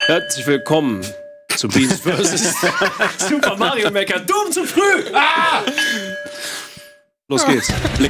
Herzlich willkommen zu Beans vs. Super Mario Maker. Dumm zu früh! Ah! Los geht's.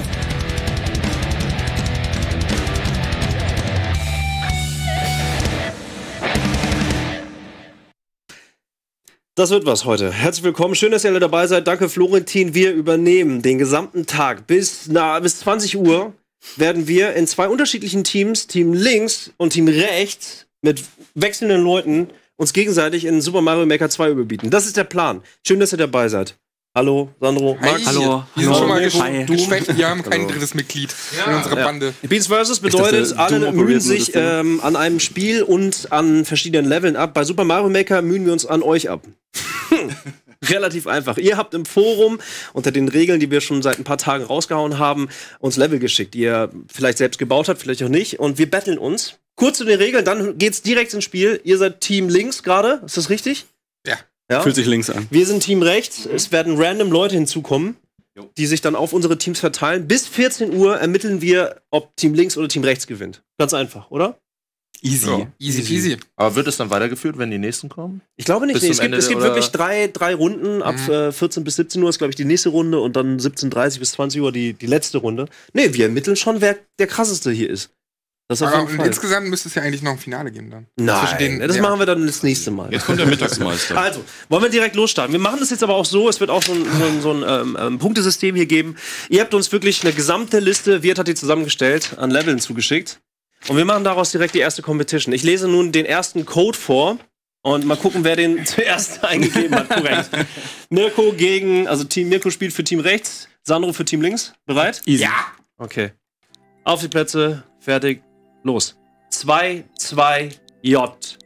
Das wird was heute. Herzlich willkommen. Schön, dass ihr alle dabei seid. Danke, Florentin. Wir übernehmen den gesamten Tag. Bis 20 Uhr werden wir in zwei unterschiedlichen Teams, Team links und Team rechts, mit wechselnden Leuten uns gegenseitig in Super Mario Maker 2 überbieten. Das ist der Plan. Schön, dass ihr dabei seid. Hallo, Sandro, Max. Hallo. Wir sind schon mal geschwächt. Wir haben kein drittes Mitglied in unserer Bande. Beans vs. bedeutet, alle mühen sich an einem Spiel und an verschiedenen Leveln ab. Bei Super Mario Maker mühen wir uns an euch ab. Relativ einfach. Ihr habt im Forum unter den Regeln, die wir schon seit ein paar Tagen rausgehauen haben, uns Level geschickt, die ihr vielleicht selbst gebaut habt, vielleicht auch nicht. Und wir battlen uns. Kurz zu den Regeln, dann geht's direkt ins Spiel. Ihr seid Team links gerade, ist das richtig? Ja. Fühlt sich links an. Wir sind Team rechts. Es werden random Leute hinzukommen, die sich dann auf unsere Teams verteilen. Bis 14 Uhr ermitteln wir, ob Team links oder Team rechts gewinnt. Ganz einfach, oder? Easy. Ja. Easy peasy. Aber wird es dann weitergeführt, wenn die nächsten kommen? Ich glaube nicht. Nee, es gibt wirklich drei Runden. Ab 14 bis 17 Uhr ist, glaube ich, die nächste Runde. Und dann 17:30 bis 20 Uhr die letzte Runde. Nee, wir ermitteln schon, wer der krasseste hier ist. Das auf jeden Fall. Insgesamt müsste es ja eigentlich noch ein Finale geben dann. Nein, das machen wir dann das nächste Mal. Jetzt kommt der Mittagsmeister. Also, wollen wir direkt losstarten. Wir machen das jetzt aber auch so, es wird auch so ein Punktesystem hier geben. Ihr habt uns wirklich eine gesamte Liste, Wirt hat die zusammengestellt, an Leveln zugeschickt. Und wir machen daraus direkt die erste Competition. Ich lese nun den ersten Code vor und mal gucken, wer den zuerst eingegeben hat. Korrekt. Mirko Team Mirko spielt für Team rechts, Sandro für Team links. Bereit? Easy. Ja! Okay. Auf die Plätze, fertig. Los. 2, 2, J.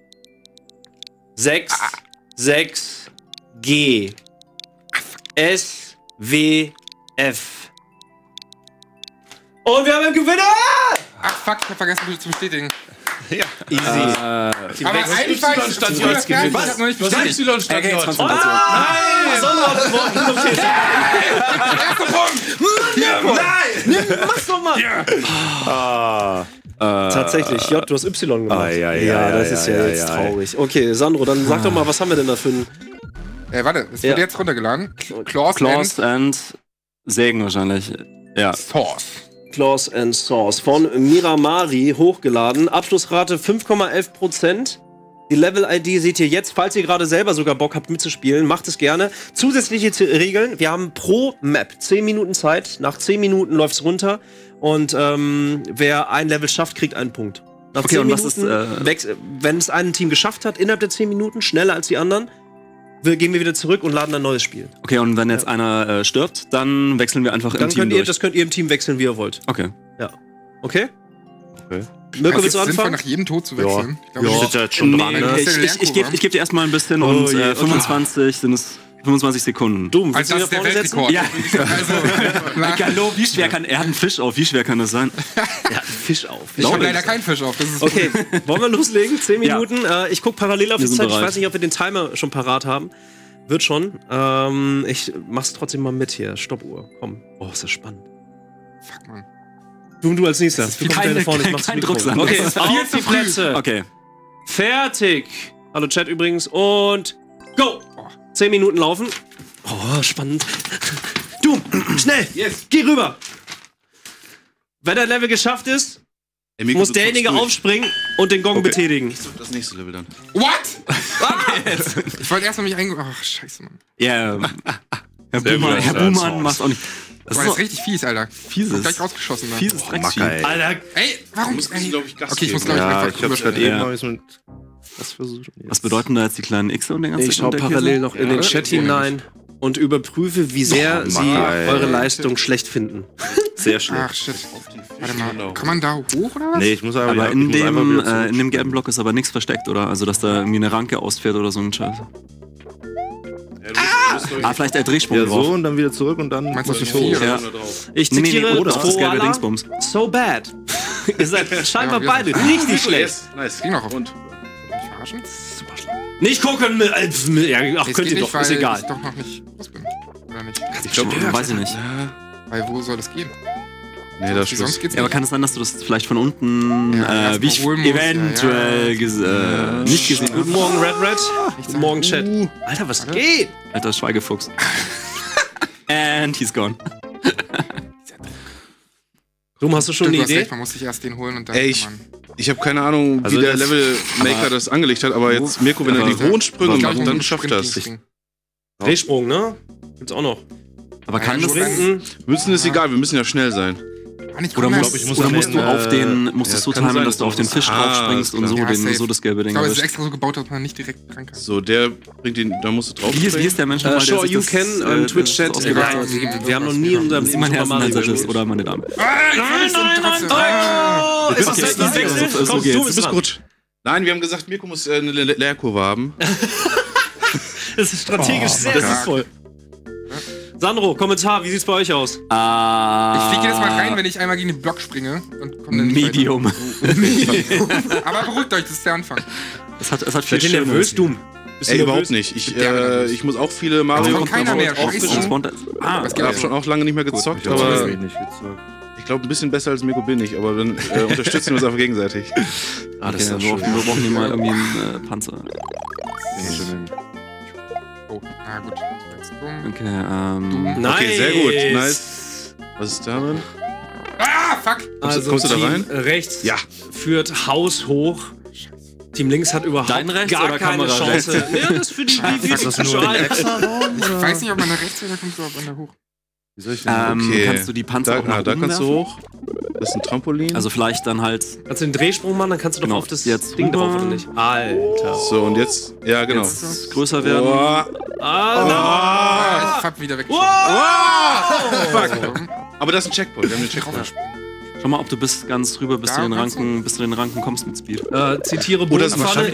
6, 6, G. S, W, F. Und wir haben einen Gewinner! Ach fuck, ich hab vergessen, du zu bestätigen. Ja. Easy. Aber eigentlich war ich stand J gewinnt. Was? Ich hab noch nicht bestätigt. Y stand J. Nein! Sandro hat gewonnen. Okay. Erster Punkt! Nein! Mach's doch mal! Tatsächlich, J, du hast Y gemacht. Ja, das ist ja jetzt traurig. Okay, Sandro, dann sag doch mal, was haben wir denn da für ein... Warte, es wird jetzt runtergeladen. Claws and Sägen wahrscheinlich. Ja. Source. Claws and Sauce von Miramari hochgeladen. Abschlussrate 5,11%. Die Level-ID seht ihr jetzt. Falls ihr gerade selber sogar Bock habt mitzuspielen, macht es gerne. Zusätzliche Regeln. Wir haben pro Map 10 Minuten Zeit. Nach 10 Minuten läuft's runter. Und wer ein Level schafft, kriegt einen Punkt. Nach 10 Minuten, wenn es ein Team geschafft hat, innerhalb der 10 Minuten, schneller als die anderen, gehen wir wieder zurück und laden ein neues Spiel. Okay, und wenn jetzt einer stirbt, dann wechseln wir einfach im Team durch. Das könnt ihr im Team wechseln, wie ihr wollt. Okay. Ja. Okay? Mirko, willst du anfangen? Nach jedem Tod zu wechseln. Ja. Ich steht ja jetzt schon dran. Ich geb dir erstmal ein bisschen und 25 sind es 25 Sekunden. Dumm. Also das ist der Weltrekord. Ja. Hallo, wie schwer kann... Er hat einen Fisch auf. Wie schwer kann das sein? Er hat einen Fisch auf. Ich habe leider keinen Fisch auf. Das ist okay, wollen wir loslegen? 10 Minuten. Ja. Ich gucke parallel auf die Zeit. Bereit. Ich weiß nicht, ob wir den Timer schon parat haben. Wird schon. Ich mach's trotzdem mal mit hier. Stoppuhr. Komm. Oh, ist das spannend. Fuck, Mann. Du als nächster. Kein Druck sein. Okay, auf die Plätze. Okay. Fertig. Hallo Chat übrigens. Und go. 10 Minuten laufen. Oh, spannend. Du, schnell. Yes. Geh rüber. Wenn der Level geschafft ist, muss derjenige aufspringen und den Gong betätigen. Ich such das nächste Level dann. What? Ich wollte erst mal mich Ach, scheiße, Mann. Ja. Herr Buhmann macht auch nicht... Das ist richtig fies, Alter. Fieses. Gleich rausgeschossen, Mann. Fieses Drecksvieh. Alter. Ey, warum? Okay, ich muss Ja, ich hab's gerade eben mal versucht. Was bedeuten da jetzt die kleinen X und den ganzen Ich schaue parallel noch in den Chat hinein und überprüfe, wie sehr Sie eure Leistung schlecht finden. Sehr schlecht. Ach, shit. Warte mal, kann man da hoch oder was? Nee, ich muss aber in dem gelben Block ist aber nichts versteckt, oder? Also, dass da irgendwie eine Ranke ausfährt oder so ein Scheiß. Vielleicht der Drehsprung drauf. So und dann wieder zurück und dann meinst du muss ich hoch? Ja. Ich zitiere das ist das gelbe Dingsbums. So bad. Ihr seid scheinbar beide richtig schlecht. Nice. Ging noch auf. Und? Verarschen? Super schlecht. Nicht gucken! Ja, ach, könnt ihr doch, ist egal. Ich doch noch nicht raus bin. Oder nicht? Ich glaube, weiß ich nicht. Weil wo soll das gehen? Nee, das ist Schluss. Ja, aber kann es sein, dass du das vielleicht von unten wie ich eventuell nicht gesehen habe? Guten Morgen, Red. Guten Morgen, Chat. Alter, was geht? Alter, Schweigefuchs. And he's gone. Doom, hast du schon eine Idee? Recht, man muss sich erst den holen und dann ich habe keine Ahnung, wie der Levelmaker das angelegt hat, aber jetzt Mirko, wenn er die hohen Sprünge macht, dann schafft das. Drehsprung, ne? Gibt's auch noch. Aber kann das Müssen ist egal, wir müssen ja schnell sein. Oder musst du auf den, musst es so timen, dass du auf den Fisch drauf springst und so das gelbe Ding. Aber es ist extra so gebaut, dass man nicht direkt dran kann. So, der bringt ihn, da musst du drauf. Wie ist der Mensch nochmal, Sure, you can, Twitch-Chat. Wir haben noch nie in unserem Leben Super Mario gespielt. Oder meine Dame. Du bist gut. Nein, wir haben gesagt, Mirko muss eine Leerkurve haben. Das ist strategisch sehr sinnvoll. Sandro, Kommentar, wie sieht's bei euch aus? Ich fliege jedes Mal rein, wenn ich einmal gegen den Block springe und komme dann nicht Medium. Aber beruhigt euch, das ist der Anfang. Es hat viel Schönes. Nervös, Doom. Ey, überhaupt nicht. Ich muss auch viele Mario keiner mehr. Ich habe schon auch lange nicht mehr gezockt, aber ich glaube, ein bisschen besser als Mirko bin ich, aber dann unterstützen wir uns einfach gegenseitig. Das ist ja schön. Wir brauchen hier mal irgendwie einen Panzer. Oh, na gut. Okay, nice. Okay, sehr gut. Nice. Was ist da drin? Fuck! Also kommst du da rein? Rechts ja. Führt Haus hoch. Team links hat überhaupt gar keine Chance. Ja, das für die Ich weiß nicht, ob man da rechts oder kommst du ab an der hoch. Wie soll ich denn? Kannst du die Panzer auch nach da oben kannst du werfen? hoch. Das ist ein Trampolin. Also vielleicht dann halt... Kannst du den Drehsprung machen, dann kannst du doch auf das Ding drauf, oder nicht? Alter. So, und jetzt... Ja, genau. Jetzt größer werden. Ich hab wieder weg. Fuck. Aber das ist ein Checkpoint. Wir haben den Checkpoint. Schau mal, ob du ganz rüber bis zu den Ranken kommst mit Speed. Zitiere Bodenpfanne.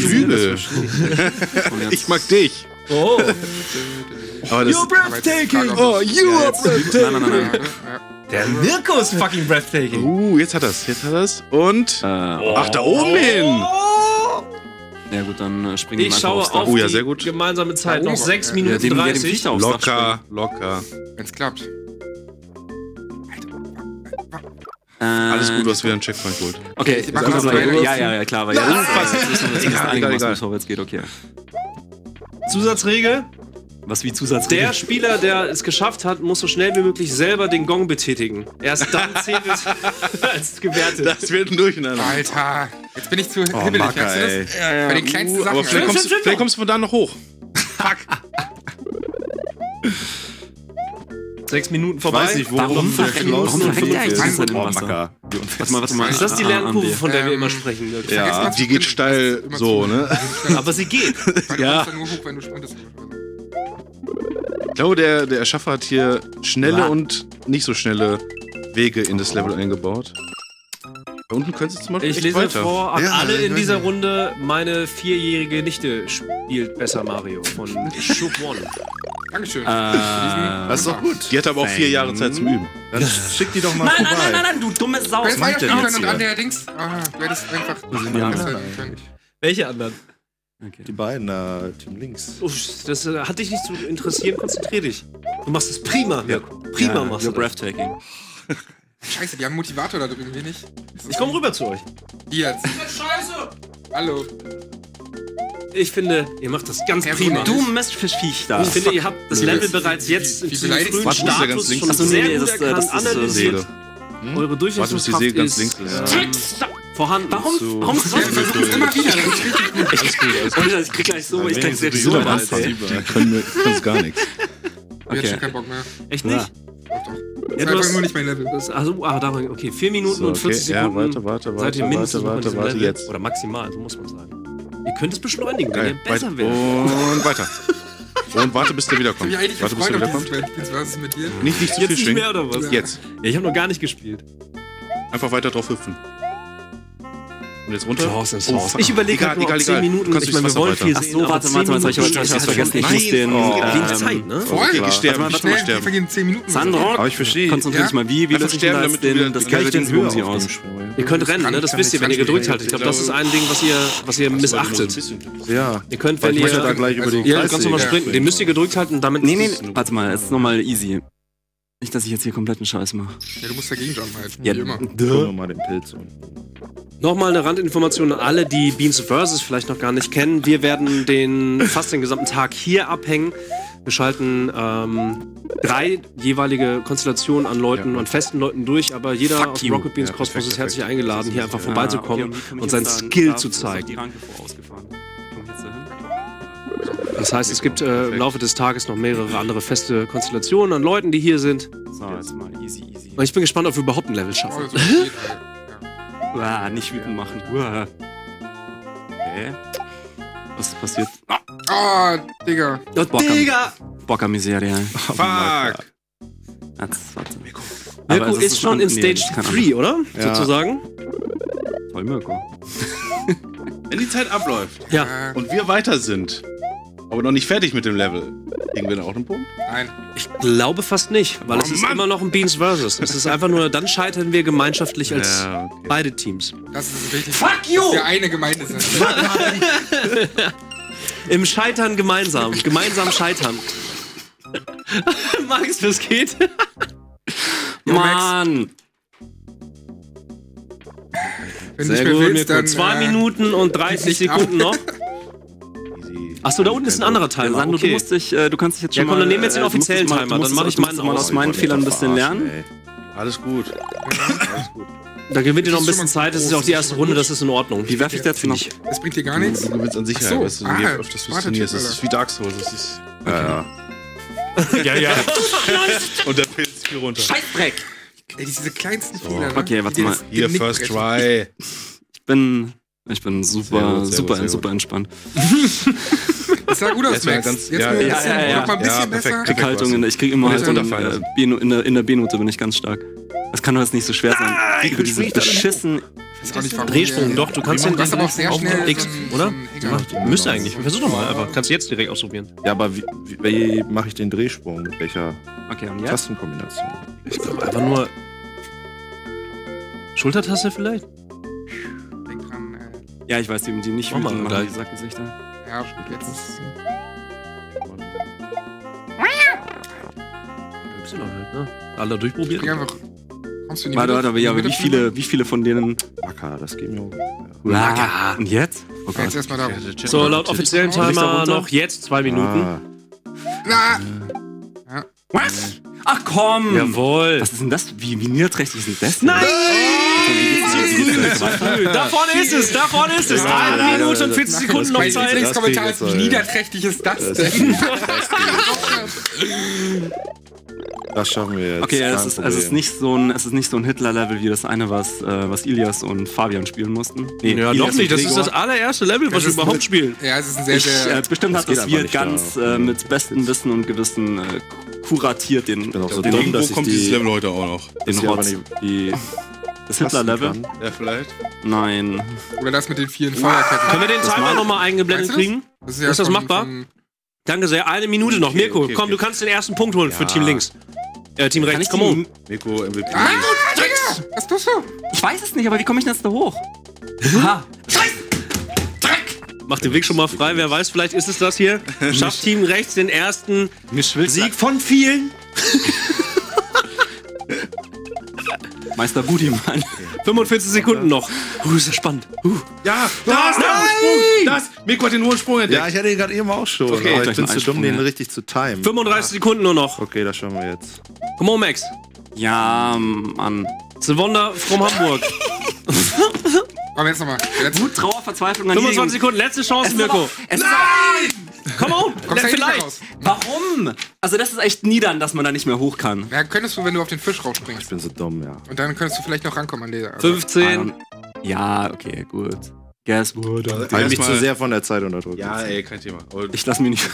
Ich mag dich. Oh. You're breathtaking. Oh, you are breathtaking. Nein. Der Mirko ist fucking breathtaking. Jetzt hat er's. Und... ach, da oben hin. Ja gut, dann springen wir Ich schaue auf ja, sehr gut. Die gemeinsame Zeit. Noch 6 Minuten 30. Locker. Wenn's klappt. Alles gut, du hast wieder einen Checkpoint geholt. Okay, ja, klar. Egal. Was vorwärts geht, okay. Zusatzregel. Was wie Zusatzregel? Der Spieler, der es geschafft hat, muss so schnell wie möglich selber den Gong betätigen. Erst dann zählt es als gewertet. Das wird ein Durcheinander. Alter, jetzt bin ich zu hibbelig. Bei den kleinsten Sachen. Aber vielleicht kommst du von da noch hoch. Fuck. 6 Minuten vorbei. Ich weiß nicht, warum verreckt der eigentlich so im Wasser? Warte mal. Ist das die Lernkurve, von der wir immer sprechen? Ja, die geht steil so, ne? Aber sie geht. Ja. Nur hoch, wenn du sprintest. Ich glaube, der Erschaffer hat hier schnelle und nicht so schnelle Wege in das Level eingebaut. Da unten könntest du zum Beispiel Ich lese vor, alle in dieser Runde, meine 4-jährige Nichte spielt besser Mario von Shook One. Dankeschön. Das ist doch gut. Die hat aber auch 4 Jahre Zeit zum Üben. Dann schick die doch mal vorbei. Nein, du dumme Sau. Was macht der jetzt und an der Dings? Du hättest einfach... Welche anderen? Okay. Die beiden, Team links. Das hat dich nicht zu interessieren, konzentrier dich. Du machst es prima, Mirko. Prima machst du das. Breathtaking. Scheiße, die haben einen Motivator da irgendwie nicht. Ich komm rüber zu euch. Die jetzt. Scheiße! Hallo. Ich finde, ihr macht das ganz prima. Du Mistfischviech da. Ich finde, ihr habt das Level bereits jetzt im frühen Status schon sehr gut erkannt, analysiert. Eure Durchsetzungskraft ist vorhanden. Warum versuchen immer wieder? Alles gut. Ich krieg gleich so, ich krieg so was. Die können gar nichts. Okay. Ich hab schon keinen Bock mehr. Echt nicht? Doch. Ja, das ist einfach nur nicht mein Level. Okay, 4 Minuten und 40 Sekunden. Ja, warte, seid ihr mindestens warte, jetzt. Oder maximal, so muss man sagen. Ihr könnt es beschleunigen, wenn ihr besser werdet. Und weiter. Und warte, bis der wiederkommt. Warte, bis der wiederkommt. Was ist mit dir? Nicht zu viel schwingen. Mehr oder was? Jetzt. Ja, ich habe noch gar nicht gespielt. Einfach weiter drauf hüpfen. Und jetzt runter. Ich überlege halt nur auf 10 Minuten. Ich meine, wir wollen viel sehen. Achso, warte, ich was vergessen. Ich muss den... Wenig Zeit, ne? Ich sterbe. Warte mal, sterben. vergehen 10 Minuten. Sandro, aber ich verstehe. Konzentrier dich mal. Wie löse ich denn das gelbe Ding höher aus? Ihr könnt rennen, ne? Das wisst ihr, wenn ihr gedrückt haltet. Ich glaube, das ist ein Ding, was ihr missachtet. Ja. Ihr könnt, wenn ihr... da gleich über den Kreis kannst du mal sprinten. Den müsst ihr gedrückt halten, damit... Nee, warte mal, es ist nochmal easy. Nicht, dass ich jetzt hier kompletten Scheiß mache. Ja, du musst dagegen jumpen halt. Ja, Wie immer. Gucken wir mal den Pilz und. Nochmal eine Randinformation an alle, die Beans vs. vielleicht noch gar nicht kennen. Wir werden fast den gesamten Tag hier abhängen. Wir schalten 3 jeweilige Konstellationen an Leuten und festen Leuten durch, aber jeder aus Rocket Beans Kosmos ist herzlich eingeladen, hier einfach vorbeizukommen und seinen Skill zu zeigen. Das heißt, es gibt im Laufe des Tages noch mehrere andere feste Konstellationen an Leuten, die hier sind. So, jetzt mal easy. Und ich bin gespannt, ob wir überhaupt ein Level schaffen. Oh, so geht halt. Uah, nicht wütend machen. Uah. Okay. Was ist passiert? Ah, Digga. Digga! Bocca-Miseria. Fuck! Jetzt, warte. Mirko ist schon in Stage 3, oder? Ja. Sozusagen. Voll Mirko. Wenn die Zeit abläuft Ja. und wir weiter sind, aber noch nicht fertig mit dem Level, kriegen wir dann auch einen Punkt? Nein. Ich glaube fast nicht, weil es ist immer noch ein Beans vs. Es ist einfach nur, dann scheitern wir gemeinschaftlich als beide Teams. Das ist richtig. Fuck you! Dass wir eine Gemeinde sind. Im Scheitern gemeinsam. Gemeinsam scheitern. Max, was geht? Mann! Wenn du Sehr nicht mehr gut, willst, Mirko. dann 2 Minuten und 30 Sekunden noch. Achso, da unten ist ein anderer Timer. Sandro, Okay. du kannst dich jetzt schon Ja, komm, dann nehmen wir jetzt den du musst offiziellen mal- Timer, du musst- dann mach ich du musst meinen mal aus. aus meinen Fehlern ein bisschen lernen. Alles gut. Alles gut. Da gewinnt ihr noch ein bisschen Zeit, das ist ja auch die erste Runde, das ist in Ordnung. Wie werfe ich jetzt noch? Das bringt dir gar nichts. Du gewinnst an Sicherheit, Ach so. weißt du, je öfters du smarter trainierst. Typ, Das ist wie Dark Souls. Das ist Ja. und der Pilz hier runter. Scheißdreck! Ey, diese kleinsten Fehler, ne? Okay, warte Die mal. das Hier, Genick First brechen. Try. Ich bin super, Sehr gut. super entspannt. Das sah gut aus, Jetzt mal Max. ganz- Jetzt ja, mal ein ja, bisschen, ja, ja. noch mal ein bisschen Ja, besser. perfekt. Rückhaltung, ich kriege immer Und halt jetzt runterfallen in der B-Note bin ich ganz stark. Das kann doch jetzt nicht so schwer sein. Über diese beschissen. Ich weiß auch nicht, warum Drehsprung, wir- doch, du kannst Du den hast aber auch sehr schnell X, so einen- oder? so einen Hänger. Müsste eigentlich. Versuch doch mal einfach. Kannst du jetzt direkt ausprobieren. Ja, aber wie mache ich den Drehsprung? Mit welcher Okay, und jetzt? Tastenkombination? Ich glaube einfach nur. Schultertaste vielleicht? Denk dran, Ja, ich weiß, die nicht Mach mal, wütend da- machen, die Sackgesichter. ja, jetzt ist Y halt, ne? Alle durchprobiert. Bring einfach. Kommst du in die Warte, Mitte? aber ja, In die aber Mitte wie viele von denen. Wacker, das geht mir auch. Ah, und jetzt? Oh Jetzt erstmal da. So, laut offiziellen Soll ich da Timer runter? noch jetzt 2 Minuten. Ah, Na, Was? Ach komm! Jawohl. Was ist denn das? Wie niederträchtig ist denn das? Nein! Nein! Da vorne ist es, da vorne ist es. 1 Minute und 40 Sekunden noch mein Zeit. Lieblingskommentar ist, wie niederträchtig ist das denn? das schaffen wir jetzt. Okay, Kein es ist Problem. nicht so ein Hitler-Level wie das eine, was Ilias und Fabian spielen mussten. Nee, Ja, Ilias noch nicht. und Das ist Gregor. das allererste Level, was wir ist überhaupt spielen. Ja, es ist ein sehr, sehr. Bestimmt hat geht das einfach wir nicht, ganz ja. mit bestem Wissen und Gewissen kuratiert den. Ich bin auch so den dumm, Irgendwo dass ich kommt dieses die, Level heute auch noch. dass den ich aber Rotz. nicht Das Hitler-Level? kann. Ja, vielleicht. Nein. Oder das mit den vielen Feuerketten. Können wir den Timer nochmal eingeblendet Weißt du das? kriegen? Das ja Ist das von- machbar? von- Danke sehr. 1 Minute noch. Okay, Mirko, okay, komm, okay. du kannst den ersten Punkt holen für Team links. Team Kann rechts, ich komm on. Nico, MVP. Ah, Digga! Was tust du? Ich weiß es nicht, aber wie komme ich denn jetzt da hoch? Aha. Mach den Weg schon mal frei. Wer weiß, vielleicht ist es das hier. Schafft Team rechts den ersten Sieg von vielen. Meister Budiman. 45 Sekunden noch. Ist das spannend. Ja, das! Das! Mirko hat den hohen Sprung entdeckt. Ja, ich hatte ihn gerade eben auch schon. Okay, aber gleich ich bin einen zu dumm, Einsprung, den ja. richtig zu timen. 35 Sekunden nur noch. Okay, das schauen wir jetzt. Come on, Max. Ja, Mann. The Wonder from Hamburg. Aber jetzt nochmal. Wut, Trauer, Verzweiflung an 25 Sekunden, letzte Chance, Mirko. Come on, Kommst du nicht mehr vielleicht. raus? Warum? Also das ist echt niedern, dass man da nicht mehr hoch kann. Ja, könntest du, wenn du auf den Fisch rausspringst. Ich bin so dumm, ja. Und dann könntest du vielleicht noch rankommen an der. 15. Ja, okay, gut. Guess what? Ich halte mich Erstmal- zu sehr von der Zeit unter Druck. Ja, ey, kein Thema. Aber Ich lass mich nicht.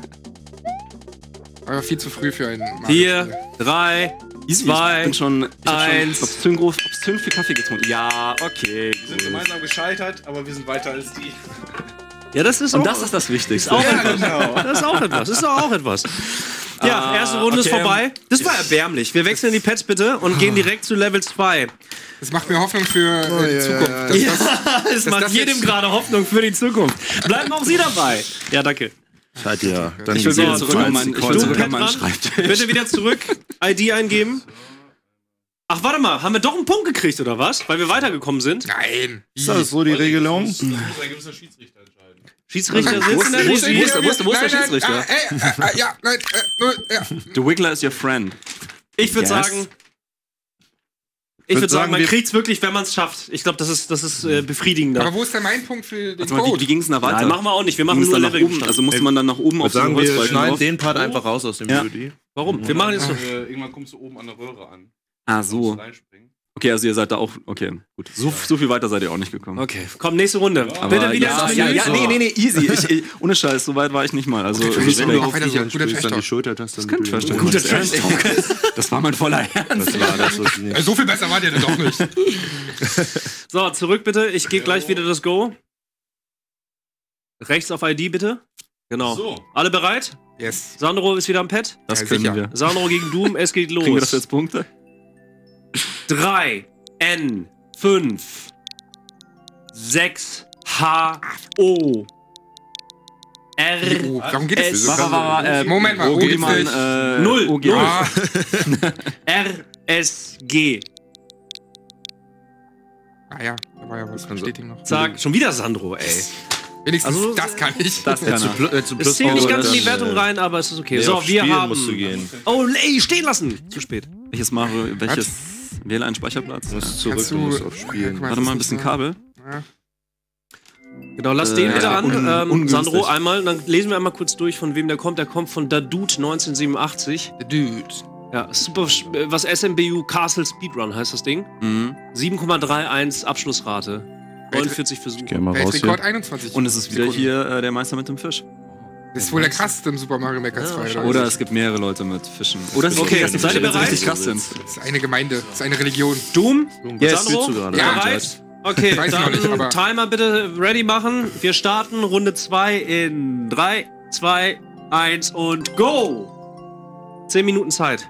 Aber viel zu früh für einen. 4, 3, Ich 2, bin schon. Ich hab schon 1. obszön viel Kaffee getrunken. Ja, okay. wir sind gemeinsam gescheitert, aber wir sind weiter als die. Ja, das ist auch, Und das ist das Wichtigste. auch etwas. Das ist auch etwas. Das ist auch etwas. Ja, erste Runde ist okay. vorbei. Das war erbärmlich. Wir wechseln die Pads bitte und gehen direkt zu Level 2. Das macht mir Hoffnung für die Zukunft. ja. Dass Ja, das- es macht das jedem jetzt- gerade Hoffnung für die Zukunft. Bleiben auch Sie dabei. Ja, danke. Seid ihr. Dann Ich will wieder zurück an Petran, meinen Schreibtisch. bitte wieder zurück, ID eingeben. Ach, warte mal, haben wir doch einen Punkt gekriegt, oder was? Weil wir weitergekommen sind? Nein. Ist das so die Regelung? Schiedsrichter sind in der Regie. Wo ist der Schiedsrichter? Ja, nein, ja. The Wiggler is your friend. Ich würde Yes. sagen, man kriegt's wirklich, wenn man es schafft. Ich glaube, das ist befriedigender. Aber wo ist denn mein Punkt für den Warte mal, Code? wie ging es denn da weiter? Nein, machen wir auch nicht. Wir machen Ging's nur dann nach Level. oben. Also musste man dann nach oben auf Wir sagen, wir Holzbalken schneiden drauf? den Part einfach raus aus dem Ja. Melodie. Warum? Wir machen jetzt so. Irgendwann kommst du oben an der Röhre an. Ah, so. Okay, also ihr seid da auch. Okay, gut. So viel weiter seid ihr auch nicht gekommen. Okay, komm, nächste Runde. Aber Bitte wieder ja, ins ja, Menü. ja, nee, easy. Ohne Scheiß, so weit war ich nicht mal. Also, Okay, Respekt. wenn du auf weiter dich so, ansprichst, guter an die Trash-Talk. Schultertaste. Das kann ich verstehen. Guter Trash-Talk. Das war mein voller Ernst. Das war das, was ich nicht. So viel besser war der denn doch nicht. So, zurück bitte. Ich gehe gleich wieder das Go. Rechts auf ID bitte. Genau. So. Alle bereit? Yes. Sandro ist wieder am Pad. Das Ja, können sicher. wir. Sandro gegen Doom, es geht los. Kriegen wir das jetzt Punkte? 3, N, 5, 6, H, O, R, Oh, darum geht es. Moment mal, OG OG Mann, nicht. 0, OG. Ah, R, S, G. ja, da war ja was. Steht ihm noch. Zack, schon wieder Sandro, ey. Wenigstens Also, das kann ich. Das kann er. Es zählt nicht ganz in die Wertung rein, aber es ist okay. So, wir haben... musst du gehen. Oh, ey, stehen lassen! Zu spät. Welches? Wähle einen Speicherplatz. Du musst zurück, Kannst du du- musst auf Spielen. Guck mal, Warte mal, ein bisschen Kabel. Ja. Genau, lass den bitte an. ungünstig. Sandro, einmal. Dann lesen wir einmal kurz durch, von wem der kommt. Der kommt von Dadude 1987. The Dude. Ja, super, was SMBU Castle Speedrun heißt das Ding. Mhm. 7,31 Abschlussrate. 49 Versuche. Geh mal raus Weltrekord hier. 21. Und es ist wieder Sekunden. hier der Meister mit dem Fisch. Das ist wohl der krasseste im Super Mario Maker 2. Oder es gibt mehrere Leute mit Fischen. Oder es ist Okay, dass die seid ihr Fische bereit? richtig krass sind. Das ist eine Gemeinde. Das ist eine Religion. Doom? Yes, Sandro? spielst du gerade. Ja. Bereit? Okay, Weiß ich noch nicht, dann aber- Timer bitte ready machen. Wir starten Runde 2 in 3, 2, 1 und go! 10 Minuten Zeit.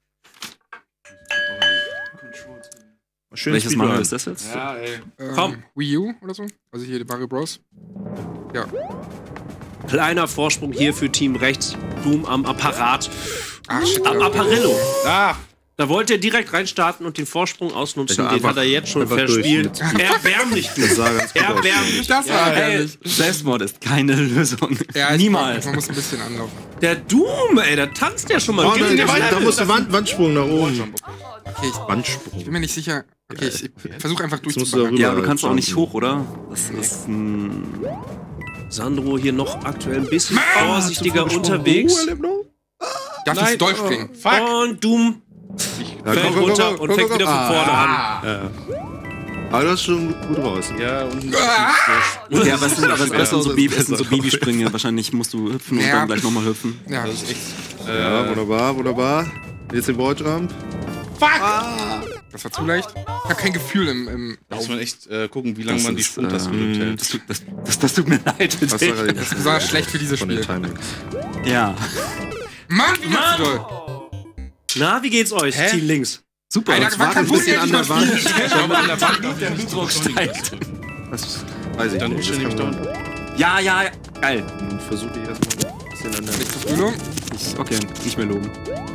Schön Welches Speedrun. Mario ist das jetzt? Ja, ey. Komm. Wii U oder so? Also hier Mario Bros. Ja. Kleiner Vorsprung hier für Team rechts. Doom am Apparat. Ach, shit. Am Apparillo. Ah! Da wollte er direkt reinstarten und den Vorsprung ausnutzen. Ja, Den einfach- hat er jetzt schon einfach verspielt. durch. Erbärmlich. Das sah ganz gut aus. Erbärmlich. Das war herrlich. Selbstmord ist keine Lösung. Ja, ich- Niemals. Man muss ein bisschen anlaufen. Der Doom, ey, der tanzt ja schon mal. Oh, Gib ihm nein, den da Level. musst du Wandsprung nach oben. Okay, ich Wandsprung. bin mir nicht sicher. Okay, ich versuche einfach musst du durchzubauen. darüber- Ja, du kannst auch nicht jumpen. hoch, oder? Das ist ein... Sandro hier noch aktuell ein bisschen vorsichtiger unterwegs. Darf ich doll springen? Und Doom fällt runter und fängt wieder von vorne an. Aber du hast schon gut raus. Ja, und Ja, aber es sind besser, so besser. Babysprünge. Wahrscheinlich musst du hüpfen und Ja. dann gleich nochmal hüpfen. Ja, Ja, wunderbar, wunderbar. Jetzt den Walljump. das war zu leicht. Ich habe kein Gefühl im da muss man echt gucken, wie lange Das man die ist, Sprungtaste gedrückt hält. Das tut mir leid. Was war gerade Das ist besonders schlecht für dieses von den Spiel. Timings? Ja. Mann, wie machst du doll? Na, wie geht's euch, Team links? Super. Alter, man kann Fußgänger nicht mal spielen. Aber an der Wand liegt der Blutdruck steigt. Das weiß ich Dann nicht. rutscht er Das nämlich kann down. man- Ja, geil. Dann versuche ich erstmal ein bisschen an der... Nächstes Bühne. Okay, nicht mehr loben.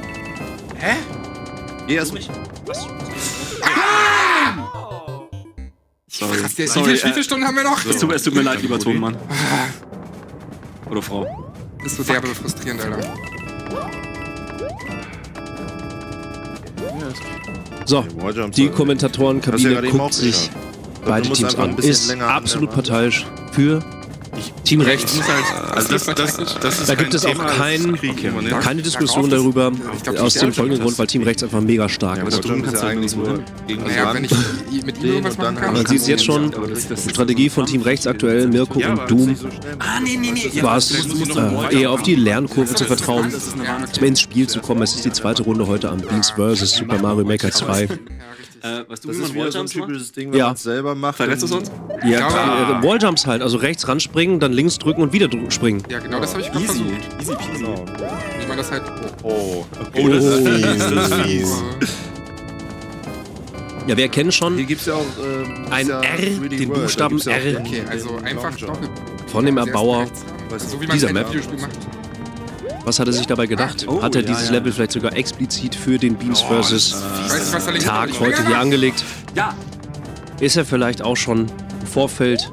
Geh erst Sorry. Krass, wie Sorry, viele Stunden haben wir noch? es tut mir leid, lieber Tonmann. Oder Frau. Das ist so derbe frustrierend, Alter. So, Walljump. die Hast du Kommentatorenkabine ja gerade eben auch guckt sich geschafft. beide Du musst Teams einfach ein an. bisschen Ist länger an der absolut Wand. parteiisch für Team rechts. Also das ist Da gibt es auch keine Diskussion darüber, aus dem folgenden Grund, weil Team rechts einfach mega stark Ja, ist. Walljump ist ja eigentlich nur gegen die Naja, wenn Wand. ich mit ihm irgendwas machen kann. Man sieht es jetzt schon, die Strategie von Team rechts aktuell, Mirko und Doom, war es eher auf die Lernkurve zu vertrauen, ins Spiel zu kommen. Es ist die zweite Runde heute am Beans vs. Super Mario Maker 2. Weißt du, Das wie ist man wieder so ein Walljumps macht? typisches Ding, wenn Ja. man es selber macht. Verrätst du dann- es uns? Ja, Walljumps halt, also rechts ranspringen, dann links drücken und wieder springen. Ja, genau, das habe ich gerade Easy. versucht. Easy peasy. Genau. Wie man das halt. Oh. Oh, das ist fies. Ja, wir kennen Hier schon gibt es ja auch ein ja R, 3D den World, Buchstaben da gibt's ja auch R Okay, also den einfach Long Jump. doppelt. von dem Erbauer Rechts ran. So wie man Dieser ein Map. Videospiel macht. Was hat er sich dabei gedacht? Oh, Hat er ja, dieses ja. Level vielleicht sogar explizit für den Beams vs. Weißt du, was da links Tag ist? heute hier angelegt? Ja. Ist er vielleicht auch schon im Vorfeld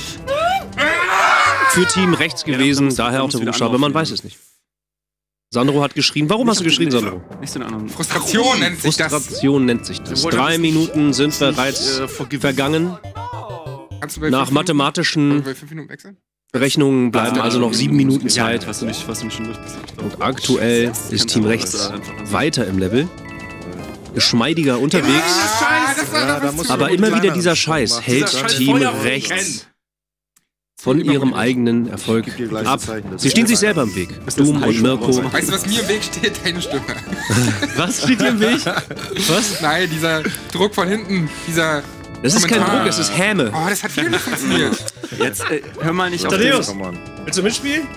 für Team rechts gewesen, daher auch der Buchstabe, man weiß es nicht. Sandro hat geschrien. Warum hast du geschrien, Sandro? Nicht den anderen. Frustration nennt sich das. Frustration nennt sich das. 3 Minuten sind bereits vergangen. Kannst du bei Nach 5 Minuten- mathematischen bei 5 Minuten wechseln? Berechnungen bleiben also noch 7 Minuten Zeit. Was du nicht schon durchbesiegt. Und aktuell ist Team rechts weiter im Level. Geschmeidiger unterwegs. Aber immer wieder dieser Scheiß hält Team rechts von ihrem eigenen Erfolg ab. Sie stehen sich selber im Weg. Doom und Mirko. Weißt du, was mir im Weg steht? Deine Stimme. Was steht dir im Weg? Was? Nein, dieser Druck von hinten, dieser Das ist kein Kommentar. Druck, es ist Häme. Oh, das hat wieder nicht funktioniert. Jetzt hör mal nicht auf Thaddeus, den... willst du mitspielen?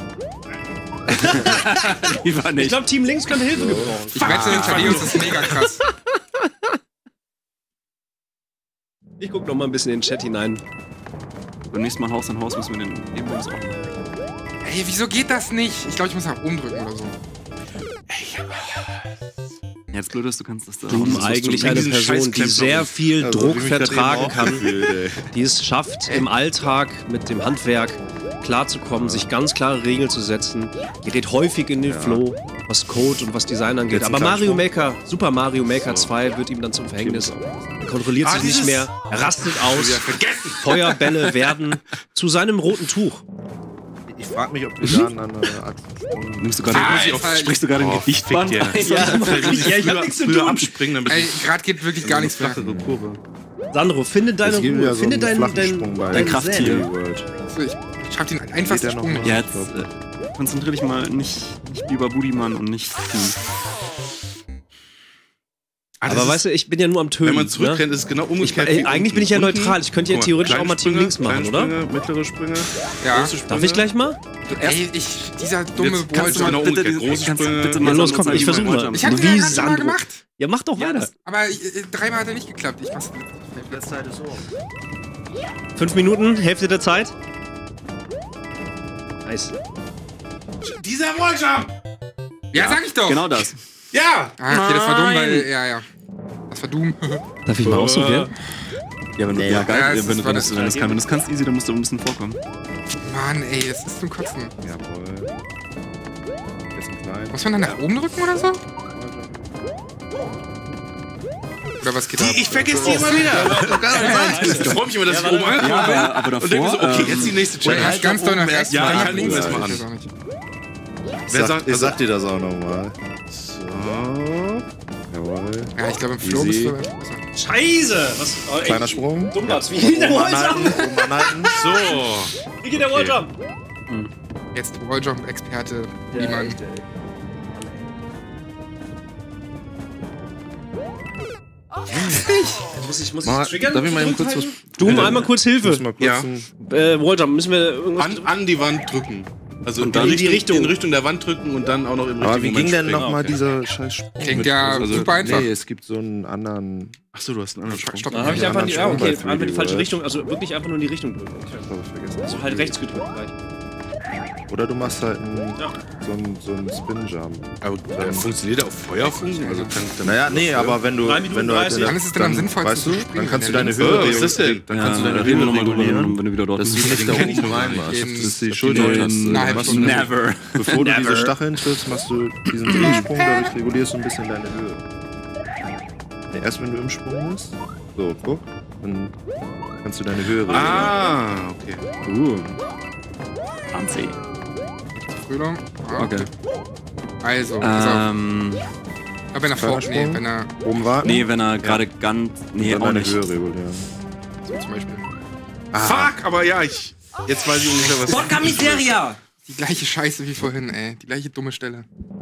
Lieber Ich nicht. glaube, Team Links könnte Hilfe gebrauchen. Ich wette, Thaddeus ist mega krass. Ich guck noch mal ein bisschen in den Chat hinein. Beim nächsten Mal Haus an Haus müssen wir den Ebenbums auch machen. Ey, wieso geht das nicht? Ich glaube, ich muss nach oben drücken oder so. Jetzt blöd ist, du kannst das da. Doom auch- eigentlich eine diesen Person, die Scheißklempner sehr viel Also, Druck wie mich grad vertragen eben auch kann, gefühlt, ey. die es schafft, im Alltag mit dem Handwerk klarzukommen, sich ganz klare Regeln zu setzen, gerät häufig in den Flow, was Code und was Design angeht. Jetzt ein Aber Mario kleiner Maker, Super Mario Maker 2 wird ihm dann zum Verhängnis. Er kontrolliert sich nicht mehr, er rastet aus, Feuerbälle werden zu seinem roten Tuch. Ich frag mich, ob du da an eine Art von Nimmst du gerade sprichst du gerade ein Gedichtband? Ja, ich hab nichts zu Früher tun. abspringen, damit Ey, gerade geht wirklich gar nichts mehr. flachere Kurve. Sandro, finde deine Es gibt Ruhe, ja so finde einen dein flachen Sprung bei dein Krafttier. Zen. World. So, ich schreib den einfachsten Geht der Sprung noch nicht. mal? Jetzt konzentrier dich mal nicht lieber Budiman und nicht Team. Aber weißt du, ich bin ja nur am Tönen. Wenn man ne? zurückrennt, ist es genau umgekehrt. wie Eigentlich unten. bin ich ja Unten, neutral. Ich könnte ja guck mal, theoretisch auch kleine mal Team Sprünge, links machen, kleine oder? Sprünge, mittlere Sprünge, Ja. große Sprünge. Darf ich gleich mal? Ey, dieser dumme Jetzt kannst du Walljump. genau umgekehrt. Große Sprünge. Ja, los, komm, ich versuch mal. Ich hab Wie den ja gerade mal Sandro. gemacht. Ja, mach doch weiter. Aber dreimal hat er nicht geklappt. Ich mach's. 5 Minuten, Hälfte der Zeit. Nice. Dieser Walljump! Ja, sag ich doch. Genau das. Ja! Ah, okay, das war dumm, weil. Ja. Das war dumm. Darf ich mal ausprobieren? Ja, wenn du, ja, geil, Ja, es wenn ist- du das kannst, easy, dann musst du ein bisschen vorkommen. Mann, ey, es ist zum Kotzen. Jawohl. Jetzt ein klein. Muss man dann nach oben drücken oder so? Oder was geht ab? Ich vergesse die immer wieder. Ich freue mich immer, dass ich oben ankomme. Ja, aber davor. Und denke so, okay, jetzt die nächste Oder Challenge. erst ganz doll nach rechts. Ja, dann ich nach kann links. links mal an. Ich weiß auch nicht. Wer Ich sagt, sag dir das auch nochmal. So. Jawohl. Ja, ich glaube, im Flow bist Easy. du einfach besser. Scheiße! Was? Oh, Kleiner Sprung. Dumm das. Wie geht der Oben Walljump? anhalten, oben anhalten. So. Wie geht der Walljump? Jetzt Walljump-Experte, Niemand. Muss Mal, triggern? darf ich mal eben kurz was... Doom, einmal kurz Muss Hilfe. mal kurz Ja. ein- Walljump, müssen wir irgendwas... An die Wand drücken. Also Und dann in die Richtung. In Richtung der Wand drücken und dann auch noch im richtigen Aber wie ging denn springen. nochmal dieser scheiß Sprung? Klingt ja Also, super einfach. Nee, es gibt so einen anderen... Achso, du hast einen anderen Sprung. Stopp. Da habe ich Ja, einfach dann die, schon okay, bei einfach die 3D falsche World. Richtung, also wirklich einfach nur in die Richtung drücken. Ich hab vergessen. Also halt rechts gedrückt gleich. Oder du machst halt einen, Ja. so einen Spin-Jump. Aber funktioniert der auf Feuerfunken? Also kann Naja, nee, aber wenn du... 3 Minuten wenn du halt 30. Wann ist es denn am sinnvollsten Weißt du, zu springen, dann kannst du wenn deine der Höhe was ist das denn? Dann kannst du deine reden wir Höhe nochmal drüber, regulieren, wenn du wieder dort dass du bist. nicht da kenn ich oben nur rein einen. machst. Den- Das ist die den- Schultertaste. Nein, Machst du Never. Bevor du Never. diese Stacheln triffst, machst du diesen Drehsprung, dadurch regulierst du ein bisschen deine Höhe. Nee, erst wenn du im Sprung bist, so, guck, dann kannst du deine Höhe regulieren. Ah, okay. Fancy. Frühlung. Ah, Okay. Also, pass auf. Aber wenn er vor... Nee, Feuersprung. wenn er... Oben warten, Nee, wenn er gerade ganz. Nee, dann auch deine nicht. Höhe regulieren. So zum Beispiel. Fuck, aber ja, jetzt weiß ich ungefähr, was... Vodka Miseria! Die gleiche Scheiße wie vorhin, ey. Die gleiche dumme Stelle.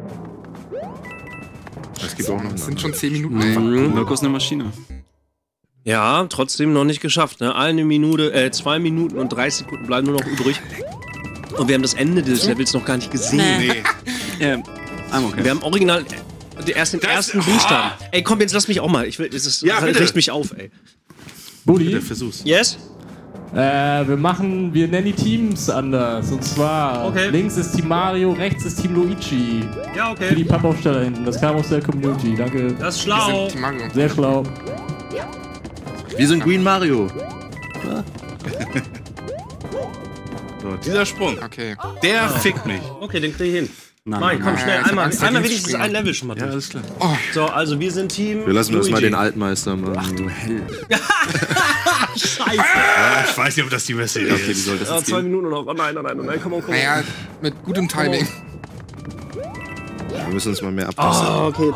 Es gibt auch noch Das sind einen schon 10 Minuten, ey. Mirko ist eine Maschine. Ja, trotzdem noch nicht geschafft. Ne? 2 Minuten und 30 Sekunden bleiben nur noch übrig. Und wir haben das Ende des Levels noch gar nicht gesehen. Nee. Okay. Wir haben original den ersten Buchstaben. Ey, komm, jetzt lass mich auch mal. Das Ja, bitte. riecht mich auf, ey. Der Versuch's. Yes? Wir nennen die Teams anders. Und zwar, links ist Team Mario, rechts ist Team Luigi. Ja, okay. Für die Pappaufsteller hinten. Das kam aus der Community. Danke. Das ist schlau. Sehr schlau. Wir sind Green Mario. So, dieser Sprung. Okay. Der fickt mich. Okay, den krieg ich hin. Nein, Komm schnell, einmal wenigstens springen. ein Level schon mal durch. Ja, alles klar. So, also wir sind Team Wir lassen das Luigi. mal den Altmeister machen. Ach du Hell. Scheiße. Ja, ich weiß nicht, ob das die beste Idee Okay, wie ist. soll das jetzt 2 gehen? Minuten noch. Oh nein, komm on. Naja, mit gutem Timing. Wir müssen uns mal mehr abpassen. Okay.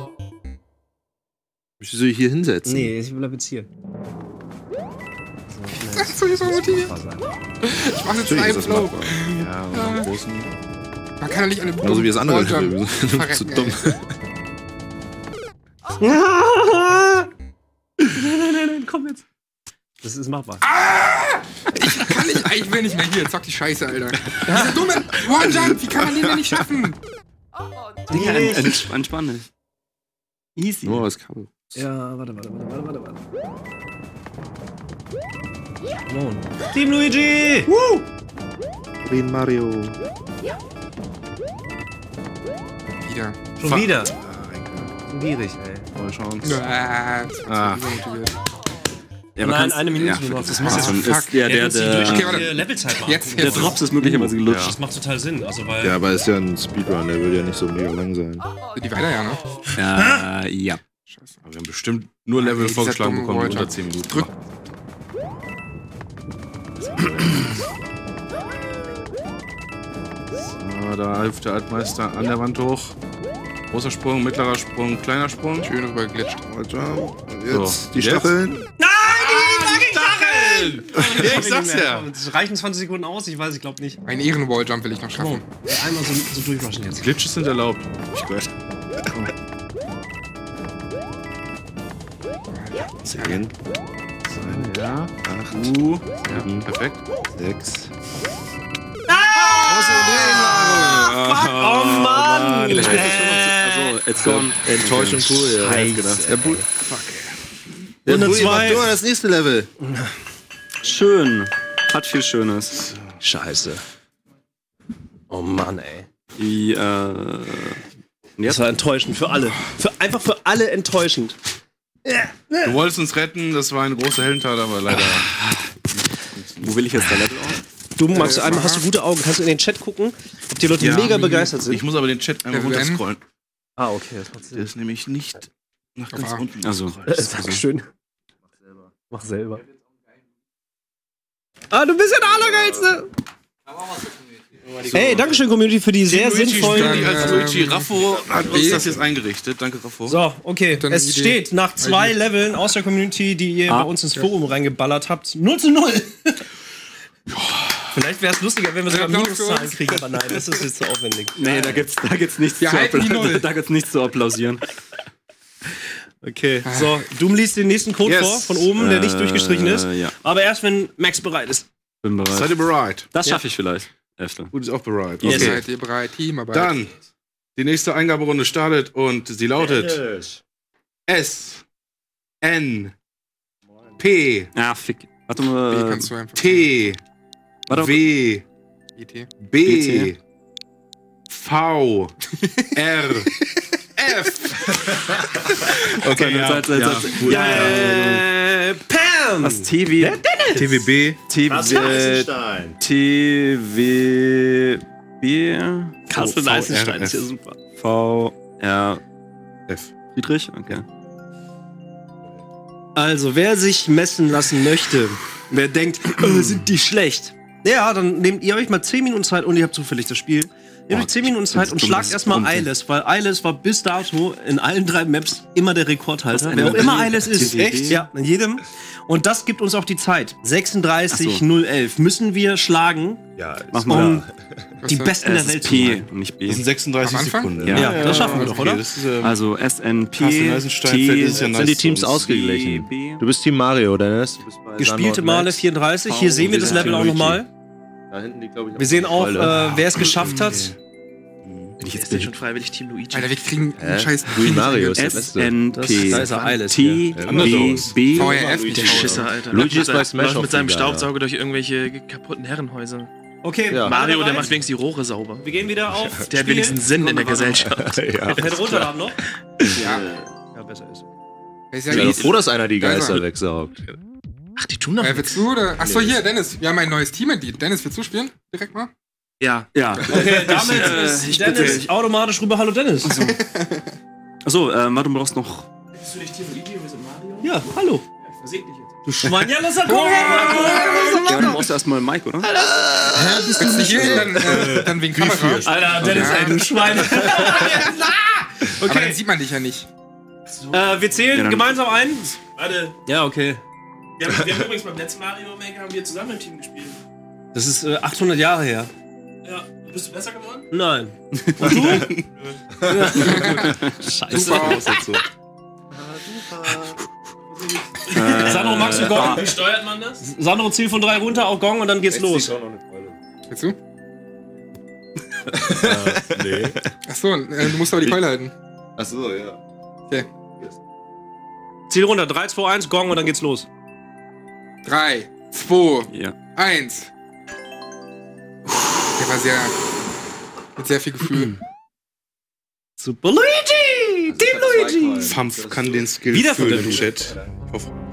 Wieso soll ich hier hinsetzen? Nee, ich bleib jetzt hier. Ich mach jetzt einen Flow. Ja, und noch einen großen. Man kann ja nicht eine Genauso wie das andere. Walljump Wir sind zu verrecken, dumm. Nein, komm jetzt. Das ist machbar. Ich will nicht mehr hier. Zock die Scheiße, Alter. Dieser dumme Walljump, wie kann man den denn nicht schaffen? Digga, entspann dich. Easy. Nur das Kabel. Ja, warte. Come on. Team Luigi! Woo! Green Mario. Wieder. Schon wieder. Gierig, ey. Neue Chance. Ah. Ja, aber Nein, kannst- eine Minute ja, nur. das macht schon. Ist der Okay, warte. Levelzeit machen. Jetzt. der Drops ist möglicherweise gelutscht. Das macht total Sinn. Also, weil Ja, aber ist ja ein Speedrun, der will ja nicht so mega lang sein. Die weiter, ja, ne? Ja. Scheiße. Aber wir haben bestimmt nur Level dieser vorgeschlagen dumme bekommen, die Walljump. unter 10 Minuten. Drück. So, da hilft der Altmeister an der Wand hoch. Großer Sprung, mittlerer Sprung, kleiner Sprung. Schön rüber glitscht. Und jetzt So, die jetzt? Stacheln. Ja, ich sag's ja. Es reichen 20 Sekunden aus, ich glaube nicht. Einen Ehrenwalljump will ich noch schaffen. Einmal so durchrushen jetzt. Glitches sind erlaubt. Hab ich gehört. 10, Ja. 8, Ja, perfekt. 6. Oh Mann! Also, it's gone. Enttäuschend cool, ja. Scheiße. Der Bulli macht nur das nächste Level. Schön. Hat viel Schönes. Scheiße. Oh Mann, ey. Jetzt Das war enttäuschend für alle. Einfach für alle enttäuschend. Du wolltest uns retten, das war eine große Heldentat, aber leider. Wo will ich jetzt der Level auf? Du, Max, einmal hast du gute Augen. Kannst du in den Chat gucken, ob die Leute mega begeistert sind? Ich muss aber den Chat einmal Level N. runterscrollen. Ah, okay, das macht Der Sinn. ist nämlich nicht nach ganz Aber- unten. Also, Dankeschön. Mach selber. Ah, du bist ja der Allergeilste! Hey, Dankeschön, Community, für die sehr sinnvollen... Als Luigi Raffo hat uns das jetzt eingerichtet. Danke, Raffo. So, okay. Dann Es eine Idee. steht nach 2 Leveln aus der Community, die ihr bei uns ins Forum reingeballert habt, 0:0. Vielleicht wäre es lustiger, wenn wir sogar Applaus für Minuszahlen uns. kriegen, aber nein, das ist jetzt zu aufwendig. nee, da gibt's nichts Wir halten die Null. Da gibt's nichts zu applaudieren. Okay, so, du liest den nächsten Code Yes. vor, von oben, der nicht durchgestrichen ist. Ja. Aber erst, wenn Max bereit ist. Bin bereit. Seid ihr bereit? Das schaffe ich vielleicht. Elfte. Gut, ist auch bereit. Yes. Okay. Seid ihr bereit? Teamarbeit. Dann, die nächste Eingaberunde startet und sie lautet S, N, P, Ah, fick. Warte B mal. kannst du einfach. Warte. W, IT. B, V, R, F. Okay, ja. Pam! Was? TW. TWB. TWB. Carsten VRF. Eisenstein ist ja super. VR. F. Friedrich? Okay. Also, wer sich messen lassen möchte, wer denkt, sind die schlecht? Ja, dann nehmt ihr euch mal 10 Minuten Zeit und ihr habt zufällig das Spiel. Nehmt euch 10 Minuten Zeit und schlagt erstmal Eiles, weil Eiles war bis dato in allen 3 Maps immer der Rekordhalter. Wer auch immer Eiles ist. Echt? Ja, in jedem. Und das gibt uns auch die Zeit. 36:011 müssen wir schlagen, Ja, Mach um mal. die Besten der Welt zu P sein. und nicht B. Das sind 36 Am Anfang? Sekunden. Ja. Ja, das schaffen wir doch, oder? Okay, das ist, Also SNP. Carsten Eisenstein fällt dieses Jahr nice sind die Teams zu uns. ausgeglichen. B. Du bist Team Mario, Dennis. Du bist bei Gespielte Sandor Male Max. 34. Hier sehen wir das Level auch nochmal. Da hinten liegt, glaube ich, Wir sehen auch, Säule. wer es geschafft hat. Bin ich jetzt ist schon freiwillig Team Luigi? Alter, wir kriegen einen scheiß Green Mario ist der Beste. SNP Da ist er Eiles. TBB. VRF, Der Schisser, Alter. Luigi ist bei Smash läuft mit seinem auch Staubsauger durch irgendwelche kaputten Herrenhäuser. Okay, Ja. Mario, der macht wenigstens die Rohre sauber. Wir gehen wieder auf. Der hat wenigstens Sinn in der Gesellschaft. Hätte runterladen noch? Ja. Ja, besser ist. Ist Ich bin froh, dass einer die Geister wegsaugt. Ach, die tun doch willst du oder? Achso, hier, Dennis. Wir haben ein neues Team-Mitglied. Dennis, willst du spielen? Direkt mal? Ja. Ja. Okay, damit ist Dennis automatisch rüber. Hallo Dennis. Achso, Martin, du brauchst noch. Bist du nicht Team Luigi, wir sind Mario? Ja, hallo. Ich versäg dich jetzt. Du Schwein, ja, lass er kommen. Ja, du brauchst erstmal Mike, oder? Bist du nicht hier? Dann wegen Kamera. Alter, Dennis, ey, du Schwein. Aber dann sieht man dich ja nicht. Wir zählen gemeinsam ein. Warte. Ja, okay. Wir haben übrigens beim letzten Mario Maker haben wir zusammen im Team gespielt. Das ist 800 Jahre her. Ja. Bist du besser geworden? Nein. Und du? Scheiße. Sandro, magst du Gong? Wie steuert man das? Sandro, Ziel von 3 runter, auch Gong und dann geht's los. Willst du? Nee. Achso, du musst aber die Keule halten. Achso, ja. Okay. Ziel runter, 3, 2, 1, Gong und dann geht's los. 3, 2, Ja. 1. Der war sehr. Mit sehr viel Gefühl. Super Luigi! Team Luigi! Fampf kann den Skill Wieder fühlen verwendet. im Chat. Ich hoffe auch.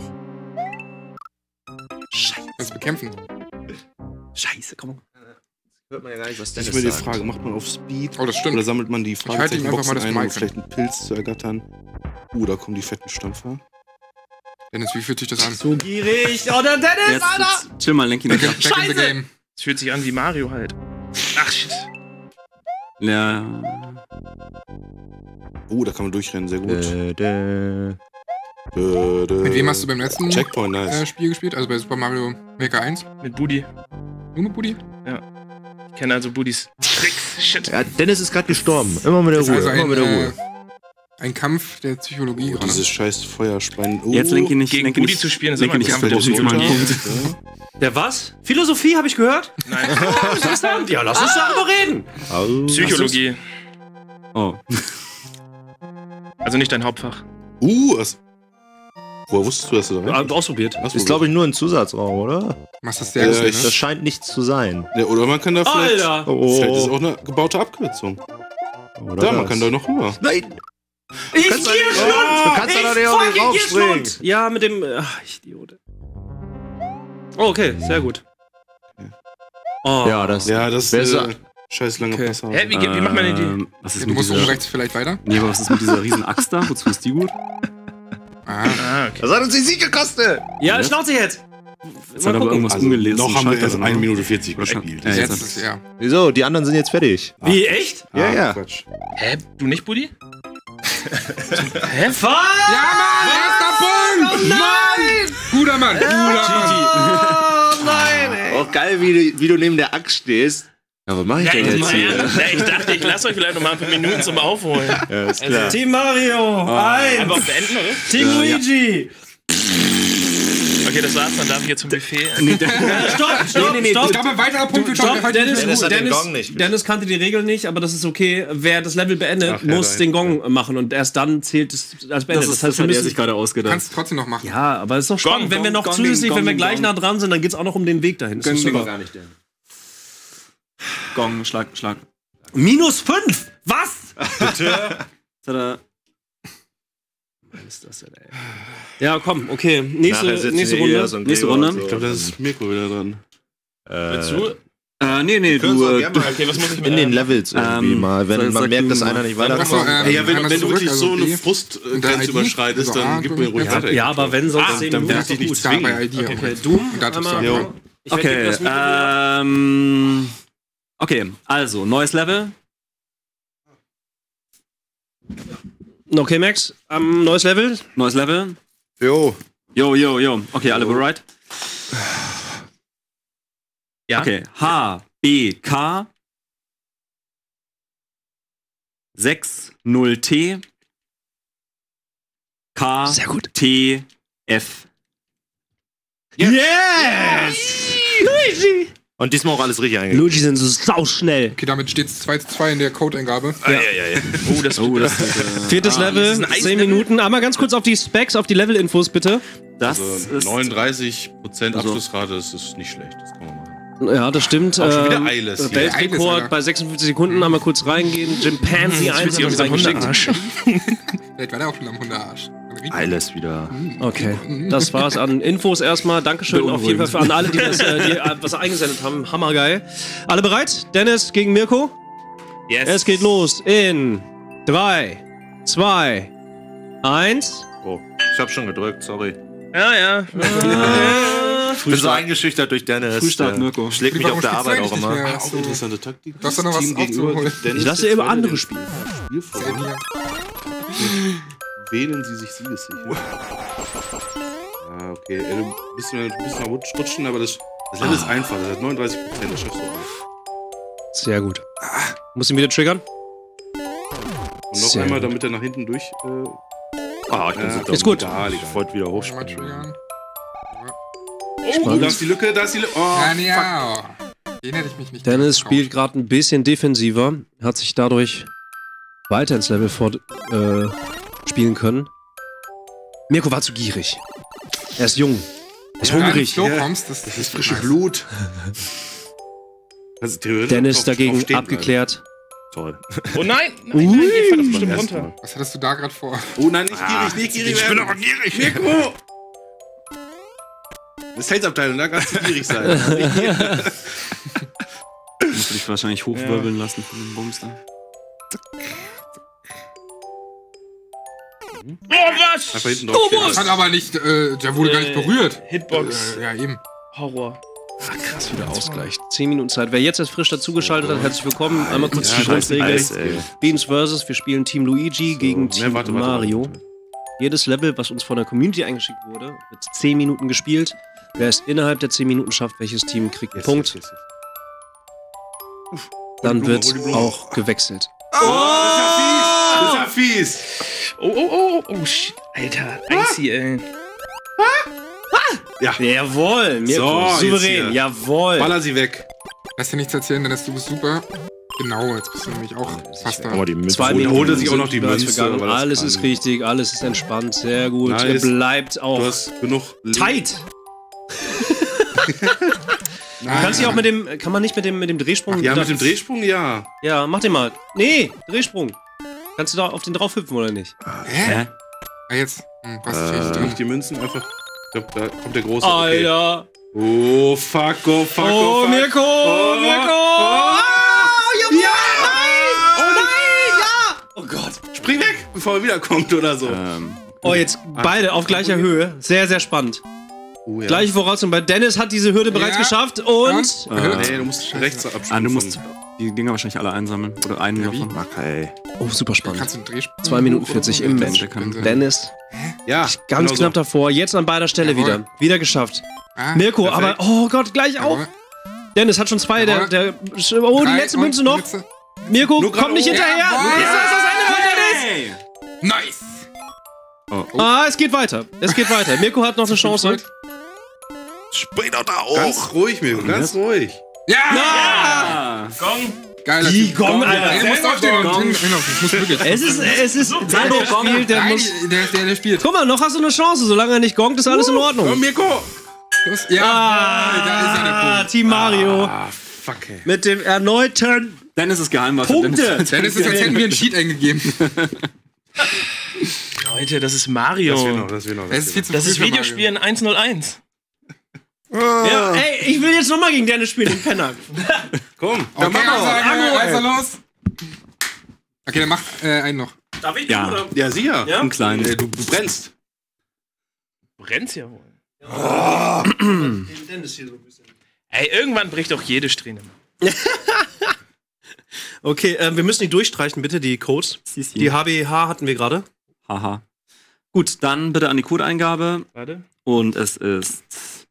Kannst bekämpfen. Scheiße, komm. Hört man ja gar nicht, was Das Dennis ist mir die sagt. Frage, macht man auf Speed? Oh, das stimmt. Oder sammelt man die halte ihm einfach mal Fragezeichenboxen das ein, um Mic vielleicht einen Pilz zu ergattern? Da kommen die fetten Stampfer. Dennis, wie fühlt sich das an? So gierig. Oh, der Dennis, Jetzt, Alter! jetzt chill mal, lenk ihn nicht ab. Back in the game. Es fühlt sich an wie Mario halt. Ach, shit. Ja. Da kann man durchrennen, sehr gut. Mit wem hast du beim letzten Checkpoint, nice. Spiel gespielt? Also bei Super Mario Maker 1? Mit Budi. Nur mit Buddy? Ich kenne also Budis Tricks. Shit. Ja, Dennis ist gerade gestorben. Immer mit der Das ist Ruhe. also Immer mit der Ruhe. ein Kampf der Psychologie. oder? Dieses scheiß Feuerspein. Jetzt lenk ihn nicht. Gegen lenk ihn Budi nicht- zu spielen ist lenk ihn immer nicht ein ab, der Kampf der Punkt. Psychologie. Der was? Philosophie habe ich gehört? Nein. Interessant. Ja, lass uns darüber reden. Psychologie. Oh. Also nicht dein Hauptfach. Was? Woher wusstest du das oder? Ausprobiert. Ist, glaube ich, nur ein Zusatzraum, oder? Machst das sehr gut, Das ne? scheint nichts zu sein. Ja, oder man kann da vielleicht. Alter! Vielleicht ist es auch eine gebaute Abkürzung. Oder Da, man das? kann da noch rüber. Nein! Ich kannst doch nicht- Gierschlund! Du kannst doch da nicht auf den fucking raufspringen. Gierschlund! Ja, mit dem... Ach, ich Idiot. Oh, okay, sehr gut. Oh. Ja, das Ja, das ist Besser. scheiß lange Okay. Passage. Hä, wie macht man denn die? Was ist Du mit musst oben dieser... rechts vielleicht weiter. Nee, aber was ist mit dieser riesen Axt da? Wozu ist die gut? Ah, Ah, okay. Das hat uns die Sieg gekostet! Ja, Schnauze jetzt! Jetzt hat aber irgendwas Also, umgelesen. noch haben wir erst Schalter, 1 ne? Minute 40 Wahrscheinlich. gespielt. Ja, jetzt jetzt ist ja. Wieso? Die anderen sind jetzt fertig. Wie, echt? Ja. Quatsch. Hä, du nicht, Budi? Hä? Fuck! Ja, Mann! Erster Punkt! Mann! Guter Mann! Oh nein, ey! Auch geil, wie du neben der Axt stehst. Ja, was mach ich denn jetzt hier? Ich dachte, ich lasse euch vielleicht noch mal ein paar Minuten zum Aufholen. Ja, ist klar. Team Mario! Einfach 1! beenden, oder? Team Luigi! Okay, das war's, dann darf ich jetzt zum Buffet. Stopp! Stopp! Ich Stopp! glaube, ein weiterer Punkt wird Stopp, heute Dennis, Dennis hat den Dennis, Gong nicht. Dennis kannte die Regel nicht, aber das ist okay. Wer das Level beendet, Ach, ja, muss nein. den Gong machen und erst dann zählt es als beendet. Das hat er sich gerade ausgedacht. kannst du trotzdem noch machen. Ja, aber es ist doch spannend, wenn wir noch Gong, zusätzlich, Gong, wenn wir Gong, gleich Gong. nah dran sind, dann geht's auch noch um den Weg dahin. Das ist super. gar nicht, denn. Gong, Schlag. Minus 5! Was? Tada. Was ist das denn, ey? Ja, komm, okay. Nächste Runde. Nächste Runde. Ich glaube, das ist Mirko wieder dran. Willst du? Nee, du. Okay, was muss ich In den Levels irgendwie mal, wenn sag man merkt, du dass mal. einer nicht Achso, weiterkommt. Ja, wenn einmal du zurück, wirklich also so eine B. Frustgrenze ID, überschreitest, also A, dann gib mir ruhig ja. weiter. Ja, aber wenn sonst 10 dann Minuten darf ich dich ist nicht gut. zwingen. bei ID. Okay, Doom. Da tippst du Einmal- ab. Jo. Ich werde Okay, das Mikro okay, also, neues Level. Okay, Max. Neues Level. Neues Level. Jo. Yo. Okay, alle bereit? Ja. Okay, H, B, K 60T K Sehr gut. T F. Yes! Luigi! Und diesmal auch alles richtig eingegeben. Luigi sind so sauschnell. Okay, damit steht es 2:2 in der Code-Eingabe. Ja. Oh, das Viertes Level, 10 Minuten. Einmal ganz kurz auf die Specs, auf die Level-Infos, bitte. Das also ist 39% Abschlussrate, das ist nicht schlecht. Das kann man machen. Ja, das stimmt. Auch schon wieder Eiles hier. Weltrekord bei 56 Sekunden. Einmal kurz reingehen. Chimpanzee 1 hat uns reingeschickt. Vielleicht war der auch schon am Hundearsch. Eiles wieder. Okay, das war's an Infos erstmal. Dankeschön auf jeden Fall für an alle, die was eingesendet haben. Hammergeil. Alle bereit? Dennis gegen Mirko? Yes. Es geht los in 3, 2, 1. Oh, ich hab schon gedrückt, sorry. Ja. Ich bin so eingeschüchtert durch Dennis. Frühstart, Mirko. Schlägt mich auf der Arbeit auch immer. Auch interessante Taktik. Du hast doch noch was aufzuholen. Ich lasse immer andere spielen. Wählen Sie sich siegessicher. Ja, okay. Du bist noch rutschen, aber das Level ist einfach. Das hat 39%, das schaffst du auch. Sehr gut. Muss ihn wieder triggern? Und noch einmal, damit er nach hinten durch... ich bin so dumm. Ist gut. Egal. Ich wollte wieder hochspringen. Oh, da ist die Lücke, Oh, ja. Den hätte ich mich nicht Dennis spielt gerade ein bisschen defensiver, hat sich dadurch weiter ins Level spielen können. Mirko war zu gierig. Er ist jung. Er ist hungrig. Das ist frische Blut. Also, Dennis dagegen abgeklärt. Toll. Oh nein, ich fällt das bestimmt runter. Was hattest du da gerade vor? Oh nein, nicht gierig. Ich bin doch gierig. Mirko! Das Sales-Abteilung, da kannst du gierig sein. Musst du dich wahrscheinlich hochwirbeln lassen von dem Bums da. Oh, was? Einfach hinten drauf. Das hat aber nicht, der wurde gar nicht berührt. Hitbox. Ja, eben. Horror. Krass, wieder Ausgleich. 10 Minuten Zeit. Wer jetzt erst frisch dazugeschaltet hat, herzlich willkommen. Einmal kurz die Grundregeln. Beans vs. Wir spielen Team Luigi gegen Team Mario. Jedes Level, was uns von der Community eingeschickt wurde, wird 10 Minuten gespielt. Wer es innerhalb der 10 Minuten schafft, welches Team kriegt einen Punkt. Dann wird auch gewechselt. Das ist ja fies. Oh, shit. Alter, Icy, ey. Ja. Jawohl, Mirko, So, souverän, jawohl. Baller sie weg. Lass dir nichts erzählen, Dennis, du bist super. Genau, jetzt bist du nämlich auch fast da. Aber die Münze. 2 Minuten Minuten holte sich auch noch die bereits Münze, vergangen. aber das Alles kann- ist richtig, alles ist entspannt, sehr gut. Nice. Ihr bleibt auch Du hast genug tight. Kannst du auch kann man nicht mit dem Drehsprung... Ja, mit dem Drehsprung, ja. Ja, mach den mal. Nee, Drehsprung. Kannst du da auf den drauf hüpfen oder nicht? Hä? Ah, jetzt. Was Nicht die Münzen einfach. Ich glaube, da kommt der große. Okay. Alter. Oh, fuck, oh, fuck, Oh, fuck. Mirko, Oh, Mirko. oh. Ja! Nein, ja! Oh Gott. Spring weg, bevor er wiederkommt oder so. Oh, jetzt beide auf gleicher Höhe. Sehr, sehr spannend. Oh, ja. Gleiche Voraussetzung. Bei Dennis hat diese Hürde bereits geschafft und... Nee, du musst rechts abspringen. Du musst die Dinger wahrscheinlich alle einsammeln. Oder einen davon. Okay. Oh, super spannend. Kannst du einen Drehsprung? 2 Minuten 40 im Match. Dennis, Ja, ganz genau knapp davor. Jetzt an beider Stelle Jawohl. wieder. Wieder geschafft. Ah, Mirko, perfekt. aber... Oh Gott, gleich auch. jawohl. Dennis hat schon 2 Jawohl. Oh, die letzte und Münze noch. letzte. Mirko, Nur komm nicht gerade hinterher. Jawohl. Ist das Ende von Dennis? Nice! Ah, es geht weiter. Es geht weiter. Mirko hat noch eine Chance. Spring doch da hoch. Ganz ruhig, Mirko, ganz ruhig. Ja! Gong. Geiler Die Typ. Gong, Alter. Ey, du musst aufstehen und hinlaufen. Das muss wirklich. Es ist der spielt, der Nein, muss... der spielt. Guck mal, noch hast du eine Chance. Solange er nicht gongt, ist alles in Oh, Ordnung. Mirko! Los. Ja, da ist er der Punkt. Team Mario Ah, fuck, ey. mit dem erneuten Dennis ist Geheimwaffe. Punkte. Dennis ist, als hätten wir einen Cheat eingegeben. Leute, das ist Mario. Das will noch. Das ist viel zu Das früh ist für Videospielen 101. Ja, ey, ich will jetzt nochmal gegen Dennis spielen, den Penner. Komm, Mario. Okay, Mario, also los. Okay, dann mach einen noch. Darf ich Ja. oder? Ja, sicher. Ein kleinen. Du brennst. Brennt's ja wohl. Dennis hier so ein bisschen. Ey, irgendwann bricht auch jede Strähne. Okay, wir müssen die durchstreichen, bitte, die Codes. Die HBH hatten wir gerade. Haha. Gut, dann bitte an die Codeingabe. Warte. Und es ist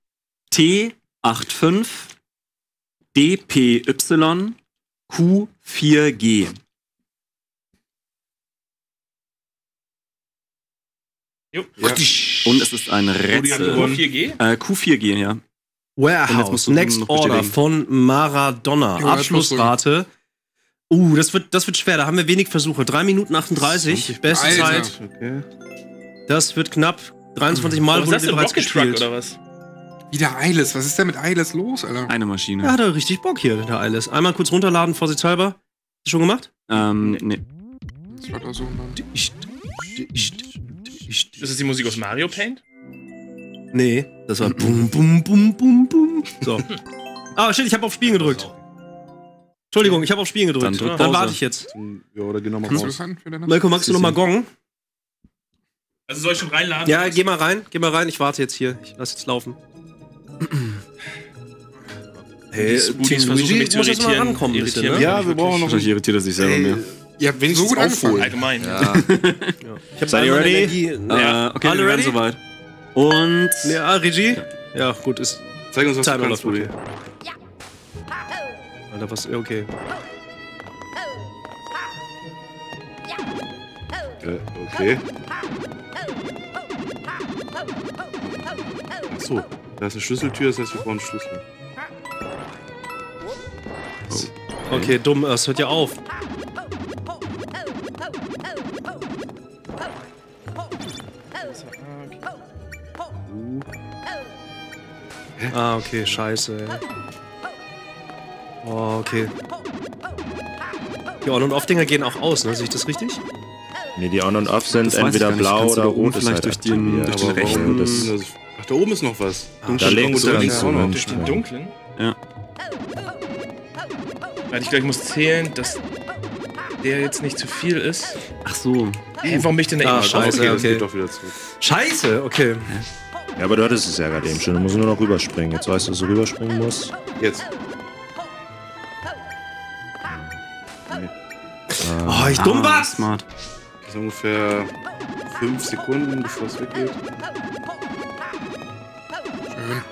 T85 DPY Q4G. Jo. Ja. Und es ist ein Rätsel. Q4G? Q4G, ja. Warehouse, Next Order von Maradona. Ja, Abschlussrate. Das wird schwer, da haben wir wenig Versuche. 3 Minuten 38, beste Alter. Zeit. Okay. Das wird knapp. 23 Mal wurde bereits gespielt. Oder was? Wieder Eiles. Was ist denn mit Eiles los, Alter? Eine Maschine. Ja, hat er richtig Bock hier, der Eiles. Einmal kurz runterladen, vorsichtshalber. Hast du schon gemacht? Nee. Das war doch so. Ist das die Musik aus Mario Paint? Nee, das war bum, bum, bum, bum, bum. So. Ah, shit, ich habe auf Spielen gedrückt. Entschuldigung, ich habe auf Spielen gedrückt. Dann warte ich jetzt. Ja, oder genau mal Kannst du raus. das an? Melko, magst du noch mal gongen? Also soll ich schon reinladen? Ja, geh mal rein. Ich warte jetzt hier. Ich lass jetzt laufen. Hey, Team Luigi muss jetzt mal rankommen ein bisschen, ne? Ja, wir brauchen noch... Wahrscheinlich irritiert er sich selber mehr. Ihr habt wenigstens so gut angefangen. Allgemein. Ja. Seid ihr ready? Okay, alle wir werden ready? soweit. Und... Ja, Regie? Ja, gut, ist... Zeig uns, was du Timer kannst, läuft, Rudi. Alter, was... Okay. Okay. Achso, da ist eine Schlüsseltür, das heißt, wir brauchen einen Schlüssel. Okay, dumm, es hört ja auf. Ah, okay, scheiße, ey. Oh, okay. Die On- und Off-Dinger gehen auch aus, ne? Sehe ich das richtig? Ne, die On- und Off sind Das weiß entweder ich gar nicht. blau Kannst du oder da oben rot. vielleicht durch den rechten... Ach, da oben ist noch was. Da links da kannst links du auch noch. Durch den dunklen? Ja. Warte, ich glaube, ich muss zählen, dass der jetzt nicht zu viel ist. Ach so. Hey, warum bin ich denn da eben scheiße, Okay, das okay. geht doch wieder zurück. Scheiße, okay. Ja, aber du hattest es ja gerade eben schon. Du musst nur noch rüberspringen. Jetzt weißt du, dass du rüberspringen musst. Jetzt. Oh, ich dumm war. Smart. Das ist ungefähr 5 Sekunden, bevor es weggeht. Schön.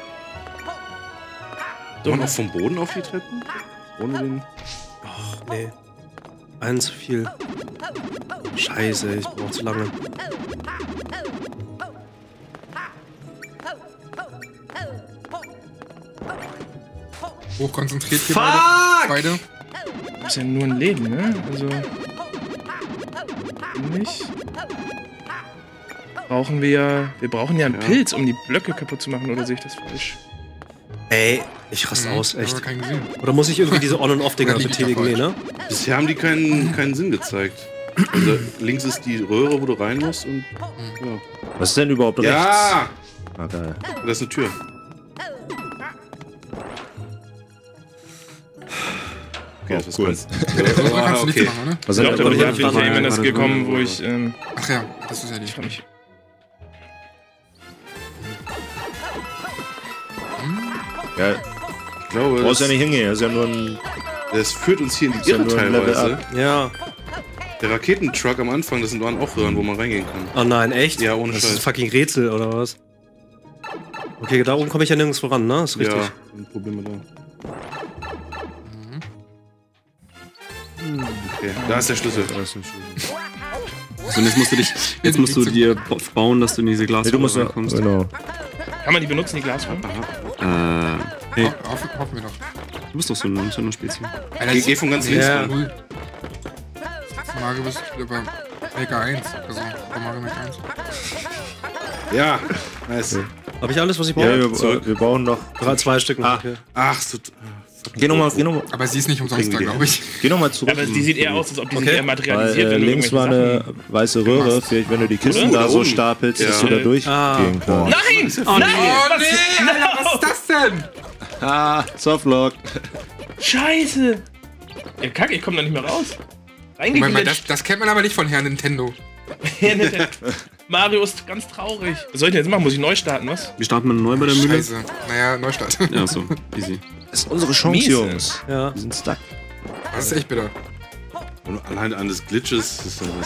Doch noch vom Boden auf die Treppen? Ohne den... Ach, nee. Einen zu viel. Scheiße, ich brauch zu lange. Hochkonzentriert hier Fuck! beide. Das ist ja nur ein Leben, ne? Also. Nicht. Brauchen wir. Wir brauchen ja einen Pilz, um die Blöcke kaputt zu machen, oder sehe ich das falsch? Ey, ich raste aus, echt. Aber keinen gesehen. Oder muss ich irgendwie diese On- und Off-Dinger Oder liegt betätigen? da Nee, ne? Bisher haben die keinen Sinn gezeigt. Also, links ist die Röhre, wo du rein musst und... Ja. Was ist denn überhaupt rechts? Ja! Ah, geil. Da ist eine Tür. Okay, das ist cool. ganz... So kannst du nichts machen, oder? Was Ich glaube, da bin ich denn auf jeden Fall irgendwann das Warte, gekommen, wo warte. ich. Ach ja, das ist ja die Ich frage mich. Ja, Ich glaube, du brauchst ja nicht hingehen. Das ist ja nur ein... das führt uns hier in die ja Irre nur ein Level teilweise. up. Ja. Der Raketentruck am Anfang, das waren auch Röhren, wo man reingehen kann. Oh nein, echt? Ja, ohne Das Scheiß. ist ein fucking Rätsel, oder was? Okay, da oben komme ich ja nirgends voran, ne? Ist richtig. Ja, sind Probleme da. Okay, da ist der Schlüssel. So, und jetzt musst du dir bauen, dass du in diese Nee, du Glasröhre musst ja... reinkommst. Genau. Kann man die benutzen, die Glasröhren? Hey, Hoffen wir doch. du bist doch so ein Spezi. Alter, Geh von ganz links Ja. ran. Cool. Mario bist du bei Maker 1. Also bei Mario Maker 1. Ja, nice. Habe ich alles, was ich Ja, brauche? wir brauchen noch... 2 Stück. Okay. Ach, so... Geh nochmal Aber sie ist nicht umsonst da, glaube ich. zurück. Aber die sieht eher aus, als ob die sich Okay. eher materialisiert, Weil wenn du links war irgendwelche eine weiße Röhre. Vielleicht, wenn du die Kisten Oder? da Oder so oben. stapelst, dass Ja. du da durchgehen kannst. Sachen. Nein! Oh nein! Oh nee, Alter, was ist das denn? Ah, Softlock. Scheiße! Ja, kacke, ich komme da nicht mehr raus. Moment mal, Reingeglitscht. das kennt man aber nicht von Herrn Nintendo. Mario ist ganz traurig. Was soll ich denn jetzt machen? Muss ich neu starten, was? Wir starten mal neu bei der Mühle. Scheiße. Naja, Neustart. Ja, so, easy. Das ist unsere Chance, Miese. Jungs. Ja. Wir sind stuck. Das ist echt bitter. Und allein an des Glitches ist dann was.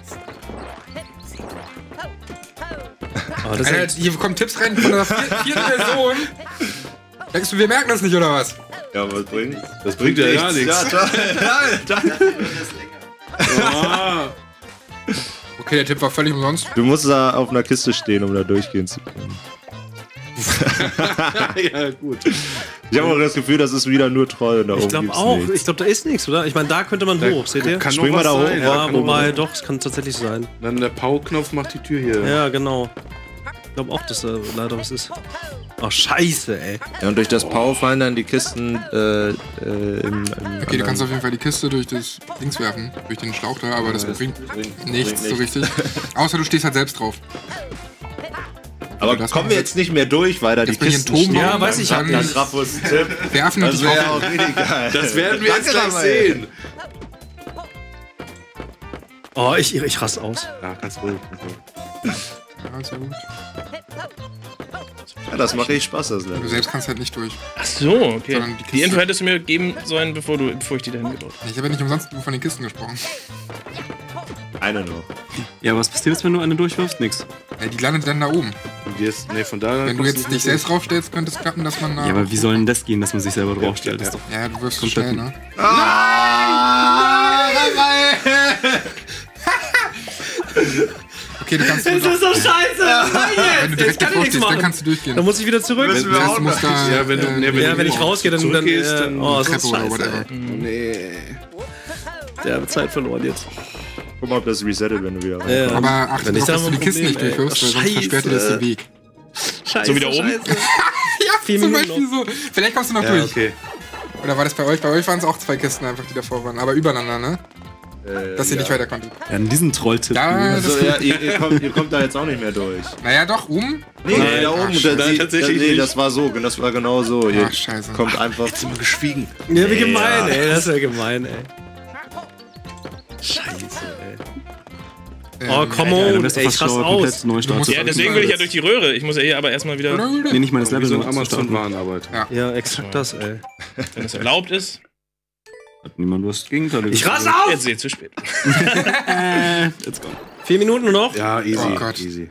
Aber das Alter, ist hier kommen Tipps rein von der vierten Version. Denkst du, wir merken das nicht, oder was? Ja, was bringt? Das bringt ja gar nichts. Okay, der Tipp war völlig umsonst. Du musst da auf einer Kiste stehen, um da durchgehen zu können. Ja, gut. Ich habe auch das Gefühl, das ist wieder nur Troll. Da Ich glaube auch. Ich glaube, da ist nichts, oder? Ich meine, da könnte man hoch, seht ihr? Kann Spring noch mal was da hoch. sein. Ja, kann wobei, noch doch, es kann tatsächlich sein. was- Dann der Pau-Knopf macht die Tür hier. Ja, genau. Ich glaube auch, dass da leider was ist. Oh, scheiße, ey. Ja, und durch das Power fallen dann die Kisten Okay, du kannst auf jeden Fall die Kiste durch das Dings werfen, durch den Schlauch da, aber das bringt nichts so richtig. Außer du stehst halt selbst drauf. Aber das kommen war wir jetzt nicht mehr durch, weil da die Jetzt bin ich Kisten im Turm. Ja, weiß ich, dann hab nicht. Grafus Tipp. werfen und Das dich wäre ja auf. auch richtig geil. Das werden wir jetzt Danke, gleich Raphael. sehen. Oh, ich raste aus. Ja, kannst ruhig. Ja, sehr gut. Ja, das macht echt Spaß, das Level. Du selbst kannst halt nicht durch. Ach so, okay. Sondern die Die Kiste. Info hättest du mir geben sollen, bevor ich die dahin gebaut habe. Ich habe ja nicht umsonst von den Kisten gesprochen. Eine noch. Ja, was passiert jetzt, wenn du eine durchwirfst? Nix. Ja, die landet dann da oben. Nee, von da. Wenn du jetzt dich selbst draufstellst, könnte es klappen, dass man da... Ja, aber wie soll denn das gehen, dass man sich selber draufstellt? Das ist doch Ja, du wirfst zu Komplett schnell, ne? Okay, du kannst... Das ist so scheiße! Wenn du direkt davor stehst, dann kannst du durchgehen. Dann muss ich wieder zurück. Das heißt, du musst da... Ja, wenn du, Ja, wenn ich rausgehe, dann zurückgehst, dann oh, das ist Treppe oder scheiße. whatever. Ey. Nee. Der hat Zeit verloren jetzt. Guck mal, ob das resettet, wenn du wieder rein. Ja. Aber achte Wenn ich darauf, da dass du mal die Kisten nicht Problem, ey. durchwirfst, weil sonst versperrt dir das den Weg. Scheiße. So wieder oben? Scheiße. Ja, 4 zum Minuten Beispiel so. Vielleicht kommst du noch Ja, durch. okay. Oder war das bei euch? Bei euch waren es auch 2 Kisten einfach, die davor waren. Aber übereinander, ne? Dass ihr nicht weiter konntet. ja, in diesen Trolltipp. Ja, das Also, ja, ihr kommt da jetzt auch nicht mehr durch. Naja, doch, oben. Nee, da oben. tatsächlich nee, nicht. das war so. Das war genau so. Ihr Ach, scheiße. kommt einfach... Jetzt sind wir geschwiegen. Ja, wie gemein, ey. Das ist ja gemein, ey. Scheiße, ey. Oh, come Ja, dann on, wärst du ey, fast ich raste schlauer, aus. komplett neu starten. Ja, deswegen will ich ja durch die Röhre. Ich muss ja hier aber erstmal wieder, Nee, nicht mal das Wie Level so ein neu zu starten. Amazon-Warenarbeiter. Ja, exakt das, ey. wenn es erlaubt ist. Hat niemand was Gegenteiliges. Ich raste aus! Jetzt seht zu spät. Let's go. 4 Minuten nur noch? Ja, easy. Oh Gott. Easy.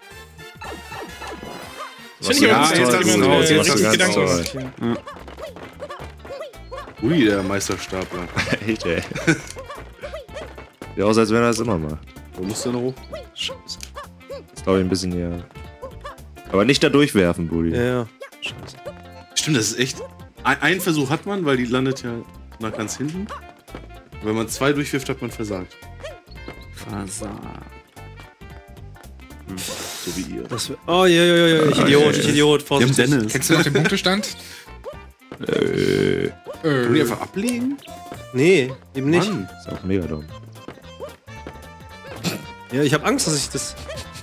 Das finde ich Ja, aber jetzt jetzt hast jemand du's raus, der jetzt richtig hast Gedanken du's macht. Ui, der Meisterstapler. Echt, ey. Sieht aus, als wenn er das immer macht. Wo musst du denn hoch? Das glaube ich ein bisschen hier. Aber nicht da durchwerfen, Budi. Ja, ja. Stimmt, das ist echt. Ein Versuch hat man, weil die landet ja nach ganz hinten. Wenn man 2 durchwirft, hat man versagt. So wie ihr. Das oh, ja, ich Idiot, ich Idiot. Wir haben Vorsicht. Dennis. Kennst du noch den Punktestand? Wollen die einfach ablegen? Nee, eben nicht. Mann. Ist auch mega dumm. Ja, ich habe Angst, dass ich das...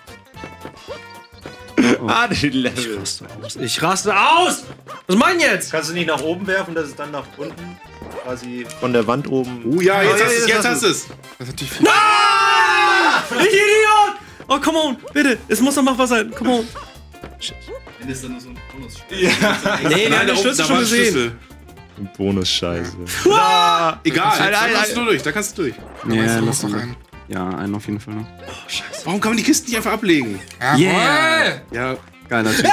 Die Level. Ich raste aus! Was meinen jetzt? Kannst du nicht nach oben werfen, dass es dann nach unten quasi von der Wand oben... Oh ja, jetzt ja, hast du es, jetzt jetzt hast hast du es. Das ist natürlich viel. Ich Idiot! Oh, come on, bitte. Es muss doch machbar sein. Come on. Wenn es dann nur so ein Bonus Nee, wir haben Nein, den Schlüssel schon gesehen. Bonus-Scheiße. Egal, da kannst du durch, da kannst du durch. Ja, Lass lass noch mal. einen. Ja, einen auf jeden Fall noch. Warum kann man die Kisten nicht einfach ablegen? Jawohl! Yeah. Ja, Geiler Typ.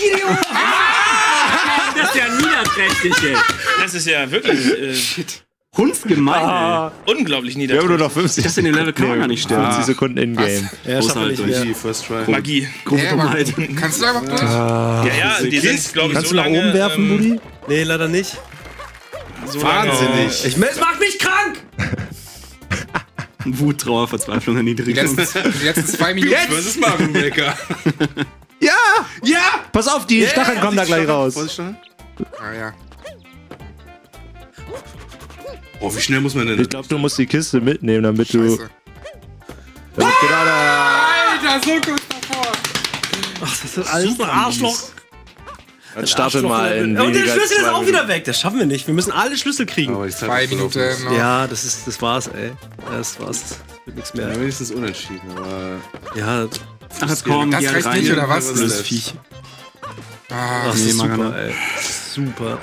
Das ist ja niederträchtig, ey. Das ist ja wirklich Hundsgemein, unglaublich Wir haben nur niederträchtig. noch 50 ey. Das in dem Level kann man gar nicht sterben. 50 Sekunden in-game. Ja, schaffen wir nicht mehr. easy, first try. Magie. Ja, aber kannst du da überhaupt durch? Ja, die sind, glaube ich, Kannst so du nach lange... oben werfen, Budi? Nee, leider nicht. So Wahnsinnig. Es macht mich krank! Wut, Trauer, Verzweiflung, Die Erniedrigung. letzten 2 Minuten. Was ist Mario Maker? Ja! Ja! Pass auf, die Stacheln kommen da gleich raus. Vorsicht, Ah, ja. Oh, wie schnell muss man denn? Ich glaube, du musst die Kiste mitnehmen, damit du... Scheiße. Damit genau da... Alter, so kurz davor. Ach, das ist alles ein Arschloch. Dann startet mal in Und der weniger Schlüssel ist als auch 2 wieder weg. Das schaffen wir nicht. Wir müssen alle Schlüssel kriegen. Aber die Zeit 2 ist verlaufen. Minuten noch. Ja, das war's, ey. Ja, das war's. Das wird nichts Ja, mehr. wenigstens unentschieden, aber. Ja, Ach, jetzt komm, Das geh reicht rein. nicht, oder was? Das ist Viech. Ah, das Nee, ist Magana. super, ey. Super.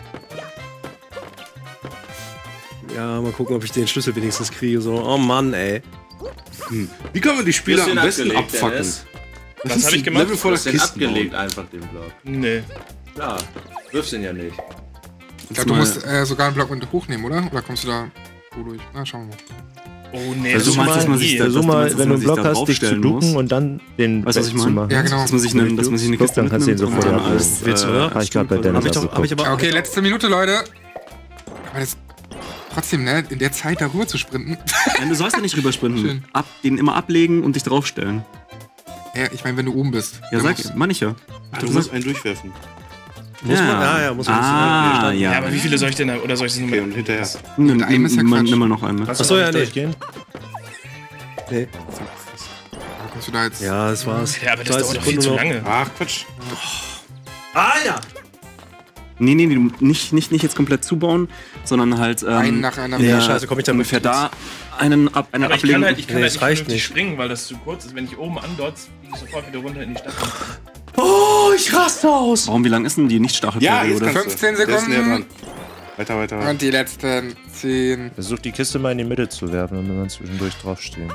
Ja, mal gucken, ob ich den Schlüssel wenigstens kriege. So, oh Mann, ey. Wie kann man die Spieler am besten abfacken? Was habe ich gemacht? Level voller Kisten. abgelegt einfach den Block. Nee. Klar, wirfst den ja nicht. ich glaube, du musst sogar einen Block mit hochnehmen, oder? Oder kommst du da so durch? Na, schauen wir mal. Oh nee, Versuch mal, wenn du einen Block hast, dich zu ducken und dann den weißt du, was ich meine? Ja, genau. Dass man sich eine Kiste dann kannst du ihn sofort alles. Habe ich gerade bei Dennis abgeguckt. Okay, letzte Minute, Leute. Aber das trotzdem, ne, in der Zeit darüber zu sprinten. Du sollst ja nicht rübersprinten. Den immer ablegen und dich draufstellen. Ja, ich meine, wenn du oben bist. Ja, meine ich ja. Du musst einen durchwerfen. Muss man? Muss man. Ja, aber wie viele soll ich denn da, oder soll ich das nur Okay, und hinterher. Mit einem ist ja Quatsch. Nimm mal noch einen. Achso, ja, nee. Nee. Kommst du da jetzt? Ja, das war's. Ja, aber das dauert doch viel zu lange. Ach, Quatsch. Alter! Nee, nicht jetzt komplett zubauen, sondern halt Einen nach einer. Ja, scheiße, komm ich da ungefähr da einen Aber ablegen. ich kann halt nicht reicht vernünftig nicht. springen, weil das zu kurz ist. Wenn ich oben andotze, fliege ich sofort wieder runter in die Stadt. Oh, ich raste aus! Warum, wie lang ist denn die Nicht-Stachelperiode? Ja, 15 Der ist näher Sekunden. dran. Weiter. Und die letzten 10. Versuch die Kiste mal in die Mitte zu werfen, damit man zwischendurch draufstehen.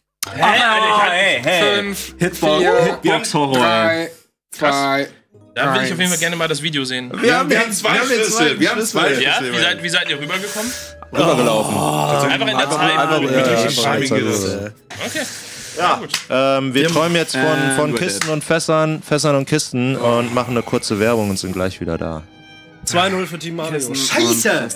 Hey. 5, Hitbox-Horror. 3, 2. Da will ich auf jeden Fall gerne mal das Video sehen. Wir haben zwei Schlüssel. Ja? Wie seid ihr rübergekommen? Rübergelaufen. Einfach in der Zeit. Okay. Ja, wir träumen jetzt von Kisten und Fässern und Kisten und machen eine kurze Werbung und sind gleich wieder da. 2-0 für Team Mario. Scheiße!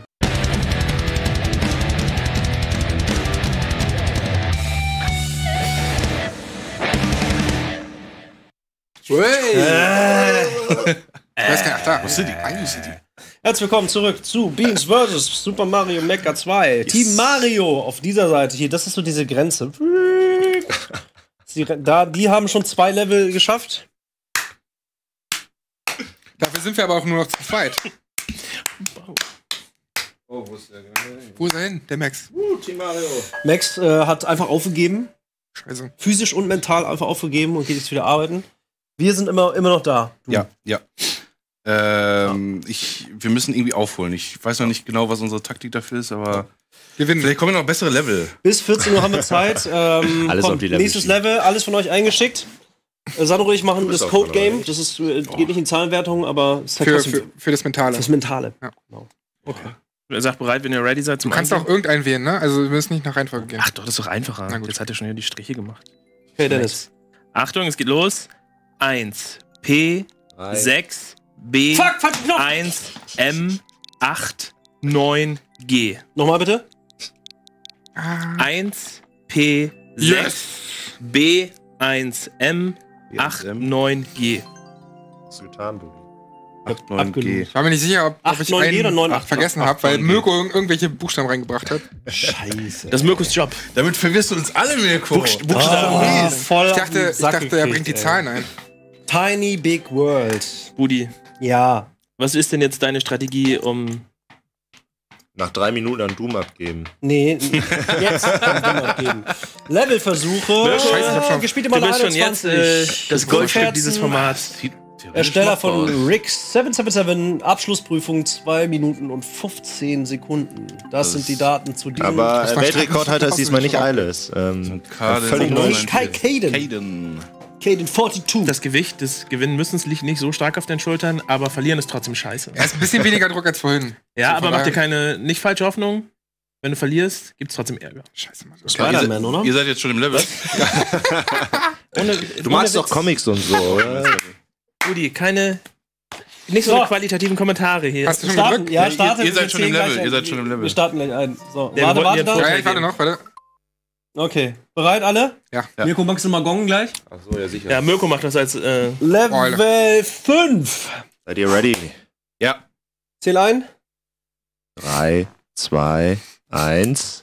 Da. Was sind die? Eigentlich sind die. Herzlich willkommen zurück zu Beans vs. Super Mario Maker 2. Yes. Team Mario auf dieser Seite hier, das ist so diese Grenze. Die haben schon 2 Level geschafft. Dafür sind wir aber auch nur noch zu zweit. Oh, wo ist der? Wo ist er hin? Der Max. Team Mario. Max hat einfach aufgegeben. Scheiße. Physisch und mental einfach aufgegeben und geht jetzt wieder arbeiten. Wir sind immer noch da. Du. Ja. Wir müssen irgendwie aufholen. Ich weiß noch nicht genau, was unsere Taktik dafür ist, aber vielleicht kommen noch bessere Level. Bis 14 Uhr haben wir Zeit. Alles auf die Level nächstes Level, alles von euch eingeschickt. Sandro und ich machen das Code-Game. Das ist, geht nicht in Zahlenwertung, aber es ist halt für das Mentale. Das Mentale. Ja. Genau. Okay. Ihr sagt bereit, wenn ihr ready seid zum Du kannst auch irgendeinen wählen, ne? Also wir müssen nicht nach Reihenfolge gehen. Ach doch, das ist doch einfacher. Na gut. Jetzt hat er schon hier die Striche gemacht. Okay, Dennis. Achtung, es geht los. 1 P 6 B 1 M 8 9 G. Nochmal bitte. 1 P 6 B 1 M 8 9 G. Was getan, Budi? 8, 9, G. Ich war mir nicht sicher, ob ich 9G oder einen 9, 8, vergessen habe, weil Mirko irgendwelche Buchstaben reingebracht hat. Scheiße. Das ist Mirkos Job. Damit verwirrst du uns alle, Mirko. Buchstaben. Voll Ich dachte, er bringt die Zahlen ein. Tiny Big World. Budi, Ja. was ist denn jetzt deine Strategie, um... Nach 3 Minuten an Doom abgeben. Nee, jetzt kann Doom abgeben. Levelversuche. Scheiße, ich hab schon. Gespielt Du immer bist schon jetzt das Goldstück dieses Formats. Ersteller von Rick's 777, Abschlussprüfung 2 Minuten und 15 Sekunden. Das sind die Daten zu diesem. Aber Weltrekordhalter ist diesmal nicht Eiles. Völlig neu. Caden 42. Das Gewicht des Gewinnen-Müssens liegt nicht so stark auf den Schultern, aber verlieren ist trotzdem scheiße. Er ist ein bisschen weniger Druck als vorhin. Ja, So, aber von mach dir daher- nicht falsche Hoffnung. Wenn du verlierst, gibt's trotzdem Ärger. Scheiße, Mann. Spider-Man, oder? Ihr seid jetzt schon im Level. Du magst doch Comics und so, oder? Rudi, nicht so eine qualitativen Kommentare hier. Hast du schon Starten, gedrückt? ja, startet. Ihr seid wir schon im zählen Level, gleich ihr seid ein. schon im Level. Wir starten gleich ein. So, Ja, wir wollten warte. Ja, warte noch, warte. Okay, bereit alle? Ja. Mirko, magst du mal gongen gleich? Achso, ja, sicher. Ja, Mirko macht das als... Level 5. Seid ihr ready? Ja. Zähl ein. 3, 2, 1.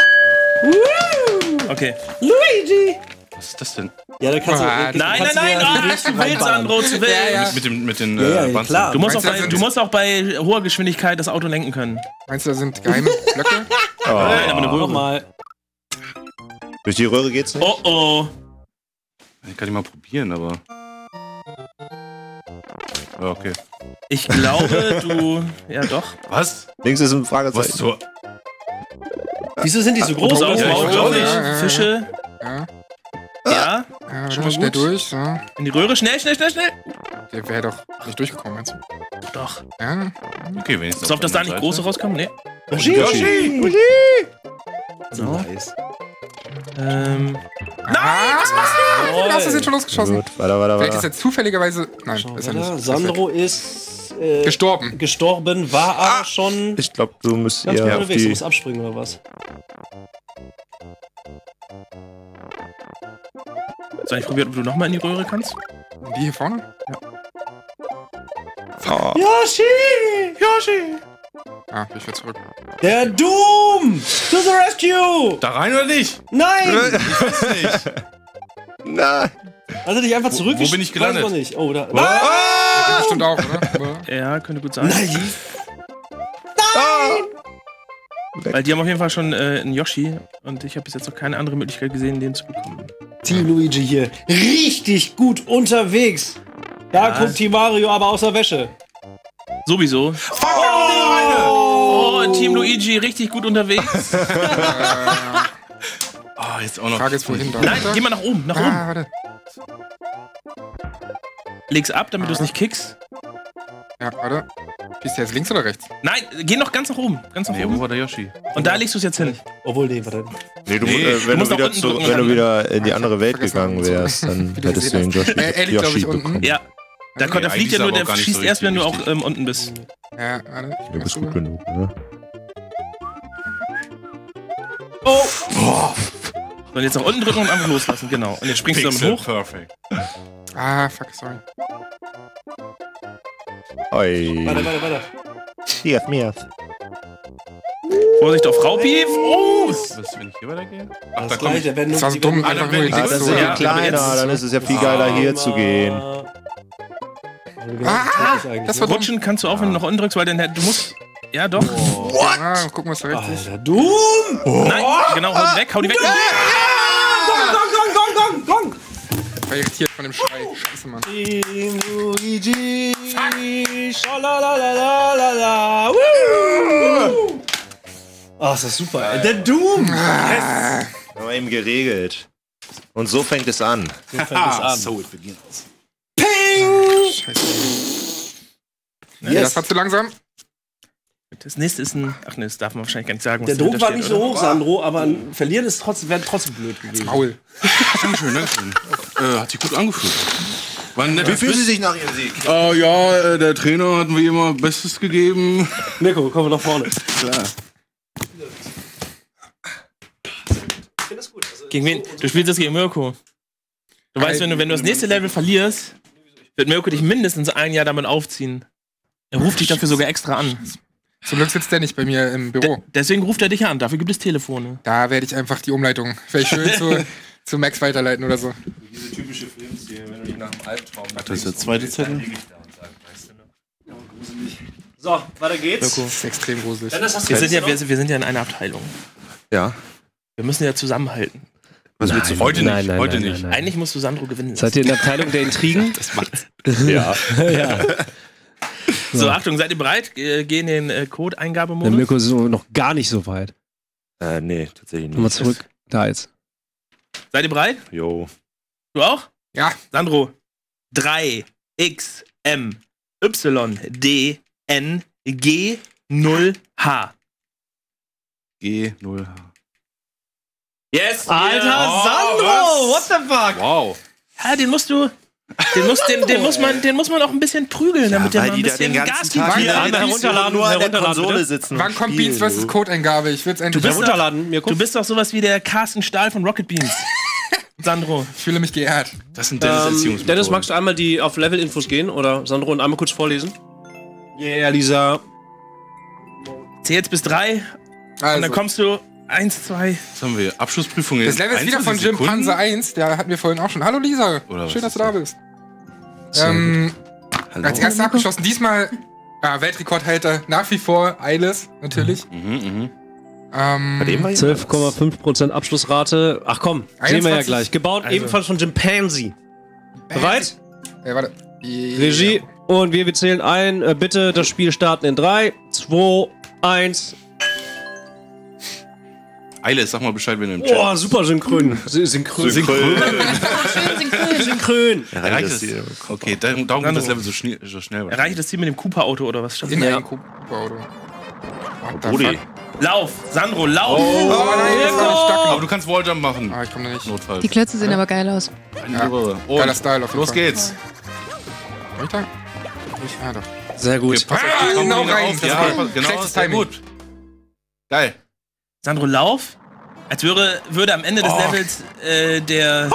Okay. Luigi. Was ist das denn? Ja, da kannst du. Nein, Nein, zu wild, Sandro, zu wild. Ja. Mit den Ja, Wanzen. klar. Du musst Meinst auch bei hoher Geschwindigkeit das Auto lenken können. Meinst du, da sind geheime Blöcke? Nein, aber eine Röhre. Nochmal. Durch die Röhre geht's nicht? Oh oh. Ich kann die mal probieren, aber... Ja, okay. Ich glaube, du... Ja, doch. Was? Links ist ein Fragezeichen. Was so? Wieso sind die so groß? Groß ja, Maul, ich glaube glaub, ich. ja. Fische. Ja. Ja. Ja, Schon mal schnell gut. durch. So. In die Röhre. Schnell. Der wäre doch nicht durchgekommen, meinst du? Doch. Ja. Okay, wenigstens. Pass auf, dass da nicht große rauskommen. Nee. Yoshi! So. Nice. Nein, was machst du? Du hast das jetzt schon losgeschossen. Gut, warte. Vielleicht ist er zufälligerweise... Nein, Schau, ist er nicht. Sandro ist gestorben, war aber schon Ich glaube, du musst ganz eher gut auf unterwegs. Du die... musst abspringen oder was? Soll ich probieren, ob du nochmal in die Röhre kannst? Die hier vorne? Oh. Yoshi! Ah, ich will zurück. Der Doom! To the rescue! Da rein oder nicht? Nein! Nein! Also dich einfach zurück. Wo bin ich gelandet? Weiß man nicht. Oh, da. Das bestimmt auch, oder? Ja, könnte gut sein. Nein! Weil die haben auf jeden Fall schon einen Yoshi und ich habe bis jetzt noch keine andere Möglichkeit gesehen, den zu bekommen. Team Luigi hier. Richtig gut unterwegs. Da kommt Team Mario aber aus der Wäsche. Sowieso. Oh, Team Luigi richtig gut unterwegs. Ah, jetzt auch noch. Frage ist, wohin da? Nein, geh mal nach oben, nach oben. Warte. Leg's ab, damit du es nicht kickst. Ja, warte. Bist du jetzt links oder rechts? Nein, geh noch ganz nach oben. Ganz nach Nee, wo oben. war der Yoshi? Und da legst du es jetzt hin. Obwohl, nee, warte. Nee, du musst nach unten drücken wenn du und wieder in die andere Welt vergessen, gegangen wärst, dann wie du hättest du gesehen den hast. Er liegt, glaub Yoshi ich, unten. bekommen. Ja. Da Okay, fliegt eigentlich ja nur, ist aber der auch gar nicht schießt so erst, wenn du auch richtig unten bist. Ja, warte. Du bist gut genug, ne? Oh! So, und jetzt nach unten drücken und einfach loslassen, genau. Und jetzt springst du damit hoch. Perfect. Ah, fuck, sorry. Oi. Warte. Mir. Vorsicht auf Raupief. Oh! Was, wenn ich hier weitergehe? Ach, Das da komm ich. gleiche, wenn Das war so dumm, einfach nur die Ah, das Dings ist so. ja Ja, kleiner, dann ist es ja viel geiler hier zu gehen. Das war dumm. Rutschen kannst du auch, wenn du nach unten drückst, weil dann du musst. Ja, doch. Ah, gucken, was da rechts ist. Alter, Doom! Nein, genau, hau die weg. Gong! Ich war irritiert von dem Schrei. Scheiße, Mann. Team Luigi! Schalalalala! Woo! Ach, ist das super, ey. Der Doom! Haben wir eben geregelt. Und so fängt es an. So it begins. Scheiße. Nee, das war zu langsam. Das nächste ist ein. Ach ne, das darf man wahrscheinlich gar nicht sagen. Der was Druck dahinter war nicht steht, so oder? hoch, Sandro, aber verlieren ist wäre trotzdem blöd gewesen. Maul. Dankeschön. Hat sich gut angefühlt. War ein netter Wie fühlen Sie Twist. sich nach Ihrem Sieg? Ja, der Trainer hat wie immer Bestes gegeben. Mirko, kommen wir nach vorne. Klar. Gegen wen? Du spielst das gegen Mirko. Du weißt, wenn du das nächste Level verlierst, wird Mirko dich mindestens ein Jahr damit aufziehen. Er ruft dich dafür sogar extra an. Zum Glück sitzt der nicht bei mir im Büro. Deswegen ruft er dich an. Dafür gibt es Telefone. Da werde ich einfach die Umleitung vielleicht schön zu Max weiterleiten oder so. Diese typische Filmstil, wenn du dich nach einem Albtraum... Das ist der zweite Zettel. So, weiter geht's. Das ist extrem gruselig. Wir sind ja in einer Abteilung. Ja. Wir müssen ja zusammenhalten. Was willst du? Heute nicht. Heute nicht. Eigentlich musst du Sandro gewinnen. Seid ihr in der Abteilung der Intrigen? Das macht's. Ja. Ja. So, Achtung, seid ihr bereit? Geh in den Code-Eingabemodus. Der Mirko ist so noch gar nicht so weit. Nee, tatsächlich nicht. Nochmal zurück. Da jetzt. Seid ihr bereit? Jo. Du auch? Ja. Sandro. 3 X M Y D N G 0 H. G0H. Yes! Alter, Sandro! What the fuck? Wow. Ja, den muss man auch ein bisschen prügeln, damit der mal ein bisschen Gas gibt. herunterladen, nur an der herunterladen, Konsole bitte. sitzen. Wann kommt Beats vs. Code-Eingabe? Ich würde es endlich Herunterladen, Mirko. Du bist doch sowas wie der Carsten Stahl von Rocket Beans. Sandro. Ich fühle mich geehrt. Das sind Dennis Erziehungsmethoden. Dennis, magst du einmal die auf Level-Infos gehen? Oder Sandro und einmal kurz vorlesen? Yeah, Lisa. Zähl jetzt bis 3 und Also, dann kommst du 1, 2. Was haben wir? Abschlussprüfung das Level ist wieder von Jim Panzer 1. Der hatten wir vorhin auch schon. Hallo Lisa. Oder Schön, was dass du da bist. Hallo. Als erstes abgeschlossen. Diesmal Weltrekordhalter nach wie vor Eiles, natürlich. Bei dem war 12,5% Abschlussrate. Ach komm, sehen wir ja 21. gleich. Gebaut ebenfalls von Chimpanzee. Bereit? Warte. Regie. Und wir zählen ein. Bitte das Spiel starten in 3, 2, 1. Eile, sag mal Bescheid, wenn du im Chat Oh, super synchron. Synchron. erreicht es. Okay, darum geht das Level so schnell. Erreiche das Ziel mit dem Cooper-Auto oder was? In einem Auto. Brudi. Lauf! Sandro, lauf! Aber du kannst Walljump machen. Ah, ich komm da nicht. Notfalls. Die Klötze sehen aber geil aus. Geiler Style auf jeden Los Fall. geht's. Weiter? Ah, doch. Sehr gut. Pass auf, genau rein. auf. Ja, genau, Schlechtes sehr Timing. gut. Geil. Sandro, lauf! Als würde am Ende des Levels der...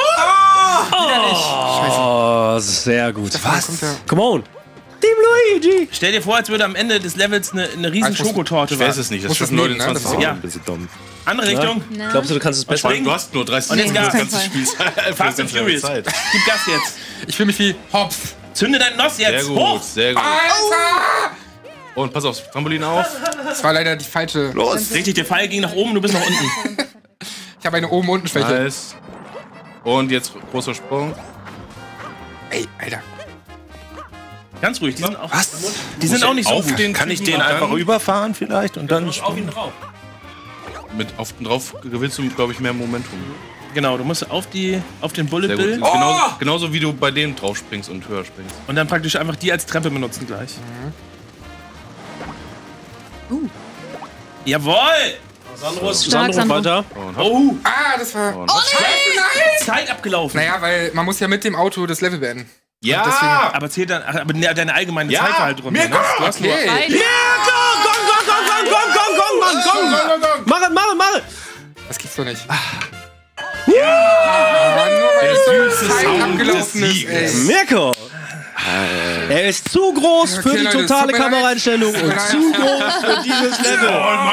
Oh, sehr gut. Was? Come on. Team Luigi. Stell dir vor, als würde am Ende des Levels eine riesen Schokotorte Ich weiß es nicht. Das Muss das schaffen Leute in nehmen, ne? 20 Sekunden. Ja. Ein bisschen dumm. Andere Richtung. Na. Glaubst du, du kannst es besser? springen? Du hast nur 30 Und jetzt Sekunden Gas. das ganze Spiel. Fast and Furious. Zeit. Gib Gas jetzt. Ich fühle mich wie Hops. Zünde dein Nos Sehr jetzt. gut, Hoch. sehr gut. Alter! Und pass auf, Trampolin auf. Das war leider die falsche. Richtig, der Pfeil ging nach oben, du bist nach unten. Ich habe eine Oben-Unten-Schwäche. Nice. Und jetzt großer Sprung. Ey, Alter. Ganz ruhig, die sind auch, die sind auch nicht so gut. Kann ich den einfach überfahren vielleicht und dann Auf ihn drauf. Mit auf den drauf gewinnst du, glaube ich, mehr Momentum. Genau, du musst auf den Bullet Sehr Bill gut. Genauso wie du bei dem drauf springst und höher springst. und dann praktisch einfach die als Treppe benutzen gleich. Jawohl! Sandro Sandro. weiter. Oh! Ah, das war. Und Zeit abgelaufen. Naja, weil man muss ja mit dem Auto das Level beenden. ja! Aber zählt dann, aber deine allgemeine Ja! Zeit war halt drunter. Ne? Du hast nur, Okay. Mach es. Das gibt's doch nicht. Ja! Nur weil die Zeit abgelaufen ist, ey. Mirko. Er ist zu groß für Okay, die Leute, totale tut mir leid. Kameraeinstellung und zu groß für dieses Level.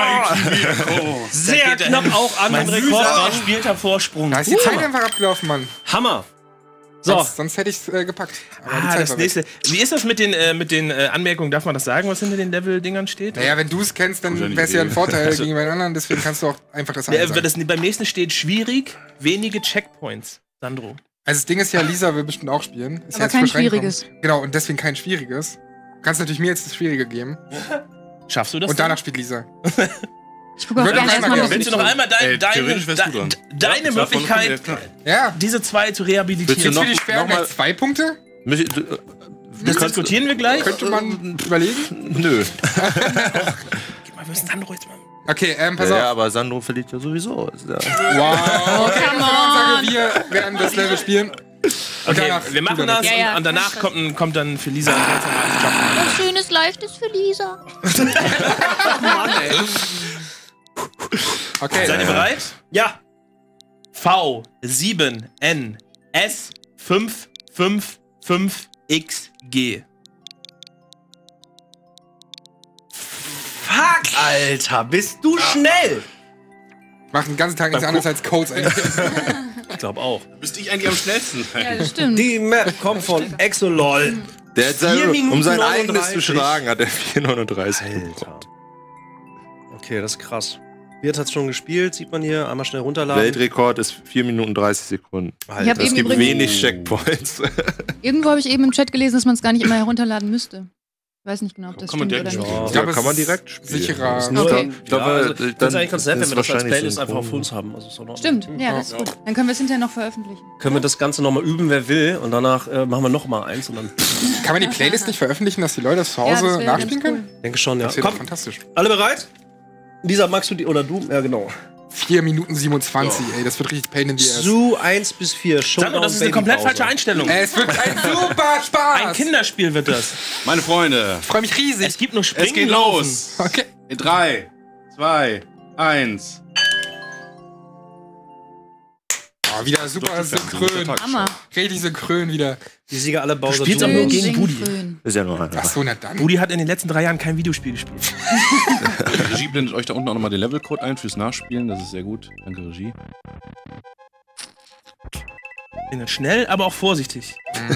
Sehr geht knapp auch an den Rekord. gespielter Vorsprung. Da ist die Zeit einfach abgelaufen, Mann. Hammer. So, Sonst hätte ich's gepackt. Aber die Ah, Zeit das war weg. nächste. Wie ist das mit den Anmerkungen? Darf man das sagen, was hinter den Level-Dingern steht? Naja, wenn du es kennst, dann wäre es ja ein Vorteil gegenüber den anderen. Deswegen kannst du auch einfach das sagen. Beim nächsten steht schwierig, wenige Checkpoints. Sandro. Also das Ding ist ja, Lisa will bestimmt auch spielen. Ist Aber jetzt kein frisch reingekommen. schwieriges. Genau, und deswegen kein schwieriges. Du kannst natürlich mir jetzt das Schwierige geben. Schaffst du das? Und danach spielt Lisa. Ich gucke auch Würde gerne noch erstmal einmal noch. Willst du noch einmal theoretisch wärst du dran. deine Möglichkeit, Ja. diese zwei zu Willst rehabilitieren? du Jetzt für die schweren noch mal- 2 Punkte? Das diskutieren wir gleich. Könnte man überlegen. Nö. Wir müssen Sandro jetzt mal. Okay, pass auf. Ja, aber Sandro verliert ja sowieso. Ist ja Wow. Okay, come ich sage, wir werden das Level spielen. Und Okay, danach wir machen tut er das Ja, ja. und danach kommt dann für Lisa ein ganz normales Jump. Was Schönes, Leichtes für Lisa. Okay. Seid ihr bereit? ja. V7NS555XG. Fuck, Alter, bist du schnell. Macht den ganzen Tag nichts anderes als Codes eigentlich. Ich glaube auch. Bist ich eigentlich am schnellsten? Ja, das stimmt. Die Map kommt von Exolol. Der hat 4 Minuten um sein 39. eigenes zu schlagen, hat er 4,39 Alter. Okay, das ist krass. Wirt hat's schon gespielt, sieht man hier. Einmal schnell runterladen. Weltrekord ist 4 Minuten 30 Sekunden. Alter, Ich hab Es eben gibt übrigens- wenig Checkpoints. Irgendwo habe ich eben im Chat gelesen, dass man es gar nicht immer herunterladen müsste. Ich weiß nicht genau, ob das Kann man stimmt oder direkt nicht. Ja. Ich glaube, Ja, kann es man ist direkt spielen. sicherer. Das ist nur, Okay. Ich glaube, ja, also, das ist eigentlich ganz nett, wenn ist wir das als wahrscheinlich Playlist einfach auf synchron. uns haben. Also, ist doch noch Stimmt, ja, das ist gut. Dann können wir es hinterher noch veröffentlichen. Können wir das Ganze nochmal üben, wer will. Und danach machen wir nochmal eins. Und dann Kann man die Playlist nicht veröffentlichen, dass die Leute das zu Ja, das Hause wäre nachspielen ganz können? denke schon, ja. Das wäre doch Komm, fantastisch. alle bereit? Lisa, magst du die oder du? Ja, genau. 4 Minuten 27, ey, das wird richtig pain in the ass. Zu 1 bis 4. Sandro, das ist eine komplett falsche Einstellung. Es wird ein super Spaß! Ein Kinderspiel wird das. Meine Freunde, Ich freue mich riesig. Es gibt nur Springen. es geht los. Okay. In 3, 2, 1. Oh, wieder super synchron. Hammer. Richtig synchron wieder. Die Sieger alle Bowser. spielst auch nur gegen Budi. Ist ja nur einer. Ach so, na dann. Budi hat in den letzten 3 Jahren kein Videospiel gespielt. Die Regie blendet euch da unten auch nochmal den Levelcode ein fürs Nachspielen. Das ist sehr gut. Danke, Regie. Bin schnell, aber auch vorsichtig.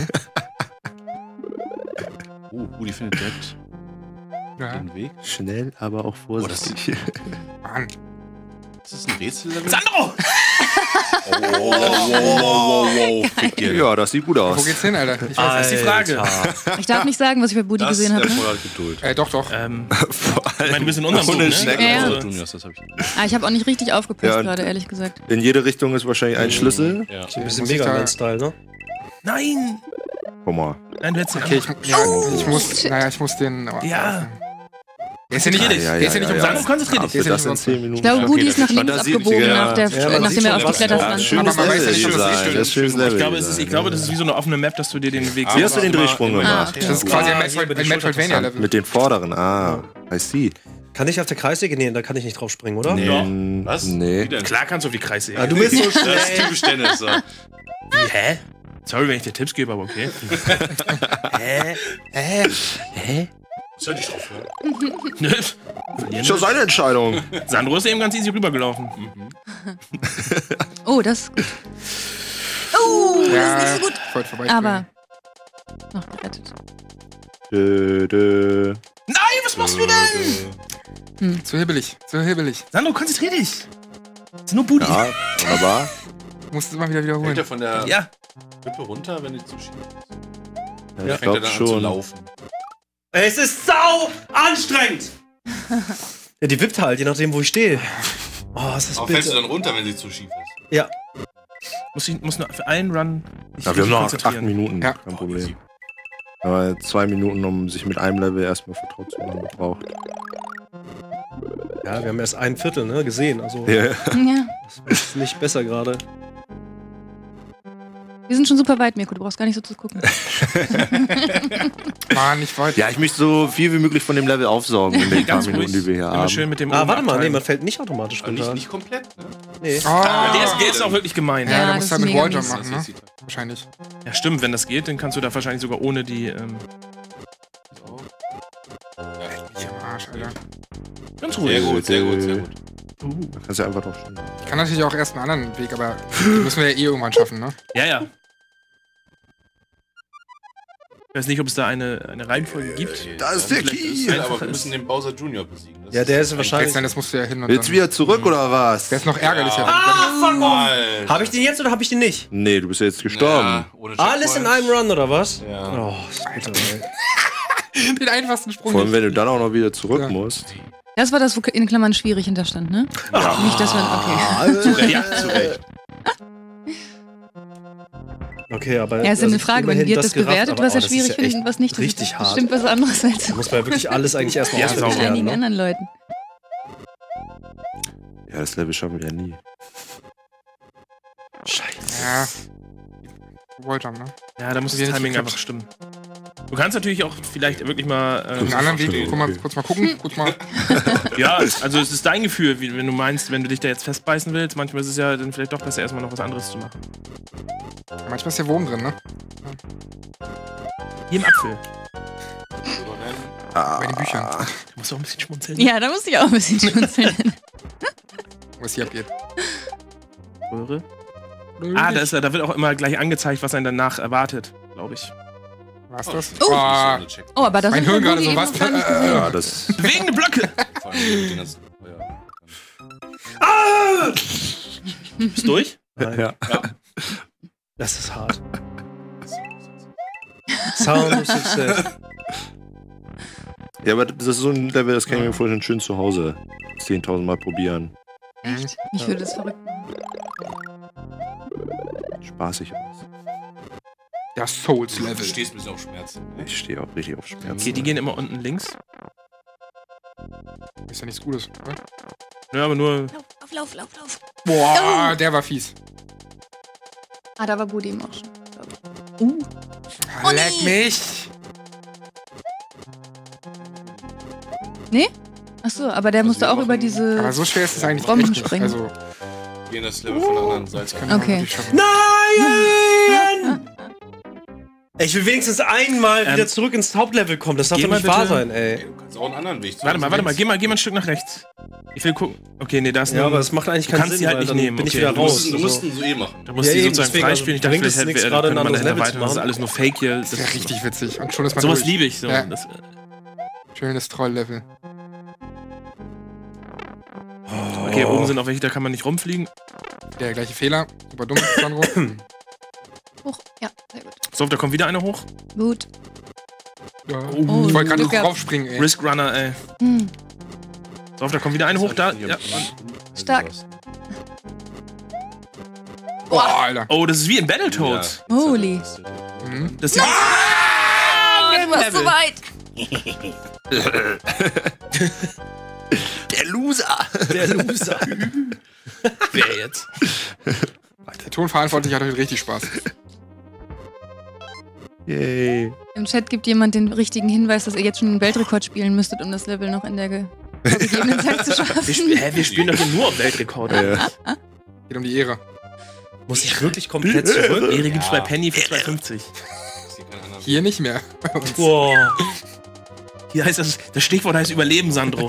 Oh, Budi findet direkt Ja. den Weg. Schnell, aber auch vorsichtig. Mann. Ist das ein Rätsellevel? Sandro! Wow. Fick dir. Ja, das sieht gut Wo aus. geht's hin, Alter? Ich weiß Das ist die Frage. Ich darf nicht sagen, was ich bei Budi gesehen habe. Ne? erfordert Geduld. Doch, doch. Ich meine, du bist in unserem Boot, ne? Ja. Also, Juniors, das hab ich. Ah, ich habe auch nicht richtig aufgepasst Ja, gerade, ehrlich gesagt. In jede Richtung ist wahrscheinlich ein Schlüssel. Ja. Ein bisschen Muss ich Mega da- Man-Style, ne? nein! Guck mal. Nein, du hättest Okay, ich muss den. Ja. Der ist ja nicht umsonst. Sandro, konzentrier dich. Das sind 10 Minuten. Ich glaube, Woody ist nach links abgebogen, nachdem er auf die Kletter stand. Ich glaube, das ist wie so eine offene Map, dass du dir den Weg... Wie hast du den Drehsprung gemacht? Das ist quasi ein Metroidvania-Level. Mit den vorderen, I see. Kann ich auf der Kreissäge? Nee, da kann ich nicht drauf springen, oder? Nee. Ja. Was? Nee. Klar kannst du auf die Kreissäge. Ja, du bist so Das ist schnell. typisch Dennis. So. Hä? Sorry, wenn ich dir Tipps gebe, aber okay. Hä? Soll ich drauf hören? Ist ja seine Entscheidung. Sandro ist eben ganz easy rübergelaufen. Oh, das ist gut. Oh, das ist nicht so gut. Voll vorbei. Aber noch gerettet. Nein, was machst du denn? Zu hibbelig. Sandro, konzentrier dich. Das ist nur Booty. Ja, wunderbar. Musst du immer wieder Fällt wiederholen. er von der Ja. Wippe runter, wenn die zuschieben? Ja, ich Fängt er glaube dann an zu schon. laufen? Es ist sau anstrengend. Ja, die wippt halt, je nachdem, wo ich stehe. Oh, ist das Aber fällst du bitter. dann runter, wenn sie zu schief ist? Ja. Muss nur für einen Run Ja, wir haben noch 8 konzentrieren. Minuten, Ja. kein Problem. Aber 2 Minuten, um sich mit einem Level erstmal vertraut zu machen, gebraucht. Ja, wir haben erst ein Viertel, ne, gesehen. Also, Ja. Ja. das ist nicht besser gerade. Wir sind schon super weit, Mirko. Du brauchst gar nicht so zu gucken. Mann, nicht weit. Ja, ich möchte so viel wie möglich von dem Level aufsaugen in den paar Ganz Minuten, ruhig. die wir hier Immer haben. schön mit dem Ah, warte mal, nee, Abteilen. man fällt nicht automatisch Aber runter. nicht komplett, ne? Nee. Der ist auch wirklich gemein. Ja, Ja, da das musst ist du halt mit mega Walljump mies. machen, ne? Wahrscheinlich. Ja, stimmt, wenn das geht, dann kannst du da wahrscheinlich sogar ohne die. Ich am Arsch, Alter. Ganz Sehr ruhig. gut, sehr gut, sehr gut. Da kannst du einfach drauf stehen. Ich kann natürlich auch erst einen anderen Weg, aber den müssen wir ja eh irgendwann schaffen, ne? Ja. Ich weiß nicht, ob es da eine Reihenfolge gibt. Da ist der Key! Aber wir müssen den Bowser Junior besiegen. Das Ja, der ist Jetzt wahrscheinlich. dann, das musst du ja hin und Willst du dann. wieder zurück oder was? Der ist noch ärgerlicher. Alter. Habe ich den jetzt oder habe ich den nicht? Nee, du bist ja jetzt gestorben. Ja, ohne Alles in einem Run, oder was? Ja. Oh, ist bitter, ey. Den einfachsten Sprung. Vor allem, wenn du dann auch noch wieder zurück Ja. musst. Das war das, wo in Klammern schwierig hinterstand, ne? Ja. Nicht, dass man. Okay. Ja, zu Recht. Okay, aber. Ja, ist ja eine Frage, immerhin wenn wird das gerafft, bewertet, aber, was er das ist schwierig ja findet echt und was nicht. Das richtig ist hart. bestimmt was anderes als Da muss man wirklich alles eigentlich erstmal Ja, auswendig sauber. lernen. einigen Ne? anderen Leuten. Ja, das Level schaffen wir ja nie. Scheiße. Ja. Walljump, ne? Ja, da muss das Ja, nicht Timing geklappt. einfach stimmen. Du kannst natürlich auch vielleicht wirklich mal. Einen anderen Weg. Kurz mal gucken. Kurz mal. Ja, also es ist dein Gefühl, wenn du meinst, wenn du dich da jetzt festbeißen willst. Manchmal ist es ja dann vielleicht doch besser, erstmal noch was anderes zu machen. Manchmal ist der Wurm drin, ne? Hier im Apfel. Bei den Büchern. Da musst du auch ein bisschen schmunzeln. Ja, da musste ich auch ein bisschen schmunzeln. Was hier abgeht. Röhre. Ah, da wird auch immer gleich angezeigt, was einen danach erwartet, glaube ich. Was das? Oh. Oh, Oh, aber das mein hat Hirn der gerade Woody so eben was. noch gar nicht gesehen. Ja, das. Bewegende Blöcke! Vor allem mit den ganzen Feuer. Ah! Bist du durch? Ja. Das ist hart. Sound of Success. Ja, aber das ist so ein Level, das kann ich mir vorstellen, schön zu Hause 10.000 Mal probieren. Echt? Ich würde das verrückt machen. Spaßig aus. Der Du Souls-Level. stehst ein bisschen auf Schmerzen. Ne? Ich stehe auch richtig auf Schmerzen. Okay, die gehen immer unten links. Ist ja nichts Gutes. Ne? Ja, aber nur. Lauf. Boah, der war fies. Ah, da war Woody eben auch schon. Leck mich. Nee? Achso, aber der musste auch über diese. Aber so schwer ist es eigentlich Bomben echt nicht. springen. Also, Gehen das Level von der anderen Seite. können wir Okay. wirklich schaffen. Nein! Ich will wenigstens einmal wieder zurück ins Hauptlevel kommen. Das darf Geh doch mal nicht wahr bitte. sein, ey. Du kannst auch einen anderen Weg. Warte mal, geh mal ein Stück nach rechts. Ich will gucken. Okay, nee, da ist Ja, nur- aber das macht eigentlich Du keinen kannst Sinn, die halt weil nicht dann nehmen. bin ich Okay, wieder du raus. Du musst ihn so eh machen. Da musst Ja, du die eben, sozusagen deswegen, freispielen. Ich dachte, bringt es vielleicht nichts, hätte gerade ein man anderes dann Level zu erweitern. Das ist machen. alles nur Fake hier. Das wäre richtig witzig. Und schon ist man Sowas durch. liebe ich. So. Ja. Das, Schönes Troll-Level. okay, oben sind auch welche, da kann man nicht rumfliegen. Der gleiche Fehler. Super dumm, Sandro. Hoch. Ja, sehr gut. So, da kommt wieder einer hoch. Gut. Ja. Oh, Ich wollte gerade Glück gehabt. draufspringen, ey. Risk Runner, ey. Hm. So, da kommt wieder einer hoch. Da. Ja. Stark. Boah, Alter. Oh, das ist wie in Battletoads. Holy. Das sieht Du warst so weit. Der Loser! Der Loser. Wer jetzt? Der Tonverantwortliche hat heute richtig Spaß. Yay. Im Chat gibt jemand den richtigen Hinweis, dass ihr jetzt schon einen Weltrekord spielen müsstet, um das Level noch in der vorgegebenen Zeit zu schaffen. Wir spielen doch hier nur auf Weltrekorde. Ja. Geht um die Ehre. Muss ich wirklich komplett zurück? Ehre gibt's bei Penny für 2,50. Hier nicht mehr. Boah. Hier heißt das Stichwort heißt Überleben, Sandro.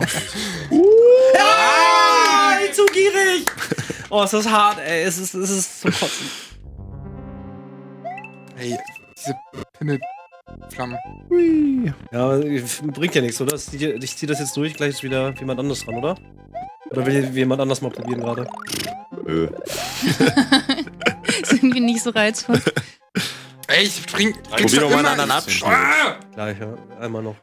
Zu gierig! Oh, ist das hart, ey. Es ist zum Kotzen. Ey, diese Pimmelflammen. Ja, bringt ja nichts, oder? Ich zieh das jetzt durch, gleich ist wieder jemand anderes dran, oder? Oder will jemand anders mal probieren gerade? Ist irgendwie nicht so reizvoll. Ey, ich spring. Probier doch mal einen anderen Abschnitt. Gleich, ja. Einmal noch.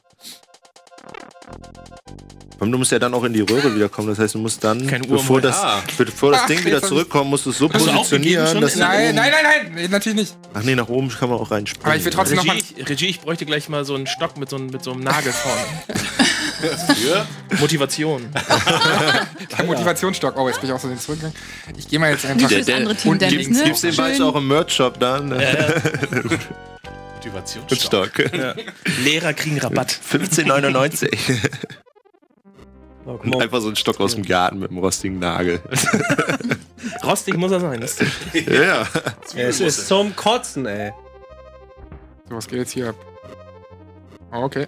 Du musst ja dann auch in die Röhre wiederkommen. Das heißt, du musst dann, bevor das Ding wieder zurückkommt, musst du es so positionieren, dass Nein, natürlich nicht. Ach nee, nach oben kann man auch reinspringen. Aber ich will trotzdem noch mal. Regie, ich bräuchte gleich mal so einen Stock mit so einem Nagel vorne. Für? Motivation. Der Motivationsstock. Oh, jetzt bin ich auch so zurückgegangen. Ich gehe mal jetzt einfach. Gibt's den bald auch im Merch-Shop dann? Motivationsstock. Ja. Lehrer kriegen Rabatt. 15,99. Oh, und einfach so ein Stock aus dem Garten mit einem rostigen Nagel. Rostig muss er sein. Ja. Es ist zum Kotzen, ey. So, was geht jetzt hier ab? Okay.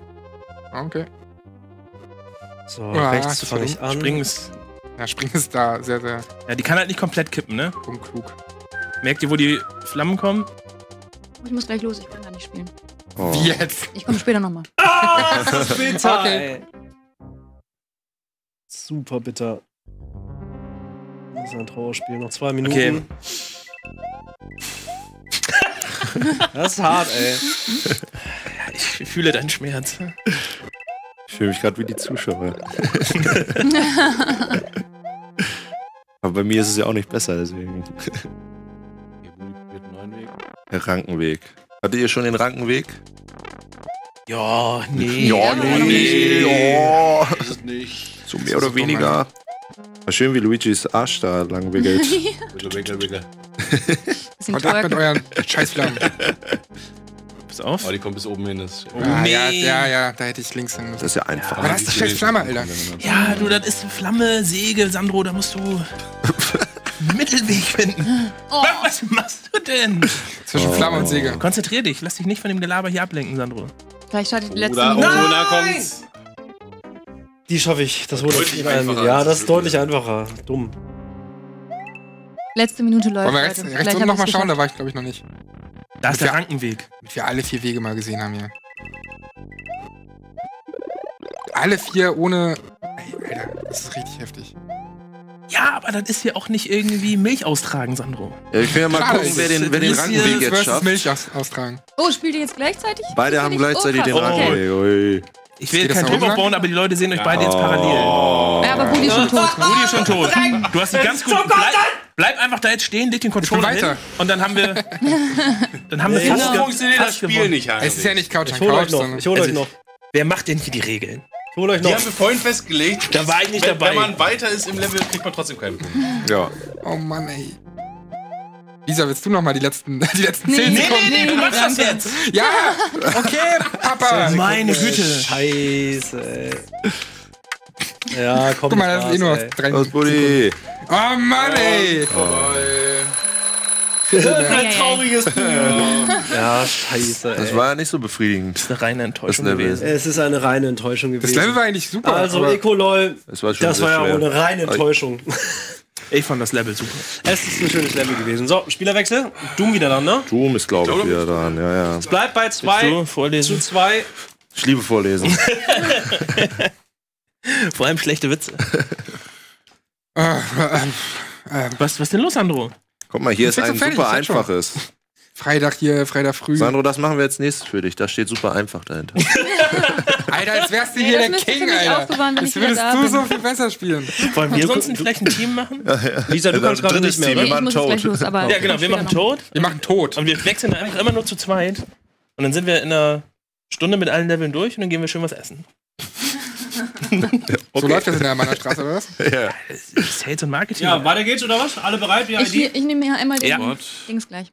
So, rechts fange ich an. Springen ist da sehr, sehr... Ja, die kann halt nicht komplett kippen, ne? Unklug. Merkt ihr, wo die Flammen kommen? Ich muss gleich los, ich kann gar nicht spielen. Oh. Wie jetzt? Ich komme später nochmal. Das ist bitter, okay. Ey. Super bitter. Das ist ein Trauerspiel. Noch 2 Minuten. Okay. Das ist hart, ey. Ich fühle deinen Schmerz. Ich fühle mich gerade wie die Zuschauer. Aber bei mir ist es ja auch nicht besser, deswegen. Der Rankenweg. Hattet ihr schon den Rankenweg? Ja, nee. Ist es nicht. So mehr oder weniger. War schön, wie Luigis Arsch da lang wickelt. Wickel. Und ab mit euren Scheißflammen. Pass auf. Oh, die kommt bis oben hin. Ja, da hätte ich links hin müssen. Das ist ja einfach. Aber das ist scheiß Flamme, Alter. Ja, du, das ist Flamme, Säge, Sandro, da musst du einen Mittelweg finden. Oh. Was machst du denn? Zwischen Flamme und Säge. Konzentrier dich, lass dich nicht von dem Gelaber hier ablenken, Sandro. Gleich schaut die letzte Oder Minute. da kommt's. Die schaffe ich. Das wurde Deutlich einfacher ja, als das ist deutlich einfacher. Dumm. Letzte Minute läuft. Wollen wir rechts unten nochmal schauen? Da war ich, glaube ich, noch nicht. Da ist der Rankenweg. Damit wir alle 4 Wege mal gesehen haben hier. Alle 4 ohne... Ey, Alter, das ist richtig heftig. Ja, aber das ist ja auch nicht irgendwie Milch austragen, Sandro. Ja, ich will ja mal gucken, wer den Rankenweg jetzt schafft. Milch austragen. Oh, spielt ihr jetzt gleichzeitig? Beide haben gleichzeitig den krass. Rankenweg. Ui. Ich will jetzt keinen Druck aufbauen, aber die Leute sehen euch beide jetzt parallel. Ja, aber Budi ist schon tot. Budi ist schon tot. Du hast die ganz gut... Bleib einfach da jetzt stehen, leg den Controller hin und dann haben wir... So funktioniert das Spiel nicht, Heinrich. Es ist ja nicht Couch Ich an hol Couch, euch noch. sondern... Ich hol euch noch. Wer macht denn hier die Regeln? Ich hol euch noch. Die haben wir vorhin festgelegt. Da war ich nicht dabei. Wenn man weiter ist im Level, kriegt man trotzdem keinen Punkt. Ja. Oh Mann, ey. Lisa, willst du noch mal die letzten 10 Nee, Sekunden? du machst das jetzt. Ja, okay, Papa. Meine Güte. Scheiße, ey. Ja, komm. Guck mal, das ist eh nur 3 Los, Minuten. Buddy. Oh Mann, ey. Ein trauriges Ja, scheiße, ey. Das war ja nicht so befriedigend. Das ist eine reine Enttäuschung Das Level. gewesen. Es ist eine reine Enttäuschung gewesen. Das Level war eigentlich super. Also, aber Ecolol, Das war, schon das sehr war ja schwer. wohl eine reine Enttäuschung. Ich fand das Level super. Es ist ein schönes Level gewesen. So, Spielerwechsel. Doom wieder dann, ne? Doom ist, glaube ich, wieder dran. Ja, ja. Es bleibt bei 2 vorlesen? zu 2. Ich liebe Vorlesen. Vor allem schlechte Witze. Was ist denn los, Sandro? Guck mal, hier ist Ich bin ein so fertig, super ich sag schon. einfaches. Freitag früh. Sandro, das machen wir jetzt nächstes für dich. Da steht super einfach dahinter. Alter, als wärst du Nee, hier das der müsst ihr King, für mich Alter. aufbewahren, wenn Als ich wieder würdest da du bin. so viel besser spielen. Wollen wir sonst vielleicht ein Team machen? Lisa, du kannst gerade nicht mehr, Team. oder? Nee, ich muss jetzt gleich los, aber... Ja, genau, wir machen tot. Wir machen tot. Und wir wechseln einfach immer nur zu zweit. Und dann sind wir in einer Stunde mit allen Leveln durch und dann gehen wir schön was essen. So läuft das in der meiner Straße, oder was? Ja. Sales und Marketing. Ja, weiter geht's, oder was? Alle bereit? Ich nehme mir einmal den Dings gleich.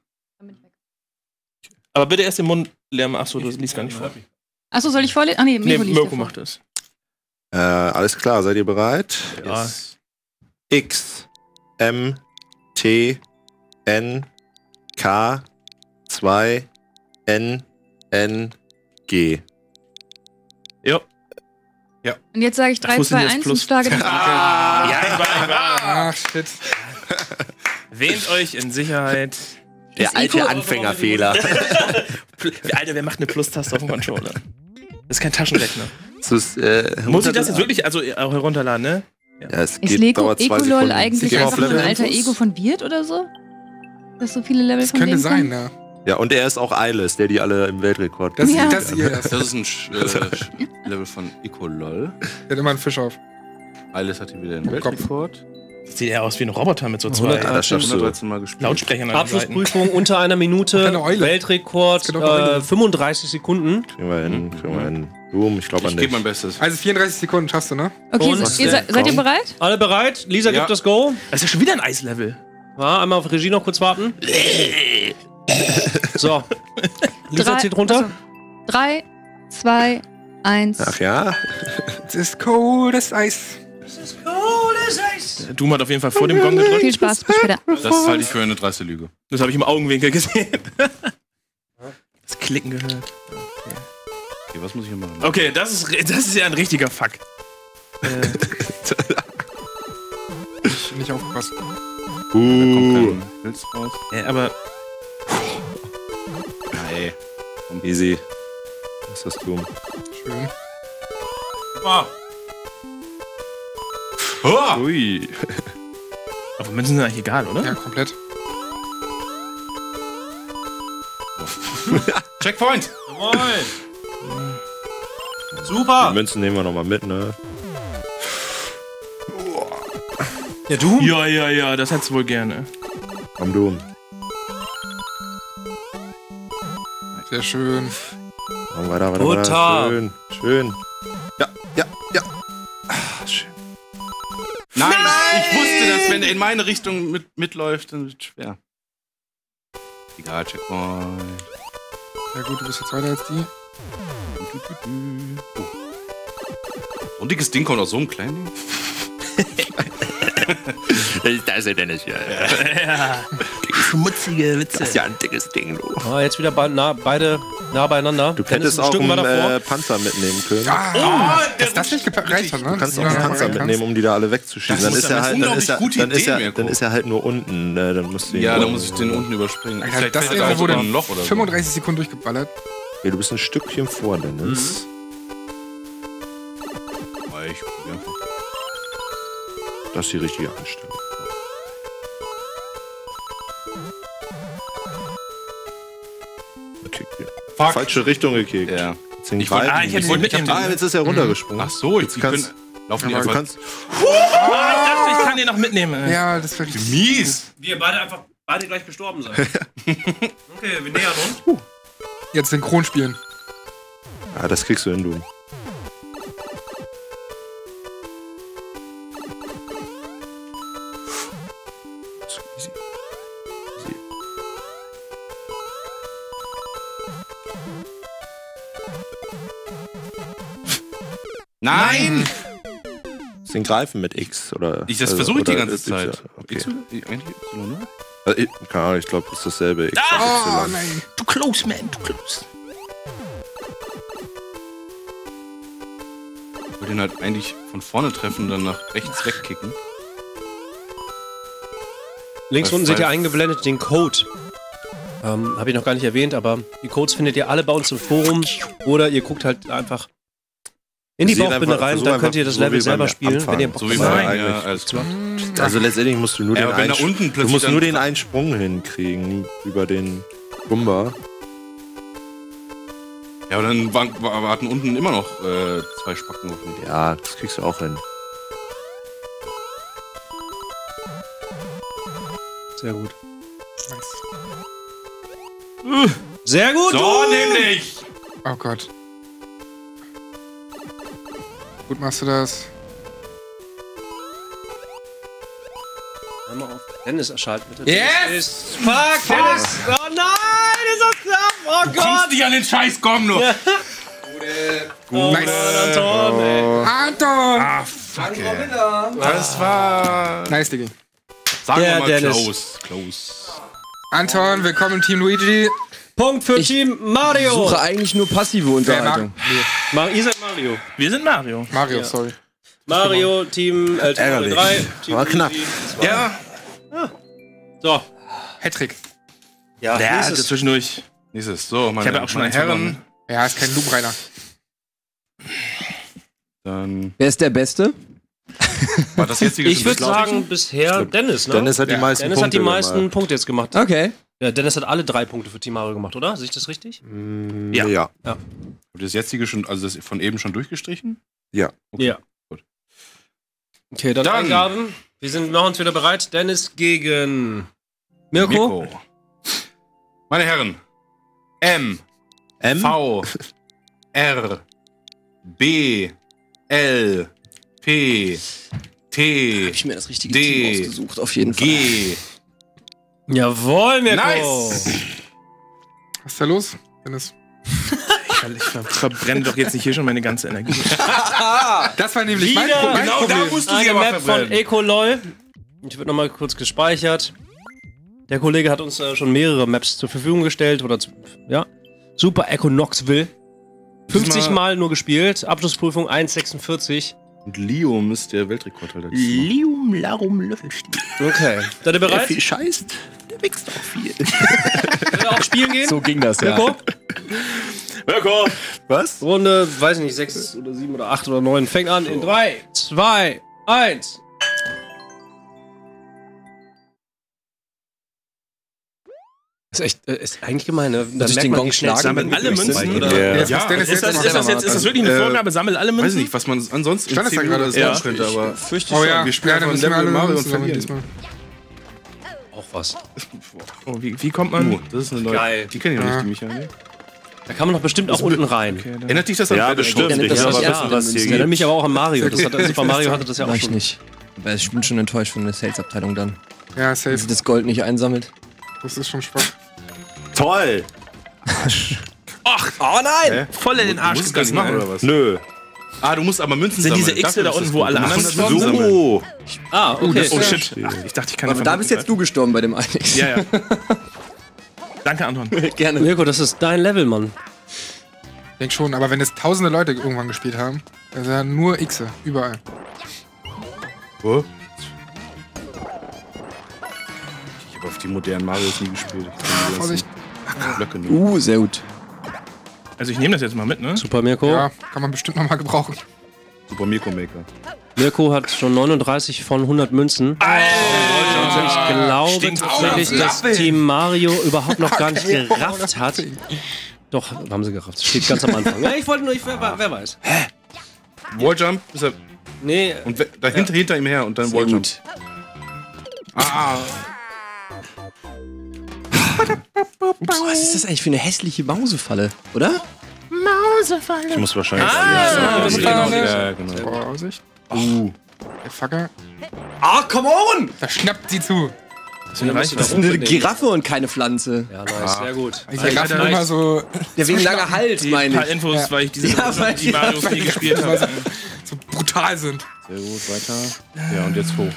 Aber bitte erst den Mund leer machen. Achso, du liest gar nicht vor. Achso, soll ich vorlesen? Ach nee, Mirko macht das. Alles klar, seid ihr bereit? Ja. X, M, T, N, K, 2, N, N, G. Ja. Und jetzt sage ich 3, 2, 1 und schlage den Ach, shit. Wähnt euch in Sicherheit. Der alte Anfängerfehler. Alter, wer macht eine Plus-Taste auf dem Controller? Das ist kein Taschenrechner. Muss ich das jetzt wirklich auch herunterladen, ne? Ja, es ist Ecolol eigentlich einfach nur ein alter Ego von Wirt oder so? Dass so viele Level das von könnte dem sein, kommen? ja. Ja, und er ist auch Eyeless, der die alle im Weltrekord. Das ist ein Level von Ecolol. Der hat immer einen Fisch auf. Eyeless hat hier wieder den Weltrekord. Das sieht eher aus wie ein Roboter mit so 2 Mal gespielt. Lautsprechern. Abschlussprüfung unter einer Minute. Weltrekord 35 Sekunden. Kriegen wir hin. Boom, ich glaube an dich. Ich gebe mein Bestes. Also 34 Sekunden schaffst du, ne? Okay, seid ihr bereit? Alle bereit? Lisa gibt das Go. Das ist ja schon wieder ein Eislevel. Ja, einmal auf Regie noch kurz warten. So. Lisa zieht runter. 3, 2, 1. Ach ja? Es ist coldes Eis. Doom hat auf jeden Fall vor dem Gong gedrückt. Viel Spaß, bis später. Das halte ich für eine dreiste Lüge. Das habe ich im Augenwinkel gesehen. Das Klicken gehört. Okay, was muss ich hier machen? Okay, das ist ja ein richtiger Fuck. Nicht aufgepasst. Da kommt kein Pilz raus. Aber... Ey. Easy. Was ist das Doom? Schön. Ui. Aber Münzen sind eigentlich egal, oder? Ja, komplett. Checkpoint! Jawohl. Super. Die Münzen nehmen wir nochmal mit, ne? Ja, Doom? Ja, das hättest du wohl gerne. Am Doom. Sehr schön. Weiter. Schön. Ja. Schön. Nein! Ich wusste, dass wenn er in meine Richtung mitläuft, dann wird es schwer. Egal, Checkpoint. Ja gut, du bist jetzt weiter als die. Oh. So ein dickes Ding kommt aus so einem kleinen Ding. Da ist er denn nicht. Ja. Schmutzige Witze. Das ist ja ein dickes Ding, du. Jetzt wieder beide nah beieinander. Du hättest auch einen Panzer mitnehmen können. Dass das nicht gereicht hat, ne? Du kannst auch einen Panzer mitnehmen, um die da alle wegzuschießen. Dann ist er halt nur unten. Dann musst du dann muss ich den unten überspringen. Vielleicht das irgendwo wurde ein Loch oder 35 Sekunden durchgeballert. Ja, du bist ein Stückchen vor, Dennis. Ich probier einfach. Das ist die richtige Einstellung. Okay. Falsche Richtung gekickt. Ja. Jetzt ist er runtergesprungen. Ach so, jetzt laufen die einfach. Ich dachte, ich kann den noch mitnehmen. Ja, das wäre richtig mies. Wir beide gleich gestorben sein. Okay, wir nähern uns. Jetzt synchron spielen. Ja, das kriegst du hin, du. Nein! Den Greifen mit X oder. Das versuche ich die ganze Zeit. Okay. Eigentlich Y, ne? Keine Ahnung, ich glaube, das ist dasselbe. X Oh, nein. Du close, man, du close. Ich wollte ihn halt eigentlich von vorne treffen und dann nach rechts wegkicken. Links unten seht ihr eingeblendet den Code. Habe ich noch gar nicht erwähnt, aber die Codes findet ihr alle bei uns im Forum. Oder ihr guckt halt einfach in die Bauchbinde rein, dann könnt ihr das Level selber spielen, wenn ihr Bock habt. Alles klar. Also letztendlich musst du nur den einen einen Sprung hinkriegen über den Gumba. Ja, aber dann warten unten immer noch 2 Spacken auf mich. Ja, das kriegst du auch hin. Sehr gut. Sehr gut! So nämlich! Oh Gott. Gut machst du das. Einmal auf Dennis erschalten, bitte. Yes! Fuck, Dennis! Oh nein, ist das knapp! Oh Gott! Du kommst nicht an den Scheiß, komm nur! Nice. Anton, ey. Anton! Ah, fuck, ey. Das war... Nice, Diggi. Sagen wir mal Dennis. close. Anton, willkommen im Team Luigi. Punkt für Team Mario. Ich suche eigentlich nur passive Unterhaltung. Ihr seid Mario. Wir sind Mario. Mario, sorry. Mario, Team 3. Team war knapp. Ja. So. Hattrick. Ja, Der nächstes. hatte zwischendurch. Nächstes. So, Ich habe ja auch schon meine einen Herren. Ja, ist kein Loop-Reiner. Dann Wer ist der Beste? war das jetzige Ich würde sagen, bisher Dennis, ne? Dennis hat die meisten Dennis Punkte hat die meisten gemacht. Punkte jetzt gemacht. Okay. Ja, Dennis hat alle 3 Punkte für Team Mario gemacht, oder? Sehe ich das richtig? Ja. Habt ihr das jetzige schon, also das von eben schon durchgestrichen? Ja. Okay. Ja. Gut. Okay, dann Eingaben. Wir machen uns wieder bereit. Dennis gegen Mirko. Meine Herren. M. V. R. B. L. P. T. Hab ich mir das richtige D. Team ausgesucht, auf jeden Fall. G. Jawohl, Mirko. Nice! Was ist da los, Dennis? Ich verbrenne doch jetzt nicht hier schon meine ganze Energie. Das war nämlich mein Wieder Problem. da musst du sie eine aber Map von verbrennen. Ecoloy. Ich wird nochmal kurz gespeichert. Der Kollege hat uns schon mehrere Maps zur Verfügung gestellt. Oder ja. Super Econoxville. 50 Mal nur gespielt. Abschlussprüfung 1,46. Und Leo müsste der Weltrekordhalter sein. Lium, Larum, Löffelstiel. Okay. Seid ihr bereit? Viel scheißt, der wächst auch viel. Wollt ihr auch spielen gehen? So ging das, ja. Mirko? Mirko! Was? Runde, weiß ich nicht, 6 oder 7 oder 8 oder 9. Fängt an in 3, 2, 1. Ist echt, ist eigentlich gemein, ne? Dann ich merkt den man, Gong wie schnell schlagen? Sammel Alle Münzen? oder? Ja. Ja, Dennis Ist das wirklich eine Vorgabe? Sammel alle Münzen? Weiß nicht, was man ansonsten Stand das da gerade? das Ja. könnte, aber Fürchte Oh ja, wir spielen dann einfach müssen wir Level alle Mario und Münzen sammeln verlieren. diesmal. Auch was. Oh, wie kommt man? Das ist eine neue. Geil. Die kenne ich noch Ja. nicht, die Michael. Da kann man doch bestimmt auch unten rein. Okay, dann- Erinnert dich das an Ja, Red bestimmt. Show? Ich das will aber ja, wissen, was hier Das erinnert geht. mich aber auch an Mario. Super Mario hatte das ja auch Mach ich schon. nicht. Aber ich bin schon enttäuscht von der Sales-Abteilung dann. Ja, Wenn safe. sie das Gold nicht einsammelt. Das ist schon schwach. Toll! Ach, Oh nein! voll in den Arsch Musst du das gegangen. machen, Ey. oder was? Nö. Ah, du musst aber Münzen Sind sammeln. diese Xe da Dafür ist unten, das wo gut. alle Du musst anderen 100 Münzen sammeln? sammeln. Ah, okay. Oh shit. Ich dachte, ich kann Aber einfach da bist jetzt du gestorben bei dem Alex. Ja, ja. Danke, Anton. Gerne. Mirko, das ist dein Level, Mann. Ich denke schon, aber wenn es tausende Leute irgendwann gespielt haben, dann sind ja nur Xe, überall. Wo? Ich habe auf die modernen Marios nie gespielt. Ich kenn die ganzen Vorsicht. Blöcke nur. Sehr gut. Also ich nehme das jetzt mal mit, ne? Super, Mirko. Ja, kann man bestimmt nochmal gebrauchen. Super Mirko Maker. Mirko hat schon 39 von 100 Münzen. Ich glaube Stinkt tatsächlich, dass Team Mario überhaupt noch gar nicht gerafft hat. Doch, haben sie gerafft. Steht ganz am Anfang. Ja, ich wollte nur, wer weiß. Walljump ist er. Nee, Und dahinter hinter ihm her und dann Walljump. Ah, Was ist das eigentlich für eine hässliche Mausefalle, oder? ich muss wahrscheinlich. Ja, genau. Vorsicht. Der Fucker. Ah, come on! Da schnappt sie zu. das ist Das ist eine Giraffe und keine Pflanze. Ja, nice, sehr gut. Ich Giraffen immer so, Der wegen langer Hals, Ein meine paar ich. Infos, weil ich diese Ja, weil die Marios nie gespielt habe. so brutal sind. Sehr gut, weiter. Ja, und jetzt hoch.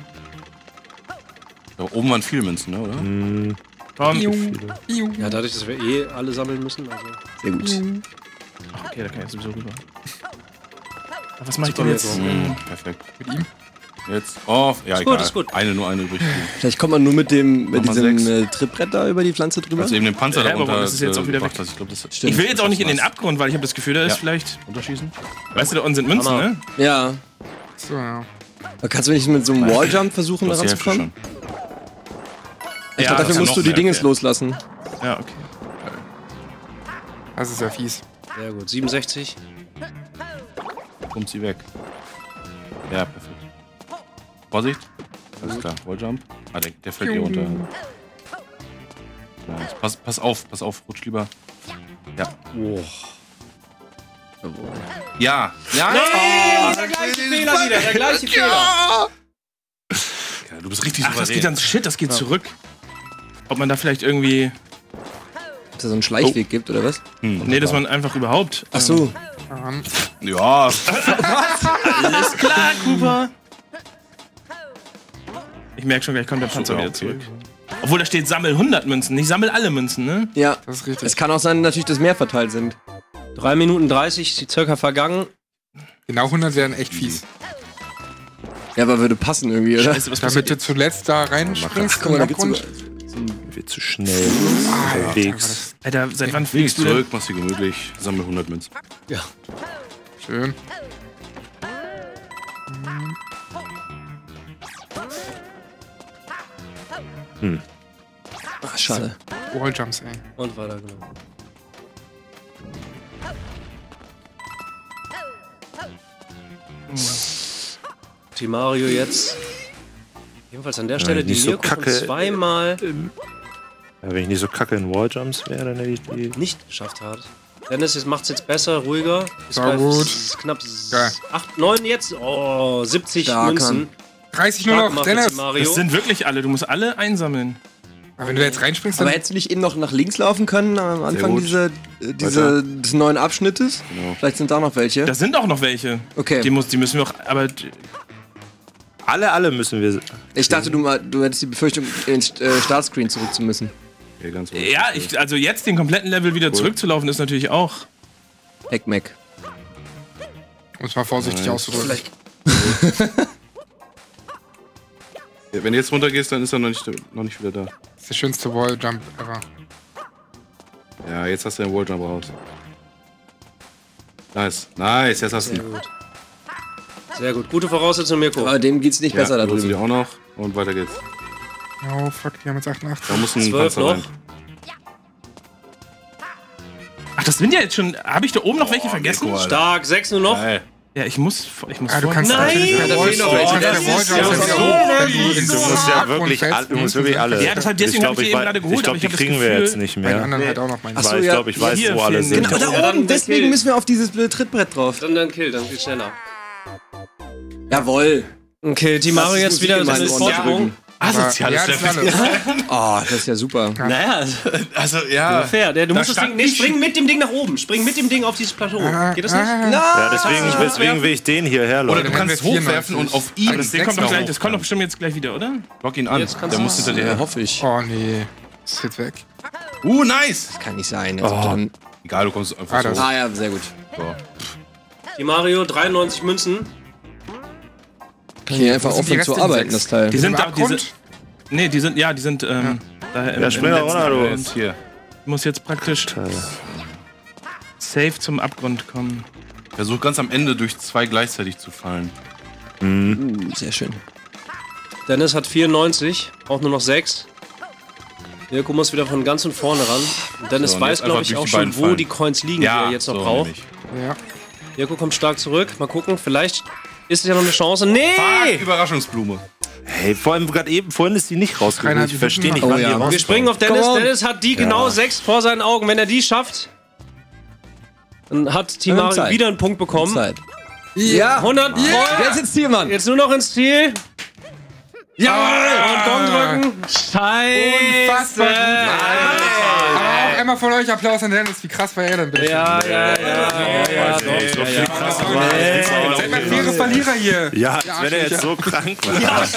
Da oben waren viele Münzen, ne, oder? Komm. Ja, dadurch, dass wir eh alle sammeln müssen. Also. Sehr gut. Okay, da kann ich sowieso rüber. Aber was mache ich denn jetzt? Perfekt. Mit ihm? Jetzt. Oh, ja, Ist egal. gut, ist gut. Nur eine übrig. Vielleicht kommt man nur mit diesem Mach mal 6. Trittbrett da über die Pflanze drüber. Also eben den Panzer Ja, aber darunter. das ist jetzt auch wieder gebracht weg. hast. Ich glaube, das Stimmt. Ich will jetzt auch nicht in den Abgrund, weil ich habe das Gefühl, da ist Ja. vielleicht... Unterschießen? Weißt du, da unten sind Münzen, Hammer. ne? Ja. So, ja. Da kannst du nicht mit so einem Walljump versuchen, da Das ist die Hälfte ranzukommen? schon. Ich Ja, glaube, das dafür ist ja musst noch du die mehr, Dinges okay. loslassen. Ja, okay. Das ist ja fies. Sehr gut. 67. Kommt sie weg. Ja, perfekt. Vorsicht. Alles klar. Walljump. Ah, der fällt hier runter. Nice. Pass auf, rutsch lieber. Ja. Ja. Ja. Nein, der gleiche Fehler wieder, der gleiche Fehler. Ja, du bist richtig Ach, das geht dann, shit, das geht zurück. Ob man da vielleicht irgendwie... Ob es da so einen Schleichweg gibt, oder was? Nee, dass man einfach überhaupt... Ach so. Ja. Alles klar, Cooper. Ich merke schon, gleich kommt der Panzer wieder zurück. Obwohl da steht, sammel 100 Münzen, nicht sammel alle Münzen, ne? Ja, Das ist richtig. es kann auch sein, natürlich, dass mehr verteilt sind. 3 Minuten 30 circa vergangen. Genau 100 wären echt fies. Ja, aber würde passen irgendwie, oder? Scheiße, was Damit du zuletzt da reinspringst. Guck mal, da geht's Abgrund. Wird zu schnell unterwegs. Alter, seit wann Fliegst fliegst du denn? zurück, machst dir gemütlich, sammel 100 Münzen. Schön. Ach, schade. Walljumps, ey. Und weiter, genau. Team Mario jetzt. Jedenfalls an der Stelle die nicht so Mirko kacke. zweimal Ja, wenn ich nicht so kacke in Walljumps wäre, dann hätte ich die. nicht geschafft hat. Dennis macht es jetzt besser, ruhiger. Ist War bei gut. knapp Geil. 8, 9 jetzt. Oh, 70 Stark, Münzen. 30 nur Stark noch, gemacht für Dennis. Team Mario. Das sind wirklich alle, du musst alle einsammeln. Aber wenn du da jetzt reinspringst, Aber dann... hättest du nicht eben noch nach links laufen können am Anfang gut. des neuen Abschnittes? Genau. Vielleicht sind da noch welche. Da sind auch noch welche. Okay. Die müssen wir auch, aber Alle müssen wir. Ich dachte, du hättest die Befürchtung, ins Startscreen zurück zu müssen. Okay, ganz gut. ja, also jetzt den kompletten Level wieder zurückzulaufen ist natürlich auch. Heckmeck. Um es mal vorsichtig auszudrücken. Ja, wenn du jetzt runtergehst, dann ist er noch nicht wieder da. Das ist der schönste Walljump ever. Ja, jetzt hast du den Walljump raus. Nice, jetzt hast du ihn. Sehr gut. Gute Voraussetzung, Mirko. Aber dem geht's nicht besser da du holst ihn drüben. dir auch noch und weiter geht's. Oh, fuck, die haben jetzt 88. Da muss ein 12 Panzer noch. rein. Ach, das sind ja jetzt schon. Habe ich da oben noch welche vergessen? Mirko, Alter. Stark, 6 nur noch. Geil. Ja, ich muss Ah, du kannst Nein! natürlich per Walljump. Du musst ja wirklich alle. Ja, deswegen ich hab ich eben gerade geholt, Ich aber glaube, ich die hab das kriegen wir Gefühl- jetzt nicht Bei den mehr. anderen halt auch noch meine. Ach so, Weil ich ja. glaube, ich weiß, Hier wo alle fehlen sind. Genau, da oben, deswegen müssen wir auf dieses blöde Trittbrett drauf. Dann kill, dann viel schneller. Jawohl. Okay, Team Mario jetzt wieder Musik in seinen meinen Ohren Vorsprung. drücken. Asoziales Ja, das ist alles. Oh, das ist ja super. Naja, Also, ja. fair. Du musst das stand Ding nicht springen mit dem Ding nach oben. Spring mit dem Ding auf dieses Plateau. Geht das nicht? Ja, deswegen will ich den hierher Oder locken. du kannst es hochwerfen und auf ihn. Das kommt doch gleich, das kommt doch bestimmt jetzt gleich wieder, oder? Lock ihn an. Jetzt kannst Der du- muss hinter dir Ja, her. hoffe ich. Oh, nee. Das ist jetzt weg. Nice. Kann nicht sein. Also dann, Egal, du kommst einfach das- so. ja, sehr gut. Team Mario, 93 Münzen. Kann hier einfach wo sind die aufhören zu restlichen arbeiten, 6? das Teil. Die sind da, Abgrund? nee, die sind daher Ja, spring doch runter, du. Jetzt hier. muss jetzt praktisch safe zum Abgrund kommen. Versuch ganz am Ende durch 2 gleichzeitig zu fallen. Sehr schön. Dennis hat 94, braucht nur noch 6. Mirko muss wieder von ganz und vorne ran. Und Dennis So, und weiß, jetzt glaube einfach ich, durch auch die schon, beiden wo fallen. die Coins liegen, die er jetzt noch braucht. nämlich. Ja. Mirko kommt stark zurück. Mal gucken, vielleicht ist es ja noch eine Chance. Nee! Fuck, Überraschungsblume. Hey, vor allem gerade eben, vorhin ist die nicht rausgekommen. Reinhard, Ich verstehe nicht, Oh wann die ja. rauskommt. Wir springen auf Dennis. Come on. Dennis hat die genau 6 vor seinen Augen. Wenn er die schafft, dann hat Team Wir haben Mario Zeit. wieder einen Punkt bekommen. Zeit. Ja! 100 Jetzt ins Ziel, Mann! Jetzt nur noch ins Ziel. Und Gong drücken. Scheiße. Unfassbar gut. Aber auch einmal von euch Applaus an Dennis. Wie krass war er denn bitte? Ja. Seid mal faire Verlierer hier. Ja, als wenn er jetzt so krank war.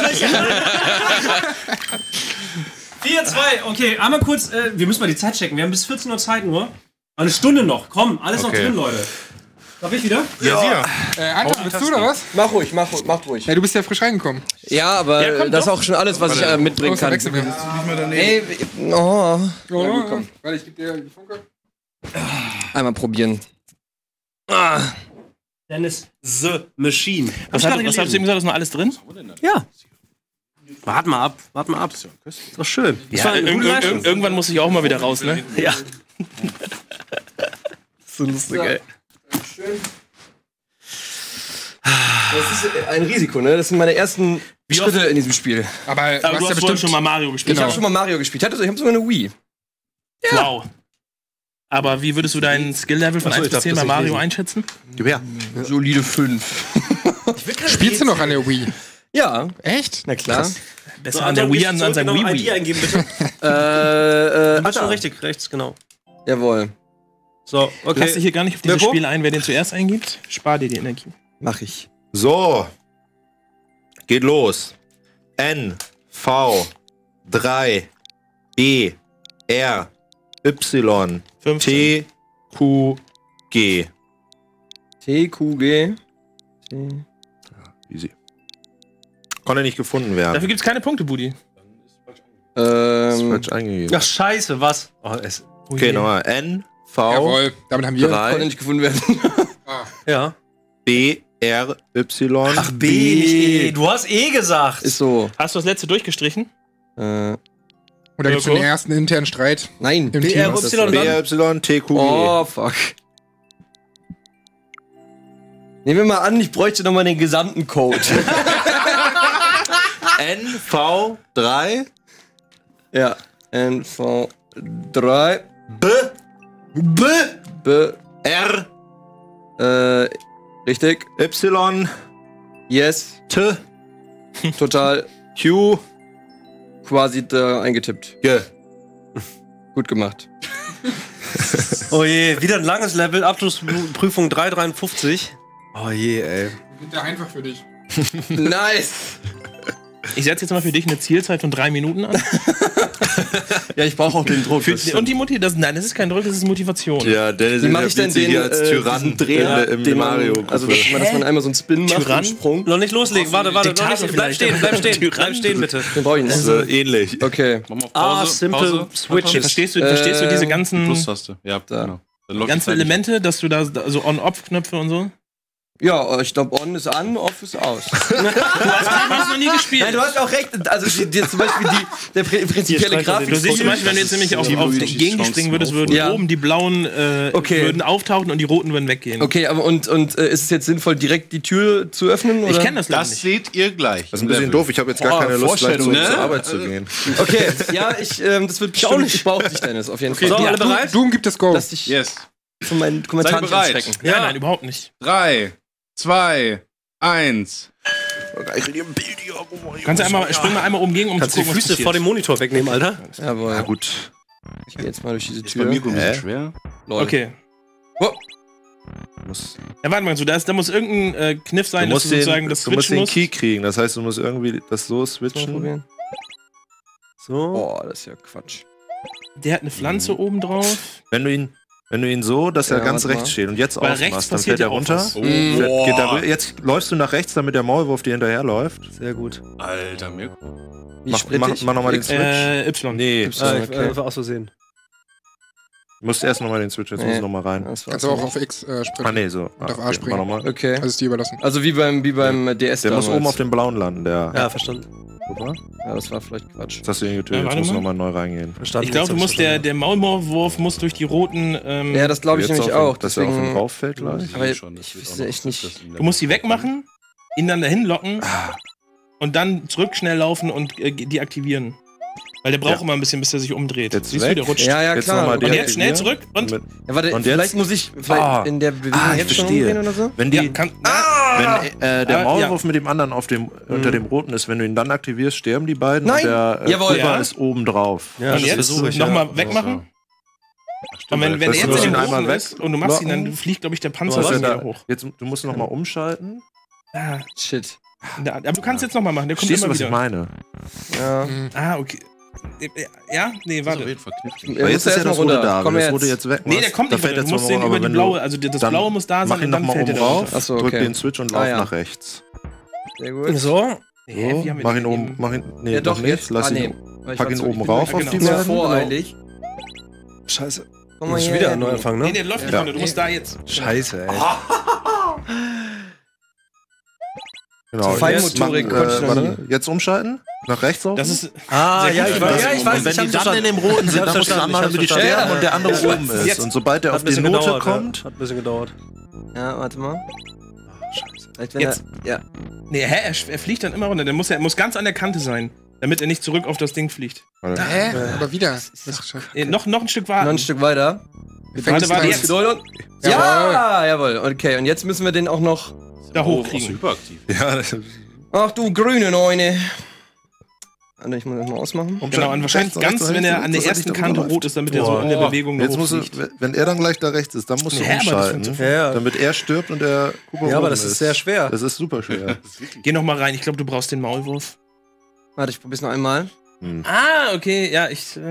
4-2. Okay, einmal kurz. Wir müssen mal die Zeit checken. Wir haben bis 14 Uhr Zeit nur. Eine Stunde noch. Komm, alles noch drin, Leute. Darf ich wieder? Anton, willst du oder was? Mach ruhig. Ja, du bist ja frisch reingekommen. Ja, aber das ist auch schon alles, was ich mitbringen kann. Wechseln wir. Ey, oh. Warte, ich geb dir die Funke. Einmal probieren. Dennis The Machine. Was habt ihr gesagt, ist noch alles drin? Ja. Wart mal ab. Ist doch schön. Das war eine gute Leistung. Irgendwann muss ich auch mal wieder raus, ne? Ja. So lustig, ey. Das ist ein Risiko, ne? Das sind meine ersten Schritte in diesem Spiel. Aber Aber du hast vorhin schon mal Mario gespielt. Ich habe schon mal Mario gespielt. Ich habe sogar eine Wii. Wow. Aber wie würdest du dein Skill-Level von 1 bis 10 bei Mario einschätzen? Gib her. Solide 5. Spielst du noch an der Wii? Ja. Echt? Na klar. Besser an der Wii an seinem Wii. ID eingeben, bitte. Schon richtig, rechts, genau. Jawohl. So, okay. Lass dich hier gar nicht auf dieses Spiel ein, wer den zuerst eingibt. Spar dir die Energie. Mach ich. So. Geht los. N, V, 3, E, R, Y, 15. T, Q, G. T, Q, G. Easy. Konnte nicht gefunden werden. Dafür gibt's keine Punkte, Budi. Ist falsch eingegeben. Ach, scheiße, was? Okay, nochmal. N, V, Jawohl, damit haben wir 3, Konnte nicht gefunden werden. Ja. B, R, Y. Ach, B, nicht E. Du hast E gesagt. Ist so. Hast du das letzte durchgestrichen? Oder gibt es den ersten internen Streit? Nein. Im B, Team? R, Y, B, R, Y, T, Q, G. Oh, fuck. Nehmen wir mal an, ich bräuchte nochmal den gesamten Code. N, V, 3. Ja. NV 3. B, B, B. R, Richtig. Y, Yes. T, Total. Q, Quasi da eingetippt. G. Gut gemacht. Oh je, wieder ein langes Level. Abschlussprüfung 3,53. Oh je, ey. Geht der einfach für dich. Nice. Ich setze jetzt mal für dich eine Zielzeit von 3 Minuten an. Ja, ich brauche auch den Druck. Und die Motivation, nein, das ist kein Druck, das ist Motivation. Ja, Dennis Wie mache ich denn den als Tyrann Dreher im Mario? Also, dass man einmal so einen Spin macht, einen Sprung. Noch nicht loslegen, warte, noch nicht. Bleib stehen, bitte. Den brauche ich nicht. So ähnlich. Okay. Simple Switches. Verstehst du diese ganzen Plus-Taste. Ja, genau. ganzen Elemente, dass du da so On-Off-Knöpfe und so? Ja, ich glaube, On ist an, Off ist aus. Du hast noch nie gespielt. Nein, du hast auch recht. Also zum Beispiel der prinzipielle Grafik. Du siehst zum Beispiel, wenn du jetzt nämlich auf die Gegend springen würdest, würden oben die blauen würden auftauchen und die roten würden weggehen. Okay, aber und ist es jetzt sinnvoll, direkt die Tür zu öffnen? Oder? Ich kenne das nicht. Das seht ihr gleich. Das ist ein bisschen doof, ich habe jetzt gar keine Lust, gleich zur Arbeit zu gehen. Okay, ja, das wird bestimmt. Ich brauche dich, Dennis, auf jeden Fall. So, alle bereit? Doom gibt das Go. Lass dich von meinen Kommentaren nicht bereit? erschrecken. Ja, nein, überhaupt nicht. 3, 2, 1. Spring mal einmal umgehen, um Kannst zu du die gucken, Füße vor dem Monitor wegnehmen, Alter? Jawohl. Ja, gut. Ich gehe jetzt mal durch diese Ist bei Tür. mir ein bisschen schwer. Lol. Okay. Oh. Ja, warte mal, da muss irgendein Kniff sein, dass du sozusagen das Du musst switchen den musst. Key kriegen, das heißt, du musst irgendwie das so switchen. So. Oh, das ist ja Quatsch. Der hat eine Pflanze oben drauf. Wenn du ihn so, dass er ganz warte rechts mal. steht und jetzt Weil ausmachst, rechts dann passiert fällt er ja auch runter. was. Geht da, jetzt läufst du nach rechts, damit der Maulwurf dir hinterherläuft. Sehr gut. Alter, mir. Mach nochmal den Switch. Y. Nee, Einfach aus Versehen. du musst erst nochmal den Switch, jetzt musst du nochmal rein. Das Kannst du auch auf X springen. Ah, nee, so. Und auf A springen. Mach nochmal. Okay. Also ist dir überlassen. Also wie beim DS Der muss damals. oben auf dem blauen landen, der. Ja, verstanden. Guck mal. Ja, das war vielleicht Quatsch. Jetzt hast du ihn getötet, Ja, jetzt warte musst du mal. nochmal neu reingehen. Verstanden. Ich glaube, du musst der Maulwurf muss durch die roten. Ja, das glaube ich Jetzt nämlich auf ihn- auch. Dass er auf ihn Deswegen, drauf fällt gleich. aber ich wüsste echt nicht. Du musst die wegmachen, ihn dann dahin locken und dann zurück schnell laufen und die aktivieren. Weil der braucht immer ein bisschen, bis er sich umdreht. Jetzt Siehst du, weg. der rutscht. Ja, Jetzt klar. nochmal Und jetzt schnell deaktivieren. zurück und. Mit- Ja, warte, Und vielleicht jetzt? muss ich in der Bewegung ich jetzt schon verstehe. umgehen oder so? Wenn die, wenn der Ah, Maulwurf mit dem anderen unter dem roten ist, wenn du ihn dann aktivierst, sterben die beiden Nein. und der Jawohl. Kupfer Ja. ist oben drauf. Ja, Und das jetzt versuche ich. nochmal wegmachen. Und wenn er Das jetzt muss in ihn den einmal Boden weg ist und du machst ihn, dann locken. fliegt, glaube ich, der Panzer Was ist wieder da? hoch. Jetzt, du musst nochmal umschalten. Ah, Shit. aber du kannst jetzt nochmal machen, der kommt Verstehst du, immer was ich wieder. meine? Ja. Ah, okay. Ja? Nee, warte. Weil jetzt ist ja das rote da. Wenn das rote jetzt weg Nee, der kommt da nicht fällt wieder. jetzt Du musst mal den rum, über aber die wenn blaue, du- also das dann blaue muss da sein Mach ihn und dann nochmal fällt oben der da rauf, runter. Achso, drück okay. den Switch und lauf Ah, ja. nach rechts. Sehr gut. So. Hä, wie haben wir Mach den ihn oben, gegeben? mach ihn, nee, Ja, doch, noch nicht. jetzt. Lass Ah, ihn, nee. Weil ich pack war ihn zu- oben ich rauf bin- auf die genau. Sehr beiden. voreilig. Scheiße. Komm mal Muss her. wieder neu anfangen, Nee, ne? der läuft nicht Ja. runter, du musst da jetzt. Scheiße, ey. Genau. Feinmotorik konnte ich noch warte, jetzt umschalten? Nach rechts auf? Das ist. Ah, ja, ich weiß. Und wenn die dann in dem roten sind, dann muss der andere mit die sterben und der andere oben ist. Jetzt. Und sobald der Hat auf ein die bisschen Note gedauert. kommt, Hat ein bisschen gedauert. Ja, warte mal. Scheiße. Vielleicht wenn Jetzt. Ja. Nee, er fliegt dann immer runter. Der muss ganz an der Kante sein, damit er nicht zurück auf das Ding fliegt. Hä? Aber wieder. Noch ein Stück warten. Noch ein Stück weiter. Warte, jetzt. Ja, jawohl. Okay, und jetzt müssen wir den auch noch da hochkriegen. Hyperaktiv. Ja, ach du grüne Neune. Ich muss das mal ausmachen. Genau, und wahrscheinlich ganz, wenn er an der ersten Kante rot ist, damit er so in der Bewegung jetzt muss wenn er dann gleich da rechts ist, dann musst du umschalten, damit er stirbt und der Kuba ja, aber das ist sehr schwer. Das ist super schwer. Geh noch mal rein, ich glaube, du brauchst den Maulwurf. Warte, ich probier's noch einmal. Ah, okay, ja,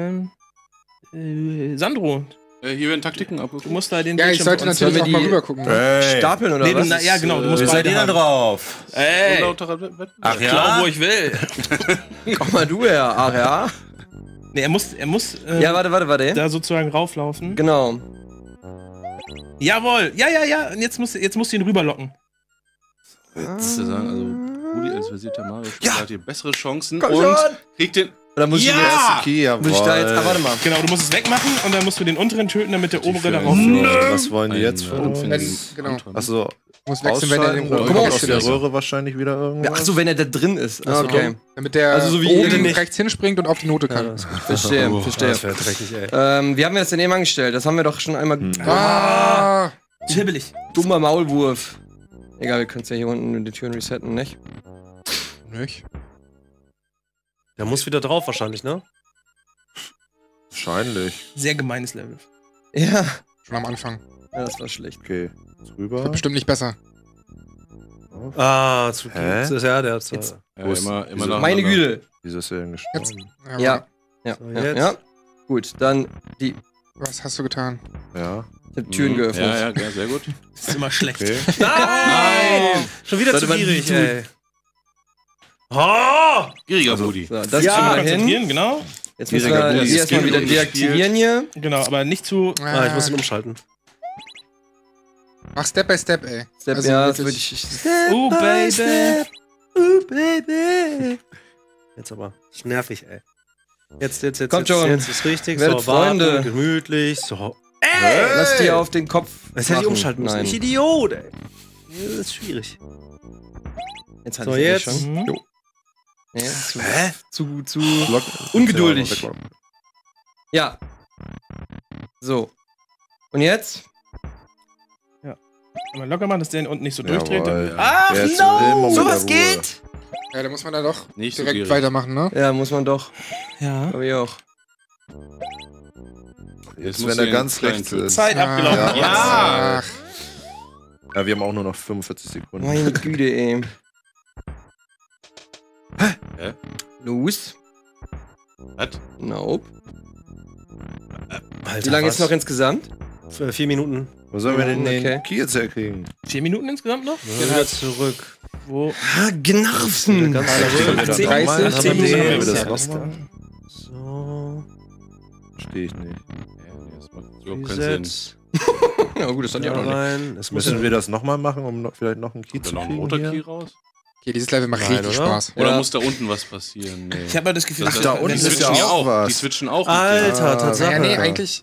Sandro. Hier werden Taktiken ab. Du musst da den. Ja, ich sollte natürlich auch mal rüber gucken. Stapeln oder was? Ja, genau. Du musst beide da drauf. Ey. Ach ja? Klar, wo ich will. Komm mal du her. Ach ja. Nee, er muss. Ja, warte. Da sozusagen rauflaufen. Genau. Jawohl. Ja. Und jetzt musst du ihn rüberlocken. Würdest du sagen, also Rudi als versierter Mario hat hier bessere Chancen Komm und schon. kriegt den. Oder muss ich den ersten Key, muss ich da jetzt. Warte mal. Genau, du musst es wegmachen und dann musst du den unteren töten, damit der obere darauf Was wollen die jetzt von uns? Genau. Achso. Muss wechseln, wenn er den kommt aus der Röhre wahrscheinlich wieder irgendwas. Achso, wenn er da drin ist. Okay. Damit der also so wie oben rechts hinspringt und auf die Note kann. Verstehe. Das wäre dreckig, ey. Wie haben wir das denn eben angestellt? Das haben wir doch schon einmal. Hibbelig. Dummer Maulwurf. Egal, wir können es ja hier unten die Türen resetten, nicht? Nicht? Der muss wieder drauf wahrscheinlich, ne? Wahrscheinlich. Sehr gemeines Level. Ja. Schon am Anfang. Ja, das war schlecht. Okay, drüber. Wird bestimmt nicht besser. Ah, zu Hä? ja, der hat Immer nach meine Güte. Wieso ist er denn gestorben? Ja. jetzt. Gut, dann die. Was hast du getan? Ja. Ich hab Türen geöffnet. Ja, sehr gut. Das ist immer schlecht. Okay. Nein! Schon wieder zu gierig, ey. Oh! Gieriger Rudi. So, das Ja, schon mal konzentrieren, hin. genau. Jetzt müssen wir die erstmal wieder deaktivieren hier. Genau, aber nicht zu. Ah, ich muss ihn umschalten. Mach Step by Step, ey. Step, Also ja, das wirklich- würde ich. Baby. Jetzt aber. Das ist nervig, ey. Jetzt Kommt schon. Jetzt ist richtig. Werdet So, warten, Freunde. gemütlich. So. Lass dir auf den Kopf. Das hätte ich machen. umschalten müssen. Nein. Ich Idiot, ey. Das ist schwierig. Jetzt So, jetzt. Schon. Jo. Nee, zu ungeduldig. Ja. So. Und jetzt? Mal locker machen, dass der unten nicht so durchdreht. Jawohl. Ach, Jetzt no! immer Sowas mit der Ruhe. geht! Ja, da muss man da doch Nicht so direkt gierig. weitermachen, ne? Ja, muss man doch. Ja. Aber ich auch. Jetzt, wenn er ganz rechts ist. Zeit abgelaufen. Ja. Ach, Ja, wir haben auch nur noch 45 Sekunden. Meine Güte, ey. Hä? Los. Was? Nope. Alter, Wie lange was? ist noch insgesamt? 4 Minuten. Wo sollen wir denn Okay. den Key jetzt herkriegen? 4 Minuten insgesamt noch? Wieder zurück. Wo? Ah, Gnarfen. Ganz Ach, 10 30, 10 Minuten haben wir das das. nochmal? So. Verstehe ich nicht. Das macht überhaupt keinen Reset. Sinn. Ja, gut, das hat ja Da auch noch nicht. rein. Es muss Müssen wir das nochmal machen, um vielleicht noch einen Key Kommt da zu noch ein kriegen? roter hier? Key raus? okay, dieses Level macht Nein, richtig oder? Spaß. Oder Ja. muss da unten was passieren? Nee. Ich habe das Gefühl, Das- da unten die ist switchen ja ja auch auch. was. Die switchen auch. Alter, Tatsache. Ja, nee, eigentlich.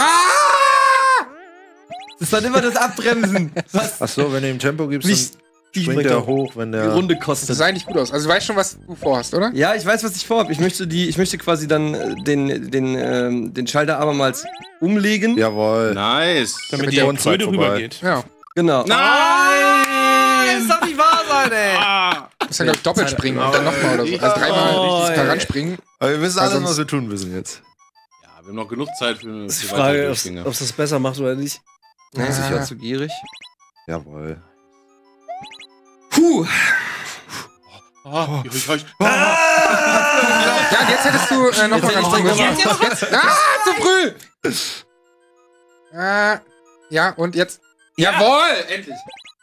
Das ist dann immer das Abbremsen. Was Achso, wenn du ihm Tempo gibst, Nicht dann springt er hoch, wenn die der... Runde Das kostet. sah eigentlich gut aus. Also du weißt schon, was du vorhast, oder? Ja, ich weiß, was ich vorhab. Ich möchte quasi dann den Schalter abermals umlegen. Jawohl. Nice. damit mit die der Unzeit Kröte vorbei. rübergeht. Ja. Genau. Nein! Das darf nicht wahr sein, ey. Du musst dann, glaube ich, doppelt springen und dann nochmal oder so. Also dreimal richtig daran springen. Aber wir wissen Weil alles, sonst- was wir tun müssen jetzt. Ja, wir haben noch genug Zeit für Das ist die für Frage, weitere ob Durchgänge. es das besser macht oder nicht. Ja, sicher zu gierig. Jawohl. Puh. Ja, und jetzt hättest du nochmal ganz drin gemacht. Jetzt. Zu früh! Ja, und jetzt. Jawohl! Endlich!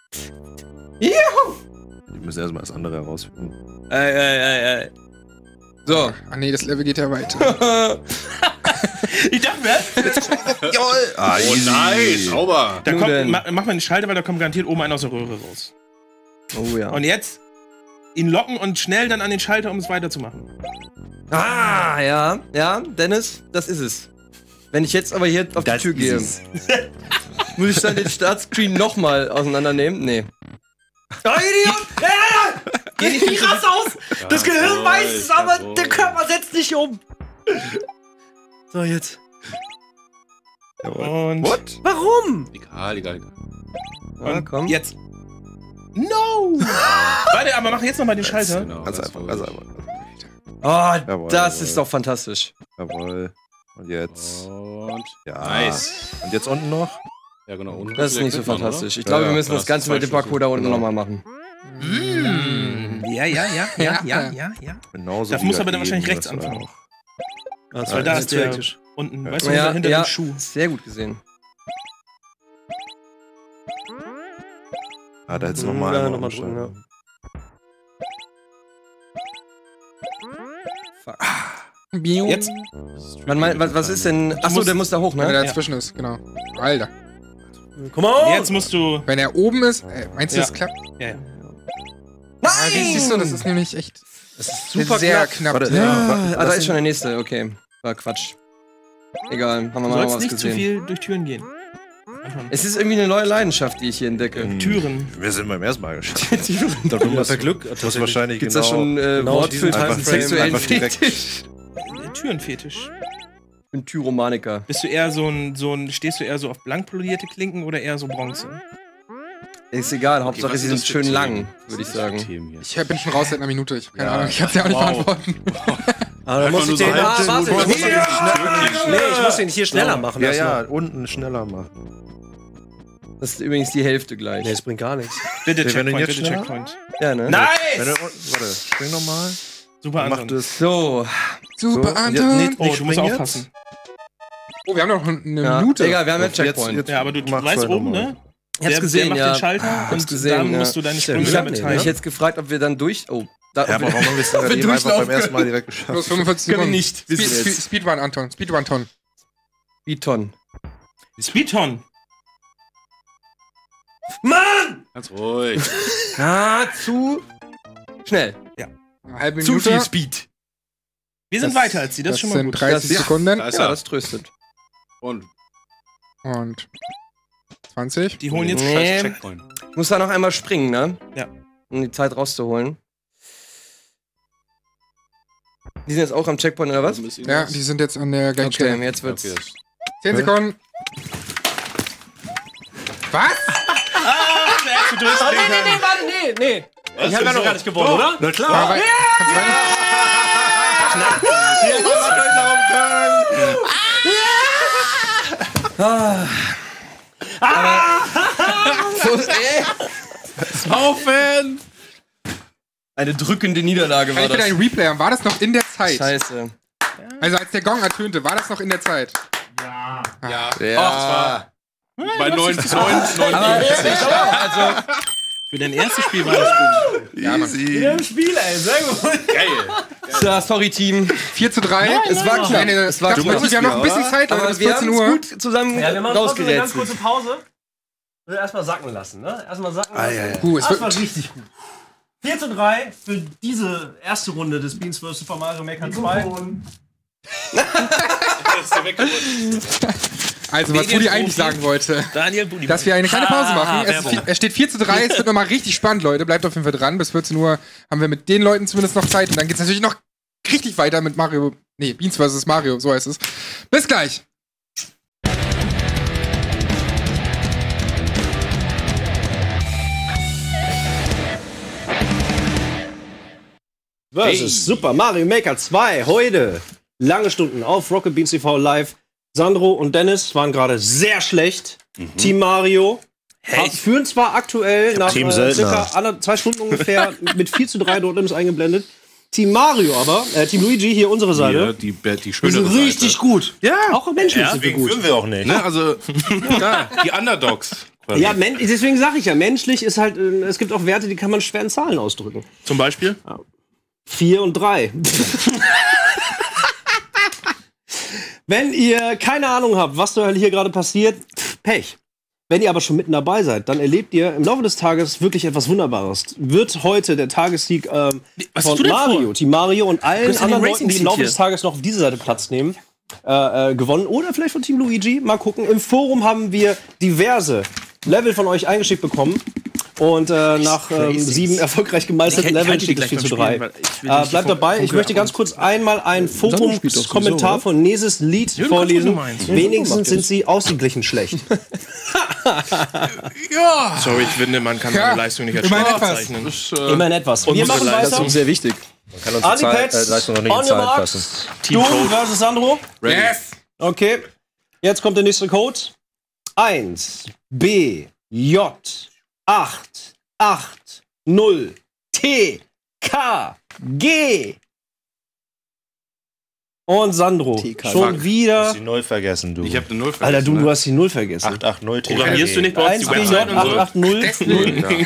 Wir müssen erstmal das andere herausfinden. Ey. So. Ah nee, das Level geht ja weiter. Ich dachte mir, Jawohl. Ah, Oh, nice. Sauber. da Nun kommt, denn. mach mal den Schalter, weil da kommt garantiert oben einer aus der Röhre raus. Oh ja. Und jetzt ihn locken und schnell dann an den Schalter, um es weiterzumachen. Ah, ja. Ja, Dennis, das ist es. Wenn ich jetzt aber hier auf die Tür gehe, muss ich dann den Startscreen nochmal auseinandernehmen? Nee. Oh, Idiot! Ich raste aus! Das Gehirn weiß es, aber der Körper setzt nicht um. So, jetzt. Und What? Warum? Egal. Ja, komm. Jetzt. No! Warte, aber mach jetzt nochmal den Schalter. Genau, Ganz einfach. Oh, Jawohl, das jawohl. ist doch fantastisch. Jawohl. Und jetzt. Und Ja. nice. Und jetzt unten noch? Ja, genau. Und Das ist nicht so fantastisch. Ich glaube, Ja, wir müssen das Ganze mit dem Parcours da unten Genau. nochmal machen. Ja. Genauso. Das wie muss da aber dann wahrscheinlich eben, rechts das war anfangen. auch- Weil da ist der theoretisch. unten, Ja. weißt du, hinter dem Schuh. Sehr gut gesehen. Ah, da hättest du nochmal Ja, einmal noch mal umstellen. drücken, Jetzt. Was ist denn? Achso, der muss da hoch, Wenn er ne? dazwischen ist, genau. Alter. Komm on! Jetzt musst du. Wenn er oben ist, meinst du, Ja. das klappt? Ja. Siehst du, das ist nämlich echt super sehr knapp. knapp. Warte, Ah, da ist schon der nächste. Okay. War Quatsch. Egal, haben wir Du mal sollst was nicht zu gesehen. viel durch Türen gehen. Es ist irgendwie eine neue Leidenschaft, die ich hier entdecke. Türen. Wir sind beim ersten Mal geschafft. Da du hast ja Glück. Das ist wahrscheinlich Gibt's genau. da schon genau Wort diesen für einfach diesen sexuellen einfach direkt. Fetisch? Türenfetisch. Ich bin Tyromaniker. Bist du eher stehst du eher so auf blank polierte Klinken oder eher so Bronze? Ist egal, Hauptsache was sie sind sind das für schön Themen? lang, würde ich sagen. Themen hier. Ich bin schon raus seit einer Minute. Ich hab keine Ja. Ahnung. Ich kann's ja auch nicht beantworten. Aber dann muss ich den. halb- Warte, nur ich muss so den nee, ich muss den hier schneller machen. Ja, erstmal. ja, unten schneller machen. Das ist übrigens die Hälfte gleich. Nee, das bringt gar nichts. Bitte wenn du Checkpoint, jetzt bitte schneller- Checkpoint. Ja, ne? Wenn Nice! du, warte, spring nochmal. Super Mach Anton. das. So. Super, So, Anton. nicht Oh, du musst springen jetzt. aufpassen. Oh, wir haben noch eine Ja, Minute. egal, wir haben ja Checkpoint. Jetzt Ja, aber du mach weißt vorher oben, nochmal. ne? Ich hab's Der gesehen, macht ja. den Schalter Hab's und gesehen, dann ja. musst du deine Sprünge Ich damit hab teilen. mich jetzt gefragt, ob wir dann durch... Oh. Da, Ja, aber warum haben wir es dann wir eben einfach beim durchlaufen ersten Mal können. direkt Plus geschafft? 45 Können wir Sekunden. nicht. Wir sind jetzt. Speedrun, Anton. Speedrun, Ton. Beton. Speedton. Mann! Ganz ruhig. Ah, zu schnell. Eine halbe Zu Minute. viel Speed. Wir sind weiter als sie, das ist schon mal sind gut. 30 Das- Sekunden. Da ist Ja, er. das tröstet. Und Und 20. Die holen jetzt Nee. Checkpoint. Ich muss da noch einmal springen, ne? Ja. Um die Zeit rauszuholen. Die sind jetzt auch am Checkpoint, oder was? Ja, die sind jetzt an der gleichen Okay, Stelle. jetzt wird's... Okay, 10 Sekunden. Was? Nee. Ich hab ja noch gar nicht gewonnen, oder? Na klar. Aber kannst rein. Saufen! Eine drückende Niederlage war Ich bin das. ein Replayer. War das noch in der Zeit? Scheiße. Also als der Gong ertönte, war das noch in der Zeit? Ja. Ja. Bei 9, 9, 9. Also, Für dein erstes Spiel war das gut. Ja, Mann. Easy. Im Spiel, ey, sehr gut. ja, sorry, Team. 4:3. Es war knapp. Eine, Es war knapp. knapp. Wir haben noch ein bisschen Zeit, Leute, Aber bis wir 14 haben Uhr. es gut zusammen Ja, wir machen trotzdem eine ganz rausgerätselt. kurze Pause. Will erstmal sacken lassen, ne? Erstmal sacken lassen. ja, ja. Es Das war wird, richtig gut. 4:3 für diese erste Runde des Beans vs. Super Mario Maker 2. also, was Rudi eigentlich sagen wollte, Daniel Budi. dass wir eine kleine Pause machen. Es steht 4:3. Es wird nochmal richtig spannend, Leute. Bleibt auf jeden Fall dran. Bis 14 Uhr haben wir mit den Leuten zumindest noch Zeit. Und dann geht's natürlich noch richtig weiter mit Mario. Nee, Beans vs. Mario, so heißt es. Bis gleich. Versus Super Mario Maker 2 heute. Lange Stunden auf Rocket Beans TV live. Sandro und Dennis waren gerade sehr schlecht. Team Mario führen zwar aktuell nach Team circa 2 Stunden ungefähr mit 4:3 dort ist eingeblendet. Team Mario aber, Team Luigi hier unsere Seite. Die Die schönere sind richtig gut. Ja. Auch menschlich sind wir gut. Führen wir auch nicht. Ne, also, ja, die Underdogs. quasi. Ja, deswegen sage ich ja, menschlich ist halt, es gibt auch Werte, die kann man schwer in Zahlen ausdrücken. Zum Beispiel? 4 und 3. Wenn ihr keine Ahnung habt, was da hier gerade passiert, Pech. Wenn ihr aber schon mitten dabei seid, dann erlebt ihr im Laufe des Tages wirklich etwas Wunderbares. Wird heute der Tagessieg Was hast von du denn Mario, vor? Team Mario und allen Bist du den anderen Leuten, die im Racing-Sieg Laufe hier? des Tages noch auf diese Seite Platz nehmen, gewonnen. Oder vielleicht von Team Luigi. Mal gucken. Im Forum haben wir diverse Level von euch eingeschickt bekommen. Und nach 7 erfolgreich gemeisterten Leveln steht es 4:3. Bleibt dabei, ich möchte ganz kurz einmal einen Forumskommentar von Neses Lied vorlesen. Wenigstens sind sie ausgeglichen schlecht. Ja. Sorry, ich finde, man kann meine Leistung nicht als schlecht bezeichnen. Immerhin etwas. Wir machen weiter. Das ist sehr wichtig. Man kann unsere Leistung noch nicht in Zahlen fassen. Du versus Sandro? Yes! Okay. Jetzt kommt der nächste Code. 1 B J 8 8 0 T K G. Und Sandro, schon wieder. Du hast die 0 vergessen, du. Ich hab eine 0 vergessen. Alter, du hast die 0 vergessen. 880 T. Programmierst du nicht bei uns die Website und so? 880.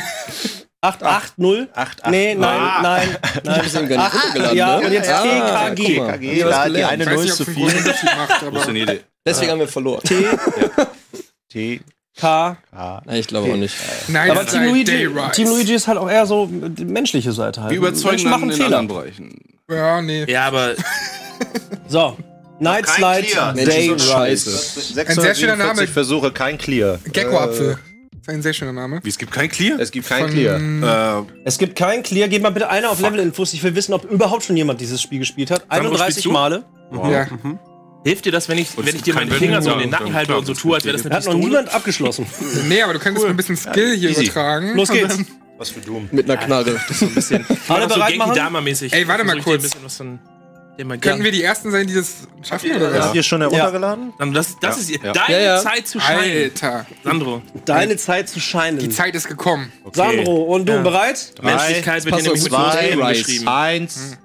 880? Nee, nein. Ich hab es eben gar nicht runtergeladen. Ja, und jetzt TKG. TKG, da die eine 0 ist zu viel. Deswegen haben wir verloren. T. K. Nein, ich glaube auch nicht. Nein, aber Team Luigi ist halt auch eher so die menschliche Seite halt. Wir überzeugen machen in Fehler. anderen Bereichen. Ja, nee. Ja, aber. So. Night Slide, Day Rise. Ein sehr schöner Name. Versuche, kein Clear. Gecko-Apfel. Das ist ein sehr schöner Name. Wie, es gibt kein Clear? Es gibt kein Clear. Es gibt kein Clear. Gebt mal bitte einer auf Level-Infos. Ich will wissen, ob überhaupt schon jemand dieses Spiel gespielt hat. 31 Male. Wow. Ja. Hilft dir das, wenn ich dir meine Finger so in den Nacken halte und so tue, als wäre das eine Pistole? Hat noch niemand abgeschlossen. Nee, aber du könntest mir ein bisschen Skill hier übertragen. Los geht's. Was für Doom. Mit einer Knarre. Das ist so ein bisschen. Alle bereit so machen? Genki-Dama-mäßig. Ey, warte mal kurz. Könnten wir die Ersten sein, die das schaffen, oder was? Habt ihr schon heruntergeladen? Das ist deine Zeit zu scheinen. Alter. Sandro. Deine Zeit zu scheinen. Die Zeit ist gekommen. Okay. Sandro, und du bereit? Menschlichkeit wird hier nämlich mit großen geschrieben. 1.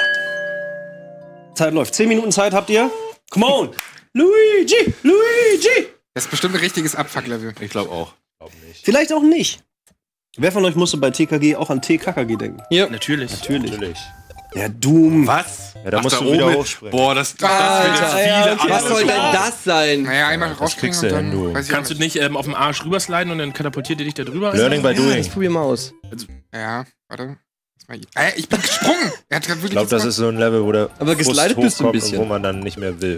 Zeit läuft. 10 Minuten Zeit habt ihr. Come on! Luigi! Das ist bestimmt ein richtiges Abfuck-Level. Ich glaube auch. Vielleicht auch nicht. Wer von euch musste bei TKG auch an TKKG denken? Ja, natürlich. Ja, Doom. Was? Ja, da musst du wieder hochspringen. Boah, das wird viele Was soll denn das sein? Naja, einmal rauskriegen und dann... Kannst du nicht auf dem Arsch rübersliden und dann katapultiert ihr dich da drüber? Learning by doing. Das probier mal aus. Ja, warte. Ich bin gesprungen! Er hat wirklich ich glaube, das ist so ein Level, wo der aber geslidet bist du ein bisschen. wo man dann nicht mehr will.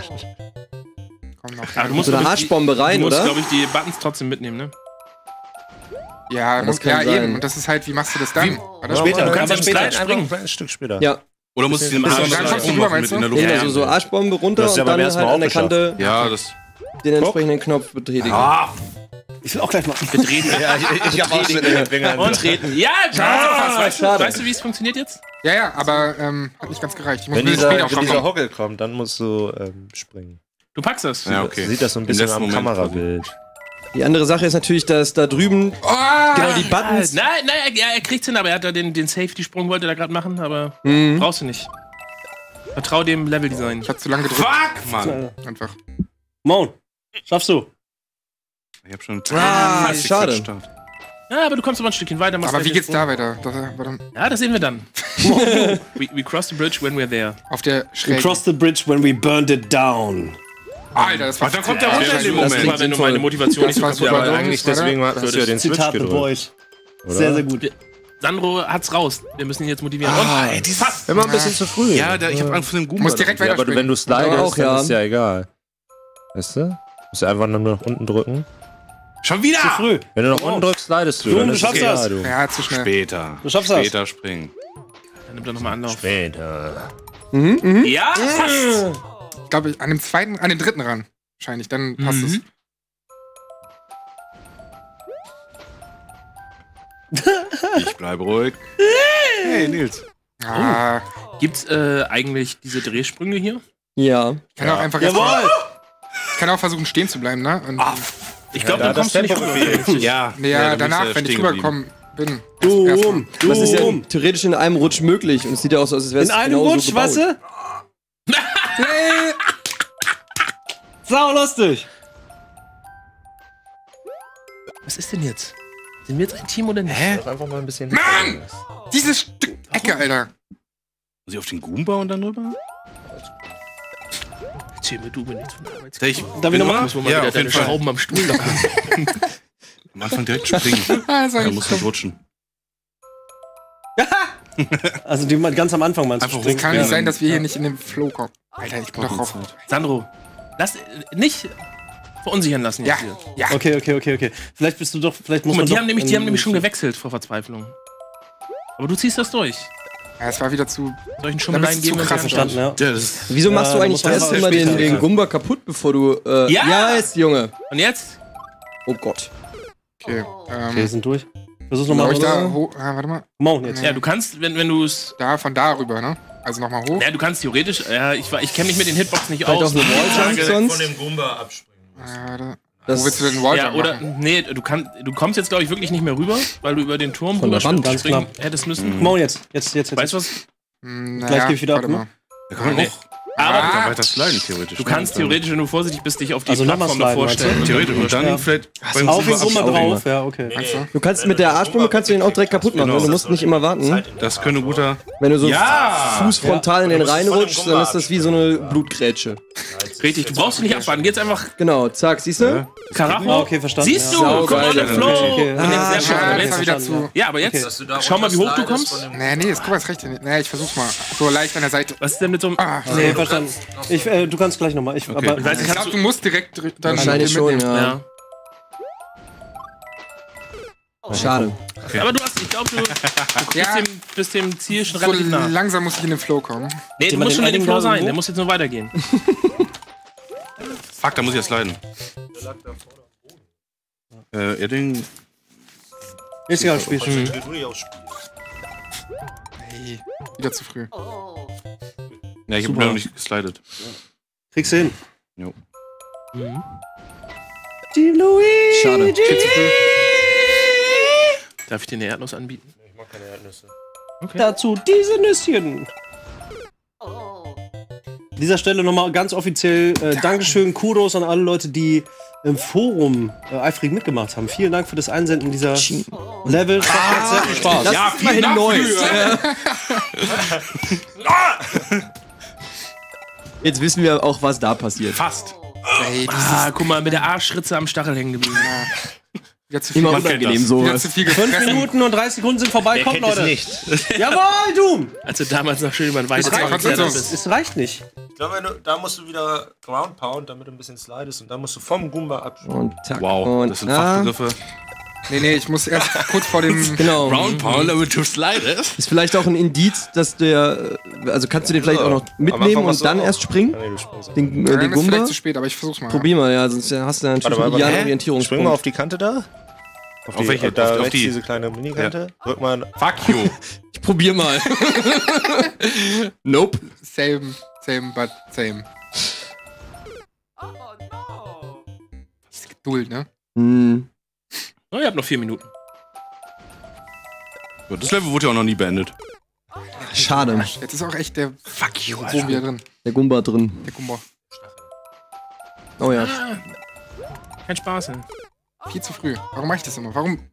Komm noch. Du musst so eine Arschbombe rein, oder? Du musst, glaube ich, die Buttons trotzdem mitnehmen, ne? Ja, das kann sein. eben. Und das ist halt, wie machst du das dann? Später, du kannst später springen. Ein Stück später. Ja. Oder musst du den Dann Arsch kommst du rüber, meinst du? in der Luft? Ja, also so Arschbombe runter Das ist und ja dann beim halt an der Kante Ja, das... den entsprechenden Knopf betätigen. Ich will auch gleich mal. Betreten. Ja, ich hab auch schon in den Fingern. Und treten. Ja, weißt du, wie es funktioniert jetzt? Ja, aber hat nicht ganz gereicht. Ich muss Wenn mir später dieser auch Hockel kommt, dann musst du springen. Du packst das. Ja, okay. Sieht das so ein bisschen am Kamerabild. Die andere Sache ist natürlich, dass da drüben genau die Buttons... Nein, er kriegt's hin, aber er hat da den Safety-Sprung wollte er gerade machen, aber brauchst du nicht. Vertrau dem Level-Design. Ich hab zu lange gedrückt. Fuck, Mann. Einfach. Mon, schaffst du. Ich hab schon... schade. Ja, aber du kommst aber ein Stückchen weiter. Aber wie geht's da weiter? Ja, das sehen wir dann. we cross the bridge when we're there. Auf der We Schräge. crossed the bridge when we burned it down. Alter, das war... Dann kommt der runter in dem Moment, wenn du meine Motivation nicht so war kaputt super. machst. Aber eigentlich deswegen hast du ja den Switch Zitat The gedrückt. Void. Sehr, sehr gut. Sandro hat's raus. Wir müssen ihn jetzt motivieren. Fast. Immer ein bisschen zu früh. Ja, ich hab Angst vor dem Goomba. Muss direkt Ja, aber wenn weiterspringen. du slidest, auch, dann ja. ist ja egal. Weißt du? Musst du einfach nur nach unten drücken. Schon wieder! Zu früh. Wenn du nach unten drückst, slidest du. Du Dann ist schaffst es egal, das. du. Ja, zu schnell. Später. Du schaffst das. Später springen. Dann nimmt er nochmal Anlauf. Später. Ja, fast. Ich glaube, an dem dritten ran. Wahrscheinlich, dann passt es. Ich bleibe ruhig. Hey, Nils. Ah, Gibt's eigentlich diese Drehsprünge hier? Ja. ich kann auch einfach Ich kann auch versuchen, stehen zu bleiben, ne? Und, Ich glaube, Ja, dann kommst das du nicht Tempo rüber. gefehlt. Ja. ja, du danach, bist wenn ich stehen rübergekommen bin. Doom. Das ist ja theoretisch in einem Rutsch möglich und es sieht ja auch so aus, als wäre es In einem genauso Rutsch, gebaut. weißt du? Sau lustig. Was ist denn jetzt? Sind wir jetzt ein Team oder nicht? Einfach mal ein bisschen. Mann! Dieses Stück Ecke, Alter. Muss ich auf den Goomba und dann rüber? Erzähl mir du, wenn jetzt von der Arbeit Darf ich nochmal? muss man mal Ja, wieder auf jeden deine Fall. Schrauben am Stuhl lockern. Am Anfang direkt springen. Also, Da muss man rutschen. Also die ganz am Anfang meinst du? Einfach springen? kann Ja, nicht sein, dann- dass wir hier nicht in den Flow kommen. Alter, ich bin doch drauf. Sandro, lass nicht. verunsichern lassen. Ja. Hier. Ja. Okay. Vielleicht bist du doch. Vielleicht muss man Die doch haben nämlich schon gewechselt vor Verzweiflung. Aber du ziehst das durch. Ja, es war wieder zu. Solchen Schummeleien geben wir verstanden, ja. Wieso machst du eigentlich erst immer den Gumba kaputt, bevor du. Ja, jetzt, Junge. Und jetzt? Oh Gott. Okay, wir sind durch. Versuch's nochmal. Warte mal. Morgen jetzt. Ja, du kannst, wenn du es. Von da rüber, ne? Also nochmal hoch. Ja, du kannst theoretisch. Ja, ich kenne mich mit den Hitboxen nicht Vielleicht aus. auch eine Walljump sonst. Von dem Gumba abspringen. Wo willst du denn Walljump machen? Nee, du kommst jetzt, glaube ich, wirklich nicht mehr rüber, weil du über den Turm rüberspringen hättest müssen. Morgen jetzt. Weißt du was? Gleich gebe ich wieder ab, ne? Da kann man hoch. Aber weiter sliden, theoretisch. Du kannst theoretisch, wenn du vorsichtig bist, dich auf die Plattform davor stellen. Theoretisch. Und dann vielleicht auf den Gumba drauf. Ja, okay. Du kannst mit der A-Sprünge den auch direkt kaputt machen. Du musst nicht immer warten. Das könnte guter. Wenn du so Fuß frontal in den reinrutschst, dann ist das wie so eine Blutgrätsche. Richtig, du brauchst nicht abwarten. Geht's einfach. Genau, zack, siehst du? Karacho. Okay, verstanden. Siehst du? Komm on, der Flow. Ja, aber jetzt schau mal, wie hoch du kommst. Nee, guck mal, das rechte. Nee, ich versuch's mal. So leicht an der Seite. Was ist denn mit so einem. Nee, verstanden. Du kannst gleich nochmal. Ich glaube, du musst direkt dann wahrscheinlich schon, ja. Schade. Okay. Aber ich glaube, du bist dem Ziel schon relativ nah. Langsam muss ich in den Flow kommen. Nee, du musst schon in dem Flow sein. Der muss jetzt nur weitergehen. Fuck, da muss ich jetzt leiden. Edding. Ist ja Spiel schon. Hey, wieder zu früh. Ja, ich hab noch nicht geslidet. Kriegst du hin. Jo. Team Luigi! Schade. Darf ich dir eine Erdnuss anbieten? Ich mag keine Erdnüsse. Okay. Dazu diese Nüsschen. An dieser Stelle nochmal ganz offiziell Dankeschön, Kudos an alle Leute, die im Forum eifrig mitgemacht haben. Vielen Dank für das Einsenden dieser Level. Das hat sehr viel Spaß. Das ist immerhin Neues. Jetzt wissen wir auch, was da passiert. Fast. Hey, guck mal, mit der Arschritze am Stachel hängen geblieben. Immer unangenehm so. 5 Minuten und 30 Sekunden sind vorbei. Kommt, Leute. Nicht. Jawohl, Doom! Als du damals noch schön über den Weißen bist. Es reicht nicht. Ich glaube, da musst du wieder Ground Pound, damit du ein bisschen slidest. Und dann musst du vom Gumba abspringen. Und zack. Wow, das sind Fachbegriffe. Nee, ich muss erst kurz vor dem Ground Pound, damit du slidest. Ist vielleicht auch ein Indiz, dass der. Also kannst du den vielleicht auch noch mitnehmen und dann erst springen? Den ist Gumba? vielleicht zu spät, aber ich versuch's mal. Probier mal, ja, sonst hast du natürlich einen idealen Orientierungspunkt. Spring mal auf die Kante da. Auf welche? Da auf die diese kleine Minikante. Ja. Drück mal. Fuck you. Ich probier mal. Nope. Same, but same. Diese Geduld, ne? Oh, ihr habt noch 4 Minuten. Das Level wurde ja auch noch nie beendet. Schade. Jetzt ist auch echt der Wurm wieder drin. Der Gumba drin. Der Gumba. Oh ja. Kein Spaß, ey. Viel zu früh. Warum mache ich das immer? Warum?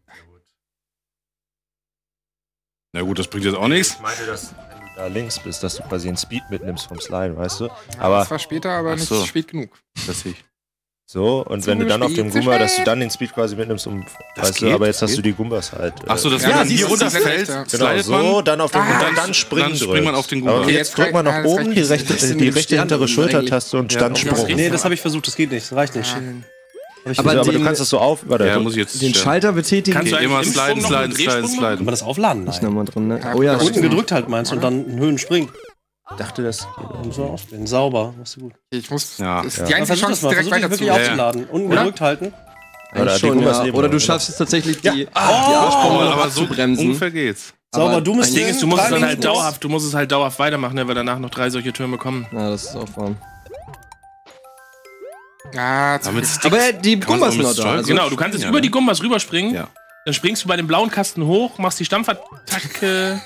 Na gut, das bringt jetzt auch nichts. Ich meinte, dass wenn du da links bist, dass du quasi einen Speed mitnimmst vom Slide, weißt du? Ja, aber das war später, aber nicht spät genug. Das sehe ich. So, und wenn du dann auf dem Gumba, dass du dann den Speed quasi mitnimmst, weißt du, aber jetzt hast du die Gumbas halt. Achso, dass wenn man hier runterfällt, genau, so, dann auf den dann springt man auf den Gumba. Okay, jetzt drück mal nach oben die rechte hintere Schultertaste und dann Sprung. Nee, das habe ich versucht, das geht nicht, das reicht nicht. Aber du kannst das so auf. Ja, muss ich jetzt den Schalter betätigen. Kannst du immer sliden. Kann man das aufladen? Nein. Ist nochmal drin, ne? Oh ja, unten gedrückt halt meinst und dann in Höhen springen. Ich dachte, das geht so aufstehen. Sauber, machst du gut. Ich muss. Ja. Das ist die einzige Chance, direkt weiter zu aufzuladen. Unten gedrückt halten. Oder du schaffst es tatsächlich, die Arschbombe aber so abzubremsen. Ungefähr geht's. Sauber, du musst du musst es halt dauerhaft weitermachen, weil danach noch 3 solche Türme kommen. Ja, das ist auch warm. Ja, aber die Gumbas sind noch da. Also genau, du kannst jetzt über die Gumbas rüberspringen. Ja. Dann springst du bei dem blauen Kasten hoch, machst die Stampfattacke.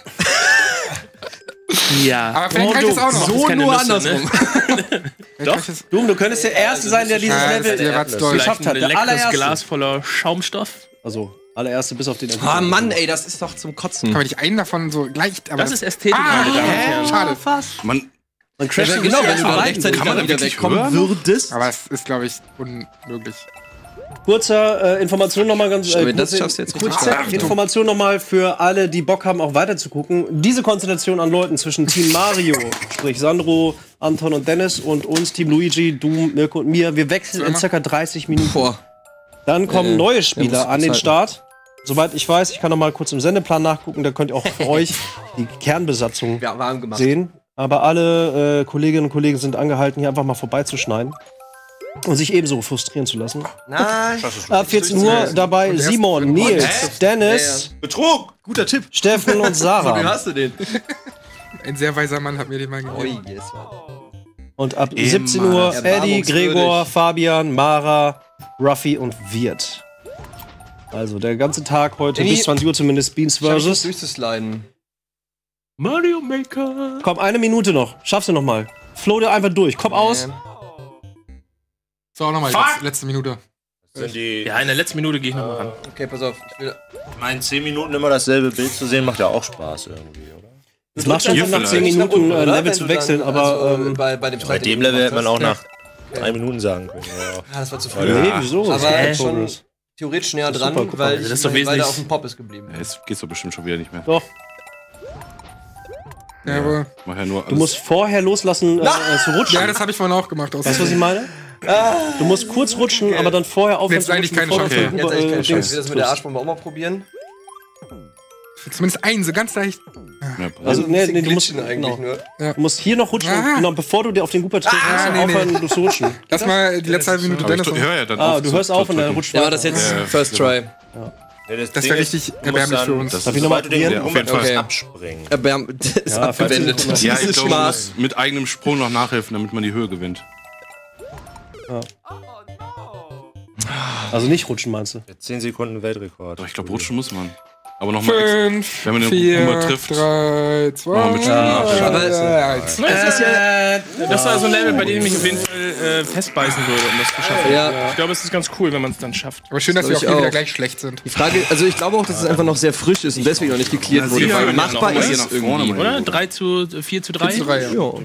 Ja. Aber vielleicht kann ich das auch noch. So nur andersrum. Doch. Du könntest der Erste sein, der dieses Level geschafft hat. Der allererste Glas voller Schaumstoff. Also, allererste bis auf den Ah, Mann, ey, das ist doch zum Kotzen. Kann man nicht einen davon so leicht. Aber das ist Ästhetik, meine Damen und Herren. Schade. Man crasht genau, wenn du da rechtzeitig wieder wegkommen würdest. Aber es ist, glaube ich, unmöglich. Kurzer Information nochmal ganz Information nochmal für alle, die Bock haben, auch weiter zu gucken. Diese Konstellation an Leuten zwischen Team Mario, sprich Sandro, Anton und Dennis und uns, Team Luigi, Doom, Mirko und mir, wir wechseln in ca. 30 Minuten. Dann kommen neue Spieler an den Start. Soweit ich weiß, ich kann noch mal kurz im Sendeplan nachgucken, da könnt ihr auch für euch die Kernbesatzung sehen. Aber alle Kolleginnen und Kollegen sind angehalten, hier einfach mal vorbeizuschneiden. Und sich ebenso frustrieren zu lassen. Nein. Ab 14 Uhr dabei Simon, Nils, Dennis, Betrug! Guter Tipp. Steffen und Sarah. Wie hast du den? Ein sehr weiser Mann hat mir den mal gegeben. Und ab 17 Uhr Eddie, Gregor, Fabian, Mara, Ruffy und Wirt. Also der ganze Tag heute bis 20 Uhr zumindest Beans vs. durchzusliden. Mario Maker. Komm, 1 Minute noch. Schaffst du noch mal. Float einfach durch. Kopf aus. So, nochmal, letzte Minute. Ja, in der letzten Minute gehe ich noch mal ran. Okay, pass auf. Ich meine, 10 Minuten immer dasselbe Bild zu sehen, macht ja auch Spaß irgendwie, oder? Es macht schon nach 10 Minuten Level zu wechseln, aber bei dem Level hätte man auch nach 3 Minuten sagen können. Ja, das war zu früh. Nee, wieso? Aber schon theoretisch näher dran, weil der auf dem Pop ist geblieben. Jetzt geht's doch bestimmt schon wieder nicht mehr. Doch. Ja, aber mach ja nur du musst vorher loslassen zu rutschen. Ja, das habe ich vorhin auch gemacht. Weißt du, was ich meine? Du musst kurz rutschen, aber dann vorher aufhören. Jetzt eigentlich keine Chance. Jetzt eigentlich keine Chance. Ich will das mit der Arschbombe auch mal probieren. Zumindest einen, so ganz leicht. Also, nee, du musst eigentlich nur. Du musst hier noch rutschen, genau, bevor du dir auf den Gooper trittst, musst du aufhören zu rutschen. Lass mal die letzte halbe Minute Dennis. Ich höre ja dann auf. Du hörst auf und dann rutscht weiter. Ja, das jetzt First Try. Das wäre richtig erbärmlich für uns. Darf ich nochmal probieren? Auf jeden Fall abspringen. Das ist abgewendet. Ja, ich glaube, man muss mit eigenem Sprung noch nachhelfen, damit man die Höhe gewinnt. Ja. Also nicht rutschen, meinst du? 10 Sekunden Weltrekord. Doch, ich glaube, rutschen muss man. Aber nochmal, 5, wenn man den 4, Boomer trifft, 3, 2, das war so ein Level, bei dem ich mich auf jeden Fall festbeißen würde, um das zu schaffen. Ja. Ich glaube, es ist ganz cool, wenn man es dann schafft. Aber schön, dass wir auch hier wieder gleich schlecht sind. Die Frage, also ich glaube auch, dass es einfach noch sehr frisch ist und deswegen noch nicht geklärt wurde. Ja, machbar ist es irgendwie, oder? 4 zu 3? 4 zu 3, ja. Ja.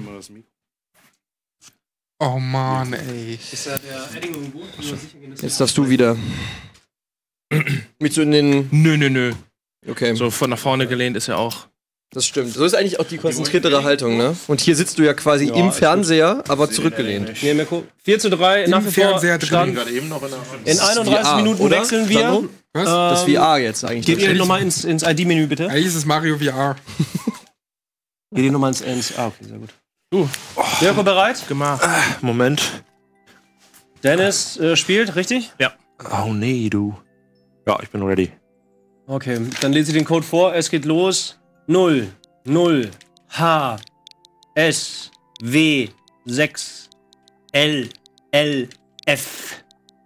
Oh Mann, ey. Jetzt darfst du wieder. Mit so in den... Nö. Okay. So von nach vorne gelehnt ist ja auch. Das stimmt. So ist eigentlich auch die konzentriertere Haltung, ne? Und hier sitzt du ja quasi im Fernseher, aber zurückgelehnt. Nee, Mirko. 4 zu 3, nach wie vor Stand. In 31 Minuten wechseln wir. Was? Das VR jetzt eigentlich. Geht ihr nochmal ins ID-Menü, bitte? Eigentlich ist es Mario VR. Geht ihr nochmal ins... okay, sehr gut. Mirko, bereit? Gemacht. Moment. Dennis spielt, richtig? Ja. Oh nee, du. Ja, ich bin ready. Okay, dann lese ich den Code vor. Es geht los. 0, 0, H, S, W, 6, L, L, F.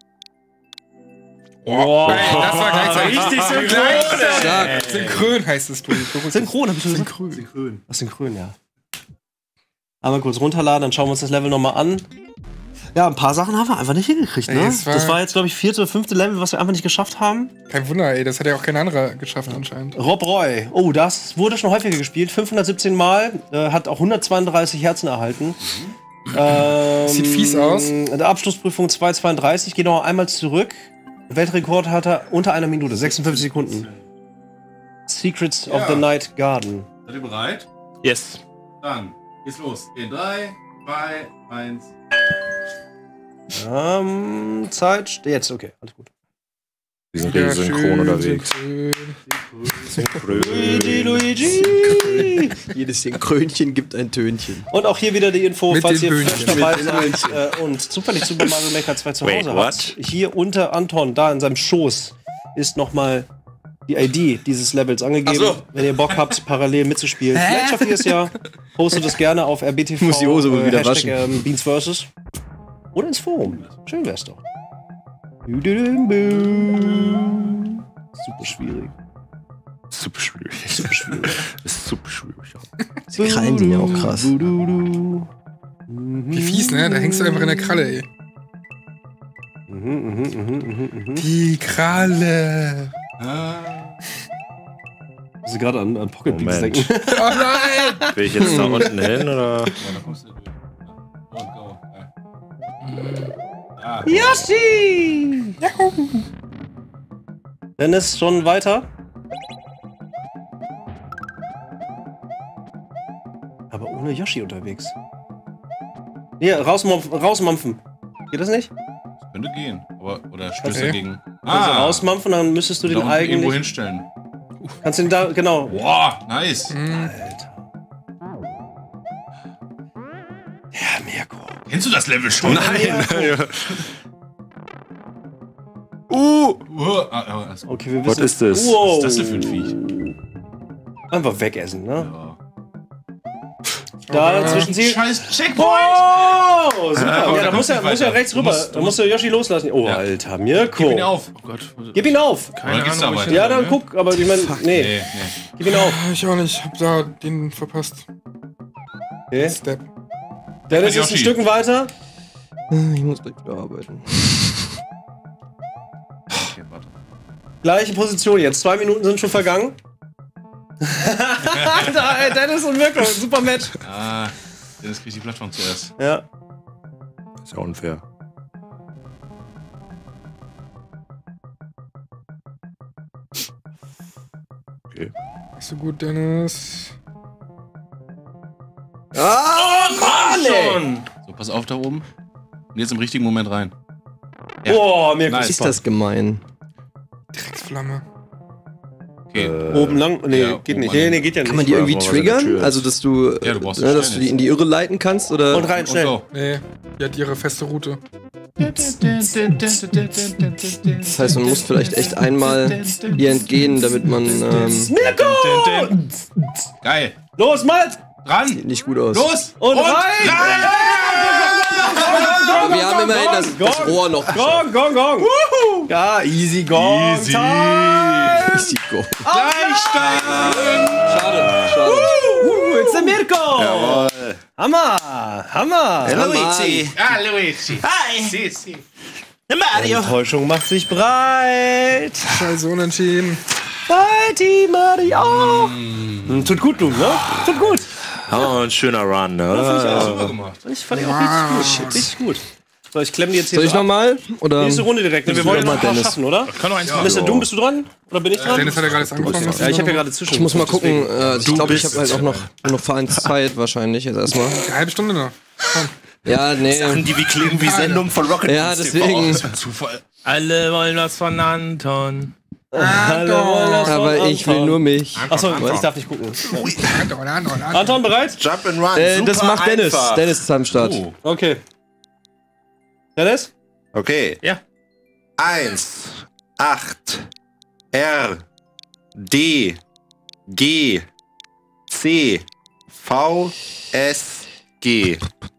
Wow. Das war gleichzeitig. Richtig synchron. Synchron heißt es. Synchron, hab ich schon gesagt? Synchron. Ach, synchron, ja. Einmal kurz runterladen, dann schauen wir uns das Level nochmal an. Ja, ein paar Sachen haben wir einfach nicht hingekriegt, ne? Das war jetzt, glaube ich, 4. oder 5. Level, was wir einfach nicht geschafft haben. Kein Wunder, ey. Das hat ja auch kein anderer geschafft anscheinend. Rob Roy. Oh, das wurde schon häufiger gespielt. 517 Mal. Hat auch 132 Herzen erhalten. Sieht fies aus. In der Abschlussprüfung 2,32. Geht noch einmal zurück. Weltrekord hat er unter einer Minute. 56 Sekunden. Secrets of the Night Garden. Seid ihr bereit? Yes. Dann geht's los. In 3, 2, 1. Zeit. Jetzt, okay, alles gut. Die sind ja synchron unterwegs. Luigi. Jedes Synchronchen gibt ein Tönchen. Und auch hier wieder die Info, Mit falls ihr den frisch dabei seid und zufällig Super Mario Maker 2 zu Hause habt. Hier unter Anton, da in seinem Schoß, ist nochmal die ID dieses Levels angegeben. So. Wenn ihr Bock habt, parallel mitzuspielen. Vielleicht schafft ihr es ja. Postet es gerne auf RBTV. Muss die Hose wohl wieder waschen. Beans vs. Oder ins Forum. Schön wär's doch. Super schwierig. Super schwierig. Super schwierig. Ist super schwierig. Die Krallen sind ja auch krass. Wie fies, ne? Da hängst du einfach in der Kralle, ey. Die Kralle. Muss ich gerade an Pocket Beats denken. Oh nein! Will ich jetzt da unten hin, oder? Yoshi! Dennis schon weiter. Aber ohne Yoshi unterwegs. Hier, rausmampfen. Geht das nicht? Das könnte gehen. Oder stößt dagegen. Also rausmampfen, dann müsstest du den eigentlich irgendwo hinstellen. Kannst du den da, genau. Boah, nice. Alter. Ja, Mirko. Kennst du das Level schon? Nein. Okay, wir wissen. Was ist das? Wow. Was ist das denn für ein Viech? Einfach wegessen, ne? Ja. Da Zwischenziel. Scheiß Checkpoint! Oh, super. Ja, da muss er rechts rüber. Da musst du Yoshi loslassen. Oh, Alter, Mirko. Gib ihn auf. Oh Gott. Gib ihn auf. Keine Ahnung. Ja, dann guck, aber ich meine, nee. Gib ihn auf. Ich auch nicht. Hab da den verpasst. Okay. Step. Dennis ist ein Stück weiter. Ich muss gleich wieder arbeiten. Okay, warte. Gleiche Position jetzt. 2 Minuten sind schon vergangen. Alter, ey, Dennis und Mirko, super Match. Ah, Dennis kriegt die Plattform zuerst. Ja. Ist ja unfair. Okay. Nicht so gut, Dennis. Mann, So, pass auf da oben. Und jetzt im richtigen Moment rein. Ja. Boah, Mirko. Ist das gemein? Drecksflamme. Okay. Oben lang? Nee, Ja, geht oben nicht. an. Nee, geht ja nicht. Kann man die irgendwie triggern? Also, dass du, Ja, du brauchst dass du die in die Irre leiten kannst? Oder? Und rein, schnell. So. Nee, die hat ihre feste Route. Das heißt, man muss vielleicht echt einmal ihr entgehen, damit man. Mirko! Geil. Los, Malt! Dran! Sieht nicht gut aus. Los! Und rein! Wir haben immerhin das Rohr noch. Gong! Ja, easy Gong. Easy. Easy Go. Gleichstand! Schade. It's der Mirko! Jawohl. Hammer! Luigi. Ah, Luigi. Hi! Si. Mario! Enttäuschung macht sich breit! Scheiße, unentschieden. Bei Team Mario! Tut gut, du, ne? Tut gut! Oh, ein schöner Run, ne? Ich fand ich auch richtig gut. Richtig gut. So, ich klemme die jetzt hier Soll ich nochmal? Oder? Nächste Runde direkt. Wir wollen noch mal schaffen, oder? Kann doch eins machen. Mr. Doom, bist du dran? Oder bin ich dran? Dennis hat ja gerade angefangen. Ja, ich habe ja gerade zwischen. Ich muss mal gucken. Ich glaube, ich habe halt auch noch Vereinszeit wahrscheinlich jetzt erstmal. Eine halbe Stunde noch. Komm. Ja, nee. Sachen, die wie klingen wie Sendung von Rocket Ja, deswegen. Zufall. Alle wollen was von Anton. Aber ich will nur mich. Achso, ich darf nicht gucken. Anton. Anton, bereit? Jump and Run. Das macht Dennis. Einfach. Dennis ist am Start. Oh. Okay. Dennis? Okay. Ja. 1, 8, R, D, G, C, V, S, G.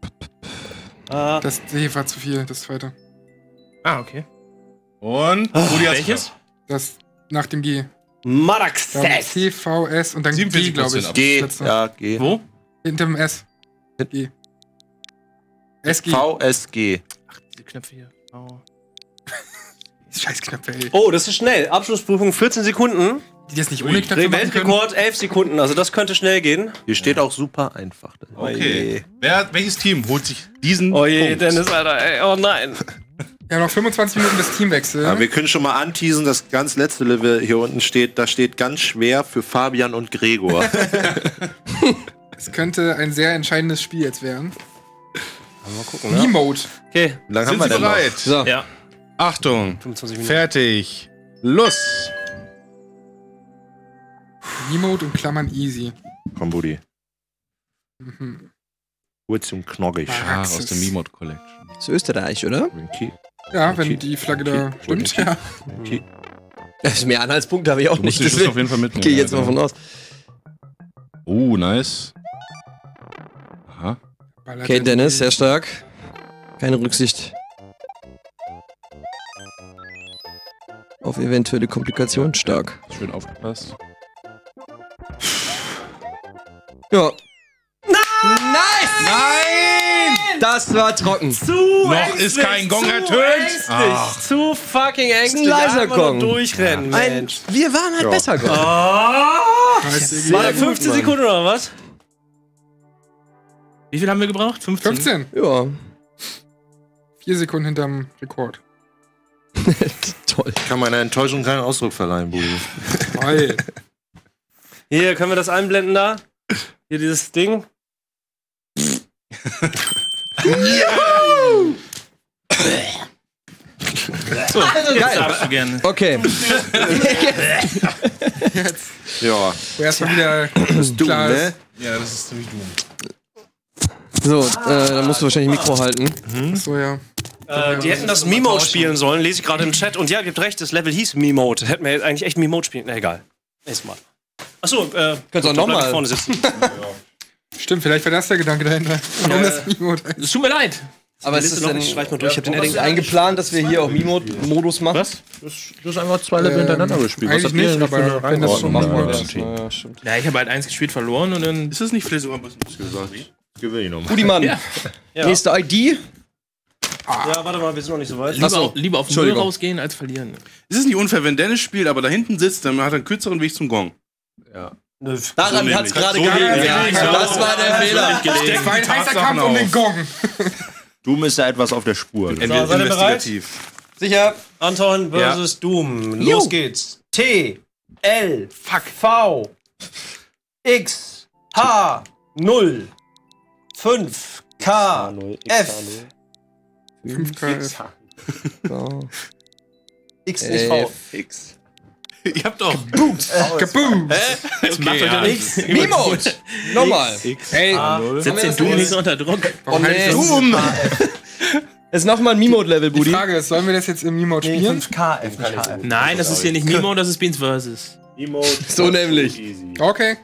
Das D war zu viel, das zweite. Ah, okay. Und? Welches? Das nach dem G. Maraxes! T, V, S und dann G, 47% glaube ich. G, Das letzte. ja, G. Wo? Hinter dem S. G. SG. V, S, G. Ach, diese Knöpfe hier. Oh. Scheißknöpfe, ey. Oh, das ist schnell. Abschlussprüfung 14 Sekunden. Die das nicht ohne Knöpfe machen können. Weltrekord 11 Sekunden. Also das könnte schnell gehen. Hier steht auch super einfach. Okay. Welches Team holt sich diesen Oh je, Punkt? Dennis, Alter. Ey, oh nein. Wir haben noch 25 Minuten bis Teamwechsel. Ja, wir können schon mal anteasen, das ganz letzte Level hier unten steht, da steht ganz schwer für Fabian und Gregor. Es könnte ein sehr entscheidendes Spiel jetzt werden. Mal gucken, ne? Mode. Okay. Wie lange haben Sind wir Sie denn bereit? noch? So. Ja. Achtung. 25 Minuten. Fertig. Los. Mode in Klammern easy. Komm, Buddy. Mhm. Kurz und knockig. Ah, aus der Mimod Collection. Das ist Österreich, oder? Okay. Ja, wenn die Flagge da stimmt, ja. Okay. Mehr Anhaltspunkte habe ich auch Du musst nicht. den Schuss auf jeden Fall mitnehmen. Gehe ich jetzt mal von aus. Oh, nice. Aha. Okay, Dennis, sehr stark. Keine Rücksicht auf eventuelle Komplikationen. Stark. Schön aufgepasst. Ja. Nice! Nein! Das war trocken. Noch ist kein Gong ertönt. Ach. Zu fucking ängstlich. Ein leiser Einfach nur Gong. durchrennen, Mensch. Wir waren halt besser, Gott. War da 15 Sekunden oder was? Wie viel haben wir gebraucht? 15? 15. Ja. 4 Sekunden hinterm Rekord. Toll. Ich kann meiner Enttäuschung keinen Ausdruck verleihen, Budi. Toll. Hier, können wir das einblenden da? Hier dieses Ding. So, jetzt darfst du gerne. Okay. Jetzt. Ja. Erstmal wieder Doom, ne? Ja, das ist ziemlich dumm. So, dann musst du wahrscheinlich Mikro halten. So, ja. Die hätten das Meme-Mode spielen sollen, lese ich gerade im Chat. Und ja, ihr habt recht, das Level hieß Meme-Mode. Hätten wir jetzt eigentlich echt Meme-Mode spielen. Na egal. Nächstes Mal. Achso, könnt ihr auch nochmal vorne sitzen. Stimmt, vielleicht war das der Gedanke dahinter. Warum das Meme-Mode? Es tut mir leid. Aber es ist noch dann nicht, schreib mal durch. Ich hab den Edding eingeplant, dass wir hier auch Meme-Modus machen. Was? Du hast einfach 2 Level hintereinander gespielt. Eigentlich nicht, aber wenn das schon machen Ja, stimmt. Ja, ich habe halt 1 gespielt, verloren und dann. Ist das nicht vielleicht sogar ein bisschen gesagt? Gewinn nochmal. Budimann. Ja. Nächste ID. Ja, warte mal, wir sind noch nicht so weit. Lieber auf Null rausgehen als verlieren. Ist es nicht unfair, wenn Dennis spielt, aber da hinten sitzt, dann hat er einen kürzeren Weg zum Gong? Ja. Daran So hat es gerade nämlich. gelegen. Das war der Fehler. Das war ein heißer Kampf um den Gong. Doom ist ja etwas auf der Spur. seid ihr bereit? Sicher. Anton versus Doom. Los geht's. T, L, V, X, H, 0, 5, K, F, 5K. X, nicht V. X. Ich hab doch. Kaboom! Jetzt macht euch ja nichts. Meme-Mode. Nochmal. Hey, Setzt den Doom nicht so unter Druck. Doom. Ist nochmal ein Meme-Mode-Level, die Budi. Frage ist, sollen wir das jetzt im Meme-Mode spielen? 5K, F, nicht H. Nein, das ist hier nicht Mimo, das ist Beans Versus. So nämlich. Okay.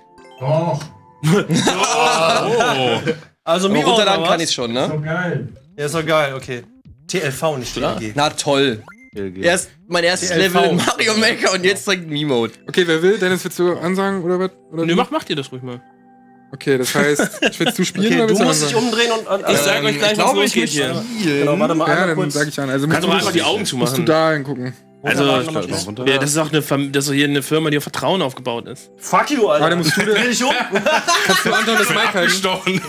Also Aber Mimo runterladen kann ich's schon, ne? Ja, ist doch geil, okay. TLV, nicht TLG. Na toll. Mein erstes Level in Mario Maker und jetzt direkt Meme-Mode. Okay, wer will? Dennis, willst du ansagen oder was? Nö, macht ihr das ruhig mal. Okay, das heißt, willst du spielen Okay, oder du willst musst dich umdrehen und... Ich sag euch gleich, was losgeht hier. Genau, warte mal, Ja, einmal dann kurz. sag ich an. Also Kannst du musst einfach die Augen musst du zumachen. da hingucken. Also, ja, das ist auch das ist hier eine Firma, die auf Vertrauen aufgebaut ist. Fuck you, Alter. Warte, musst du Dreh dich um. Kannst du Anton das Mic halten?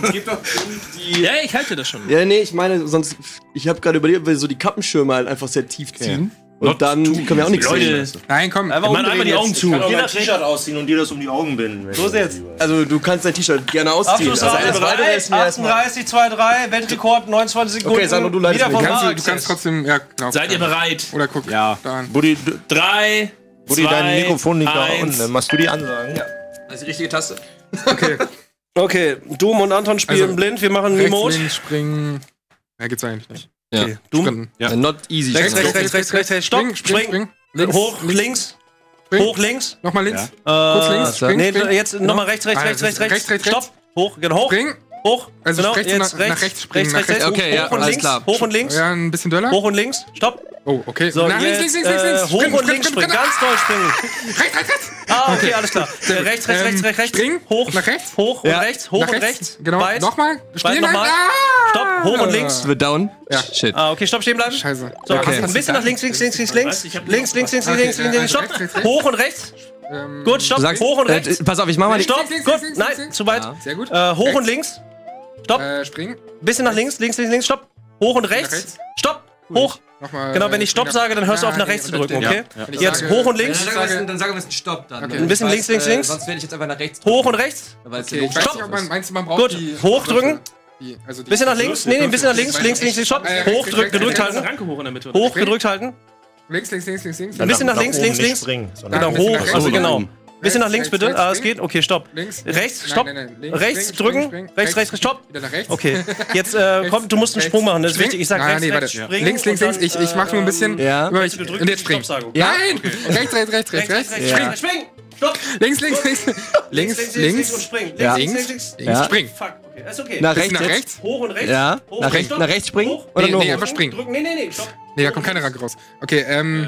Ja, ich halte das schon. Ja, nee, ich meine, sonst. Ich habe gerade überlegt, ob wir so die Kappenschirme halt einfach sehr tief ziehen. Und dann können wir auch nichts sehen. Nein, komm. Einfach einmal die Augen zu. Ich kann auch mein T-Shirt ausziehen und dir das um die Augen binden. So ist jetzt. Also, du kannst dein T-Shirt gerne ausziehen. Abschlussrate bereit? 38, 2-3, Weltrekord 29 Sekunden. Okay, sag nur, du leitest Wieder mich. vom Du kannst trotzdem. Ja, genau. Seid ihr bereit? Oder guck. Ja. Da an. Buddy, 3, dein Mikrofon liegt da 1. unten. Dann machst du die Ansagen. Ja. Das ist die richtige Taste. Okay. Okay, Doom und Anton spielen Also, blind. Wir machen Rechts, Remote. links, springen. Ja, gibt's eigentlich nicht. Ja. Okay, Doom. Sprinten. Ja. Not easy. Rechts. Stopp. Spring. Links. Hoch, links. Spring. Hoch, links. Nochmal links. Kurz links. Spring. Nee, spring. jetzt nochmal rechts. Stopp. Hoch, genau, hoch. Spring. Hoch. Also genau, rechts jetzt nach rechts springen. Rechts. Okay, ja, Hoch und alles links. klar. Hoch und links. Ja, ein bisschen döller. Hoch und links. Stopp. Oh, okay. So, nach links. Hoch und links springen. Ganz doll springen. Rechts. Ah, okay, alles klar. Rechts. Springen. Hoch. Nach rechts. Hoch und Ja. rechts. Hoch Nach und rechts. rechts. Genau. Weit. Nochmal. Weit Stehen nochmal. bleiben. Stopp. Hoch und links. Wird down. Ja. Shit. Ah, okay, stopp, stehen bleiben. Scheiße. So, Okay. ein bisschen nach links. Links. Stopp. Hoch und rechts. Gut, stopp. Du sagst, Hoch und rechts. pass auf, ich mach mal die. Stopp. links, Gut. links, Nein, links. zu weit. Sehr gut. Hoch und links. Stopp. Springen. Bisschen nach links. Stopp. Hoch und rechts. rechts. Stopp. Hoch. Nochmal. Genau, wenn ich Stopp sage, dann hörst du auf nach rechts zu drücken, okay? Jetzt hoch und links. Dann sagen wir es einen Stopp dann. Okay. Ein bisschen links. Sonst werde ich jetzt einfach nach rechts. Hoch und rechts. Okay, ich weiß nicht, ob meinst du, man braucht Gut. die... Hochdrücken. Also die Bisschen nach links. Nee, ein bisschen nach links. Links. Stopp. Hoch, gedrückt halten. Ranke hoch in der Mitte. Hoch, gedrückt halten. Links. Ein bisschen nach links. Springen, Genau, ein bisschen hoch. nach rechts. Also genau. Bisschen nach Rechts, links bitte. rechts, Ah, rechts. es geht. Okay, stopp. Links. Rechts, stopp. Nein, links, Rechts springen, drücken. Rechts, stopp. Wieder nach rechts. Okay, jetzt komm, du musst einen Sprung machen, das ist wichtig. Ich sag rechts, rechts, springen. Links. und dann, Ich mach nur ein bisschen. Ja. Und gedrückt, jetzt springen. Stopp sagen. Nein! Rechts. Rechts, springen. Stopp. Links. Links und springen. Ja. Links. Ja. Springen. Fuck, okay, ist okay. Nach Bisschen rechts. nach rechts. Hoch und rechts. Ja. Hoch Nach und rechts, stopp. nach rechts springen? Hoch. Oder Nee, nur nee, hoch? einfach springen. Drücken. Nee, stopp. Nee, da kommt keine Ranke raus. Okay,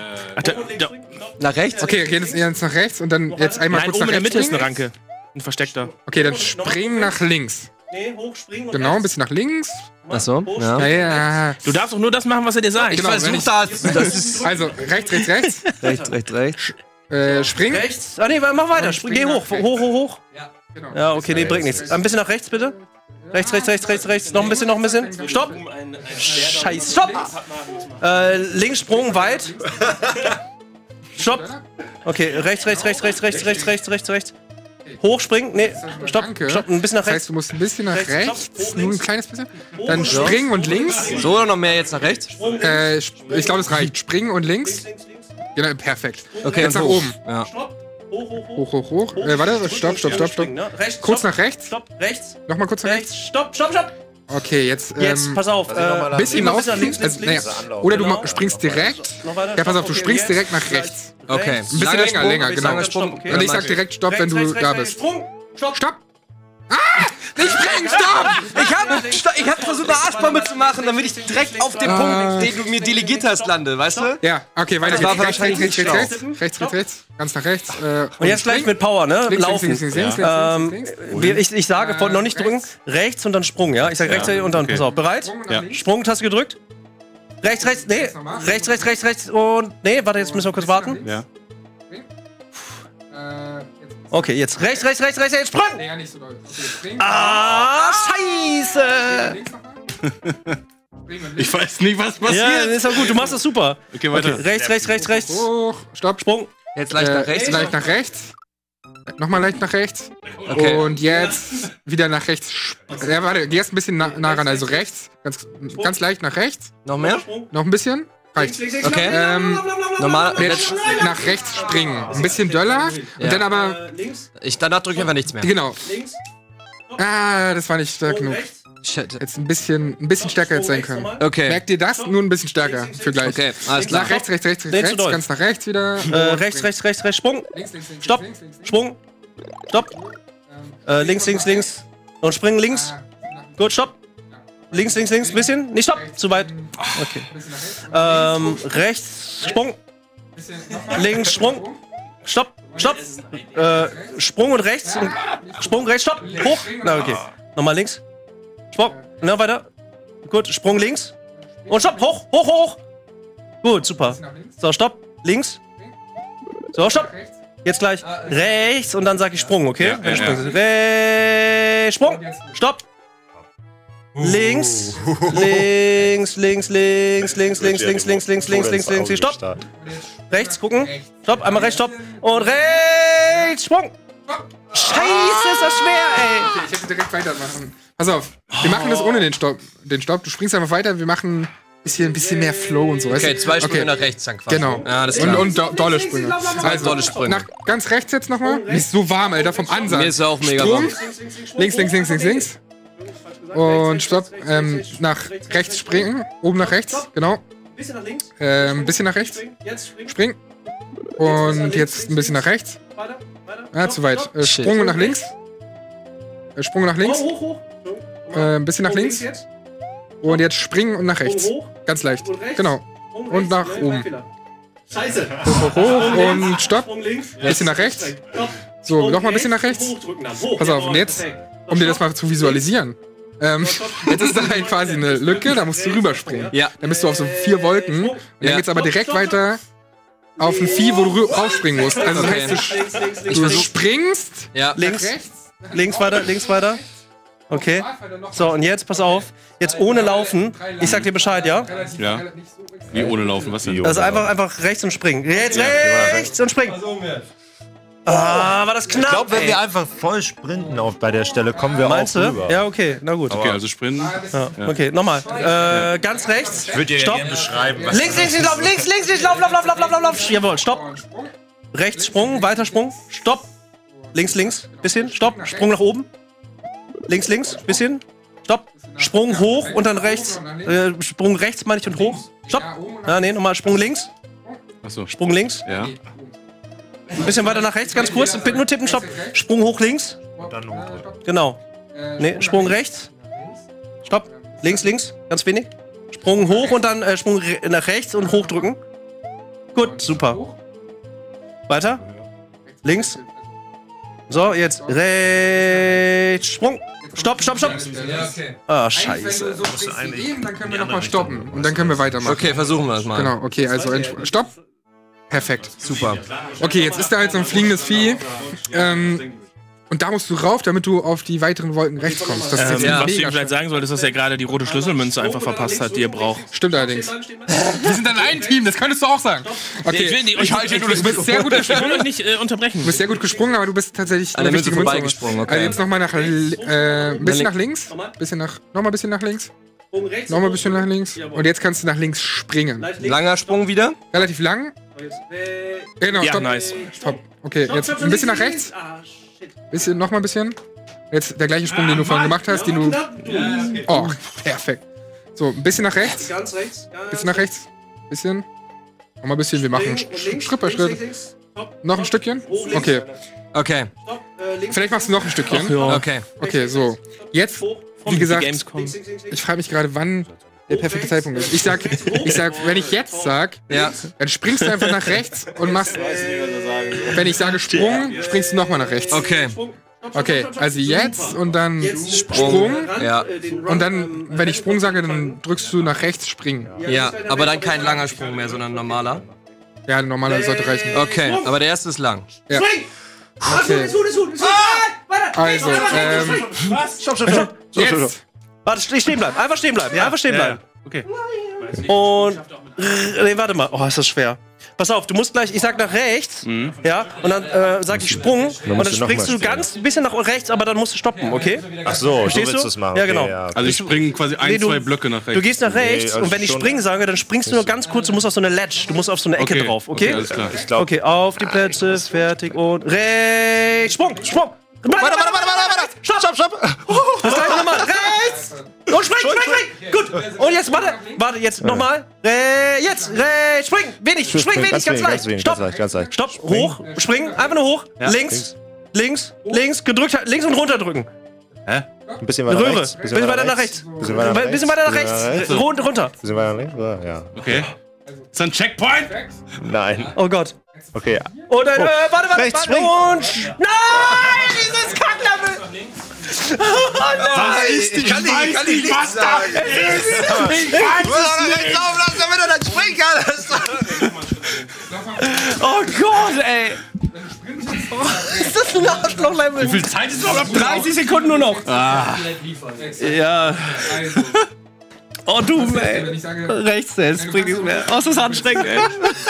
Nach rechts? Okay, jetzt nach rechts und dann jetzt einmal Nein, kurz oben nach in der rechts. Mitte ist eine springen. Ranke. Ein versteckter. Okay, dann springen nach links. Nee, hoch, springen und Genau, ein rechts. bisschen nach links. Achso, ja. Ja. Du darfst doch nur das machen, was er dir sagt. Genau, wenn ich- das. Das ist Also, rechts. rechts. Springen. Rechts. Ah nee, mach weiter. Geh hoch. Hoch. Ja, genau. Ja, okay, nee, bringt nichts. Ein bisschen nach rechts bitte. Rechts. Noch ein bisschen. Stopp. Scheiße. Stopp. Links, Sprung, weit. Stopp. Okay, rechts. Hochspringen. Nee, stopp. Ein bisschen nach rechts. Das heißt, du musst ein bisschen nach rechts. Nur ein kleines bisschen. Dann springen und links. So, oder noch mehr jetzt nach rechts? Ich glaube, das reicht. Springen und links. Genau, perfekt. Okay, jetzt nach oben. Ja. Hoch. Warte, stopp. Kurz nach rechts. Stopp, rechts. Nochmal kurz nach rechts. Stopp. Okay, jetzt. Pass auf. Bisschen nach laufen. links. Oder du springst direkt. Ja, pass auf, du springst direkt nach rechts. Okay. Ein bisschen länger, genau. Und ich sag direkt Stopp, wenn du da bist. Stopp! Ah! Nicht springen, stopp! Ich hab versucht, eine Arschbombe zu machen, damit ich direkt auf den Punkt, den du mir delegiert hast, lande, weißt du? Ja, okay, weiter geht's. Rechts. Ganz nach rechts. Und jetzt gleich mit Power, ne? Laufen. Links. Ich sage, noch nicht drücken. Rechts und dann Sprung, ja? Ich sag rechts und dann, pass auf. Bereit? Ja. Sprungtaste gedrückt. Rechts. Nee. Rechts. Und, nee, warte, jetzt müssen wir kurz warten. Ja. Okay, jetzt rechts, jetzt Sprung! Nee, ja, nicht so doll. Okay, Scheiße! Ich weiß nicht, was passiert. Ja, ist doch gut, du machst das super. Okay, weiter. Okay, rechts. Hoch, Stopp, Sprung. Jetzt leicht nach rechts. Leicht nach rechts. Nochmal leicht nach rechts. Okay. Und jetzt wieder nach rechts. Ja, warte, geh erst ein bisschen nah ran, also rechts. Ganz leicht nach rechts. Noch mehr? Noch ein bisschen. Reicht. Okay. Normal. Jetzt nach rechts springen. Ein bisschen döller. Und dann aber. Danach drücke ich einfach nichts mehr. Genau. Das war nicht stark genug. Shit. Jetzt ein bisschen stärker jetzt sein können. Okay. Merkt ihr das? Nur ein bisschen stärker für gleich. Okay, alles klar. Nach rechts. Ganz nach rechts wieder. Rechts, Sprung. Stopp. Sprung. Stopp. Links. Und springen links. Gut, stopp. Links, bisschen. Nicht stopp. Zu weit. Okay. Rechts, Sprung. Links, Sprung. Stopp. Sprung und rechts. Sprung, rechts, stopp. Hoch. Na, okay. Nochmal links. Sprung. Na, weiter. Gut, Sprung links. Und stopp. Hoch. Gut, super. So, stopp. Links. So, stopp. Jetzt gleich rechts und dann sag ich Sprung, okay? Rechts, Sprung. Stopp. Links. Stopp. Rechts gucken. Stopp, einmal rechts, stopp. Und rechts, Sprung. Scheiße, ist das schwer, ey. Okay, ich hätte direkt weitermachen. Pass auf, wir machen das ohne den Stopp. Du springst einfach weiter, wir machen ein bisschen mehr Flow und so. Okay, 2 Sprünge nach rechts dann quasi. Genau. Ja, das klar. Und dolle Sprünge. Also, dolle Sprünge. Nach ganz rechts jetzt nochmal. Mir ist so warm, Alter, vom Ansatz. Mir ist auch mega warm. Links. Und stopp. Nach rechts springen. Oben nach rechts, genau. Bisschen nach rechts. Spring. Und jetzt ein bisschen nach rechts. Zu weit. Sprung nach links. Ein bisschen nach links. Und jetzt springen und nach rechts. Ganz leicht. Genau. Und nach oben. Scheiße. Hoch und stopp. Bisschen nach rechts. So, nochmal ein bisschen nach rechts. Pass auf, und jetzt, um dir das mal zu visualisieren. Jetzt ist da halt quasi eine Lücke, da musst du rüberspringen. Ja. Dann bist du auf so 4 Wolken. Und dann geht's aber direkt weiter auf ein Vieh, wo du rausspringen musst. Also das heißt, du springst nach rechts. Links weiter. Okay. So, und jetzt, pass auf. Jetzt ohne Laufen. Ich sag dir Bescheid, ja? Ja. Wie ohne Laufen? Was denn? Also einfach rechts und springen. Jetzt rechts und springen. War das knapp. Ich glaube, wenn wir einfach voll sprinten bei der Stelle, kommen wir Meinst auch du? rüber. Ja, okay, na gut. Okay, also sprinten. Ja. Okay, nochmal. Ganz rechts. Ich würde dir Stopp. gerne beschreiben, was Links, lauf. Jawohl, stopp. Rechts, Sprung, weiter Sprung. Stopp. Links, bisschen. Stopp. Sprung nach oben. Links, bisschen. Stopp. Sprung hoch und dann rechts. Sprung rechts, meine ich, und hoch. Stopp. Nee, nochmal Sprung links. Achso. Sprung links. Ja. Ein bisschen weiter nach rechts, ganz kurz. Nur tippen, stopp. Sprung hoch links. Genau. Nee, Sprung rechts. Stopp. Links, ganz wenig. Sprung hoch und dann Sprung nach rechts und hochdrücken. Gut, super. Weiter. Links. So, jetzt rechts. Sprung. Stopp. Scheiße. Dann können wir nochmal stoppen. Und dann können wir weitermachen. Okay, versuchen wir das mal. Genau, okay, also stopp. Perfekt, super. Okay, jetzt ist da halt so ein fliegendes Vieh. Und Und da musst du rauf, damit du auf die weiteren Wolken rechts kommst. Das ist jetzt was du ihm vielleicht sagen solltest, dass er gerade die rote Schlüsselmünze einfach verpasst hat, die er braucht. Stimmt allerdings. Wir sind dann ein Team, das könntest du auch sagen. Okay, du bist sehr gut gesprungen. Ich will euch nicht unterbrechen. Du bist sehr gut gesprungen, aber du bist tatsächlich an der Münze vorbeigesprungen. Okay. Also jetzt nochmal ein bisschen nach links. Nochmal ein bisschen nach links. Nochmal ein bisschen nach links. Und jetzt kannst du nach links springen. Langer Sprung wieder. Relativ lang. Genau, stopp. Nice. Stopp. Okay, jetzt ein bisschen nach rechts. Nochmal ein bisschen. Jetzt der gleiche Sprung, den du vorhin gemacht hast, den du... Oh, perfekt. So, ein bisschen nach rechts. Ganz rechts. Bisschen nach rechts. Bisschen. Nochmal ein bisschen. Wir machen Schritt bei Schritt. Noch ein Stückchen? Okay. Okay. Vielleicht machst du noch ein Stückchen. Ach, ja. Okay. Okay, so. Jetzt, wie gesagt, ich frage mich gerade, wann der perfekte Zeitpunkt ist. Ich sag, wenn ich jetzt sag, dann springst du einfach nach rechts und machst. Wenn ich sage Sprung, springst du nochmal nach rechts. Okay. Okay, also jetzt und dann Sprung. Ja. Und dann, wenn ich Sprung sage, dann drückst du nach rechts springen. Ja, aber dann kein langer Sprung mehr, sondern ein normaler. Ja, ein normaler sollte reichen. Okay, aber der erste ist lang. Ja. Okay. Also, Stopp. jetzt. Warte, stehen bleiben. Einfach stehen bleiben. Einfach stehen bleiben. Okay. Und. Nee, warte mal. Oh, ist das schwer. Pass auf, du musst gleich, ich sag nach rechts, ja, und dann sag ich Sprung, und dann springst du ganz ein bisschen nach rechts, aber dann musst du stoppen, okay? Ach so, verstehst so willst du es machen. Ja, genau. Okay, ja. Also ich springe quasi zwei Blöcke nach rechts. Du gehst nach rechts, also und wenn ich springen sage, dann springst du nur ganz kurz, du musst auf so eine Ledge, du musst auf so eine Ecke drauf, okay? Alles klar. Okay, auf die Plätze, fertig und rechts, Sprung! Warte! Stopp! Das gleiche nochmal, rechts! Und spring! Gut! Und jetzt, warte, jetzt nochmal. Jetzt, spring! Spring wenig, ganz leicht. Stopp! Stopp, hoch, springen, einfach nur hoch. Links, gedrückt, links und runter drücken. Hä? Ein bisschen weiter Röhre. rechts. Bisschen weiter nach rechts. Bisschen weiter nach rechts. Runter. Bisschen weiter nach links? Ja. Okay. Ist das ein Checkpoint? Nein. Oh Gott. Okay. Und dann, warte. Rechts, Und. Nein! Dieses Kacklevel! Ich kann nicht sagen. Ich weiß es nicht. Damit er dann springen kann. Oh Gott, ey. Ist das ein Arschloch-Level? Wie viel Zeit ist noch? 30 Sekunden nur noch. Ja. Oh du, ey. Rechts, jetzt bringt nichts mehr. Oh, ist das anstrengend, ey.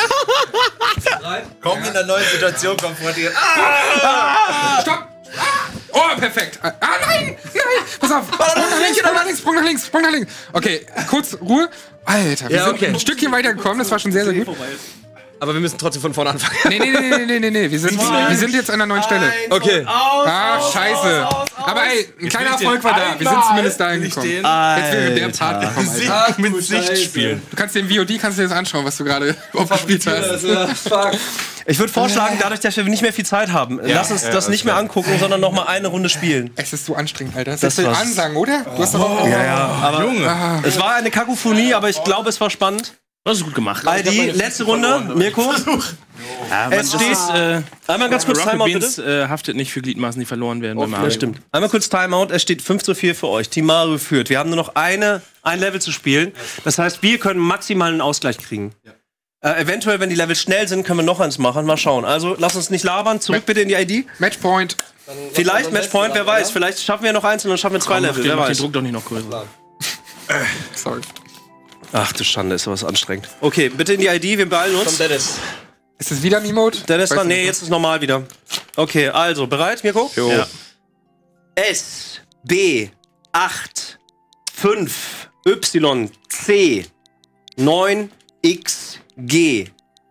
Komm in einer neuen Situation konfrontiert. Stopp! Oh, perfekt. Nein! Pass auf! Sprung nach links! Okay, kurz Ruhe. Alter, wir sind ein Stückchen weitergekommen, das war schon sehr, sehr gut. Aber wir müssen trotzdem von vorne anfangen. Nee. Wir sind jetzt an einer neuen Stelle. Okay. Ach, scheiße. Aber ey, ein kleiner Erfolg war da. Wir sind zumindest da hingekommen. Jetzt wäre der Part gekommen, Alter. Mit Sicht spielen. Du kannst den VOD kannst dir das anschauen, was du gerade aufgespielt hast. Ich würde vorschlagen, dadurch, dass wir nicht mehr viel Zeit haben, lass uns das nicht mehr angucken, sondern noch mal eine Runde spielen. Es ist so anstrengend, Alter. Das ist Ansagen, oder? Du hast doch auch aber Junge. Es war eine Kakophonie, aber ich glaube, es war spannend. Das ist gut gemacht. Die letzte Runde, Mirko. Ja, es steht. Einmal ganz kurz Timeout, bitte. Haftet nicht für Gliedmaßen, die verloren werden bei Mario. Das stimmt. Einmal kurz Timeout. Es steht 5:4 für euch. Team Mario führt. Wir haben nur noch ein Level zu spielen. Das heißt, wir können maximal einen Ausgleich kriegen. Eventuell, wenn die Level schnell sind, können wir noch eins machen. Mal schauen. Also, lass uns nicht labern. Zurück bitte in die ID. Matchpoint. Vielleicht Matchpoint, wer weiß. Vielleicht schaffen wir noch eins und dann schaffen wir 2 Level. Wer weiß. Den Druck doch nicht noch größer. Sorry. Ach du Schande, ist sowas anstrengend. Okay, bitte in die ID, wir beeilen uns. Dennis. Ist das wieder ein Emote? Dennis war, nee, jetzt ist normal wieder. Okay, also, bereit, Mirko? Jo. Ja. S, B, 8, 5, Y, C, 9, X, G.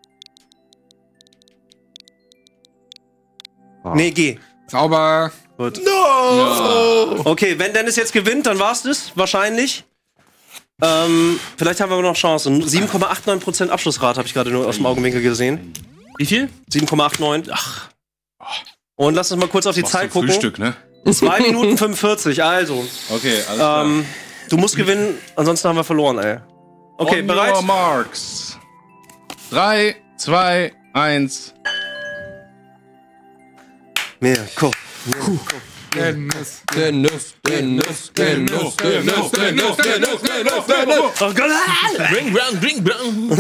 Nee, G. Sauber. Gut. No! Okay, wenn Dennis jetzt gewinnt, dann war's das, wahrscheinlich. Vielleicht haben wir aber noch Chancen. 7,89% Abschlussrate habe ich gerade nur aus dem Augenwinkel gesehen. Wie viel? 7,89. Ach. Und lass uns mal kurz auf die Zeit gucken. Frühstück, ne? 2 Minuten 45, also. Okay, alles klar. Du musst gewinnen, ansonsten haben wir verloren, ey. Okay, On bereit? your marks. 3, 2, 1. Mirko. Dennis. Oh Gott! Bring brown.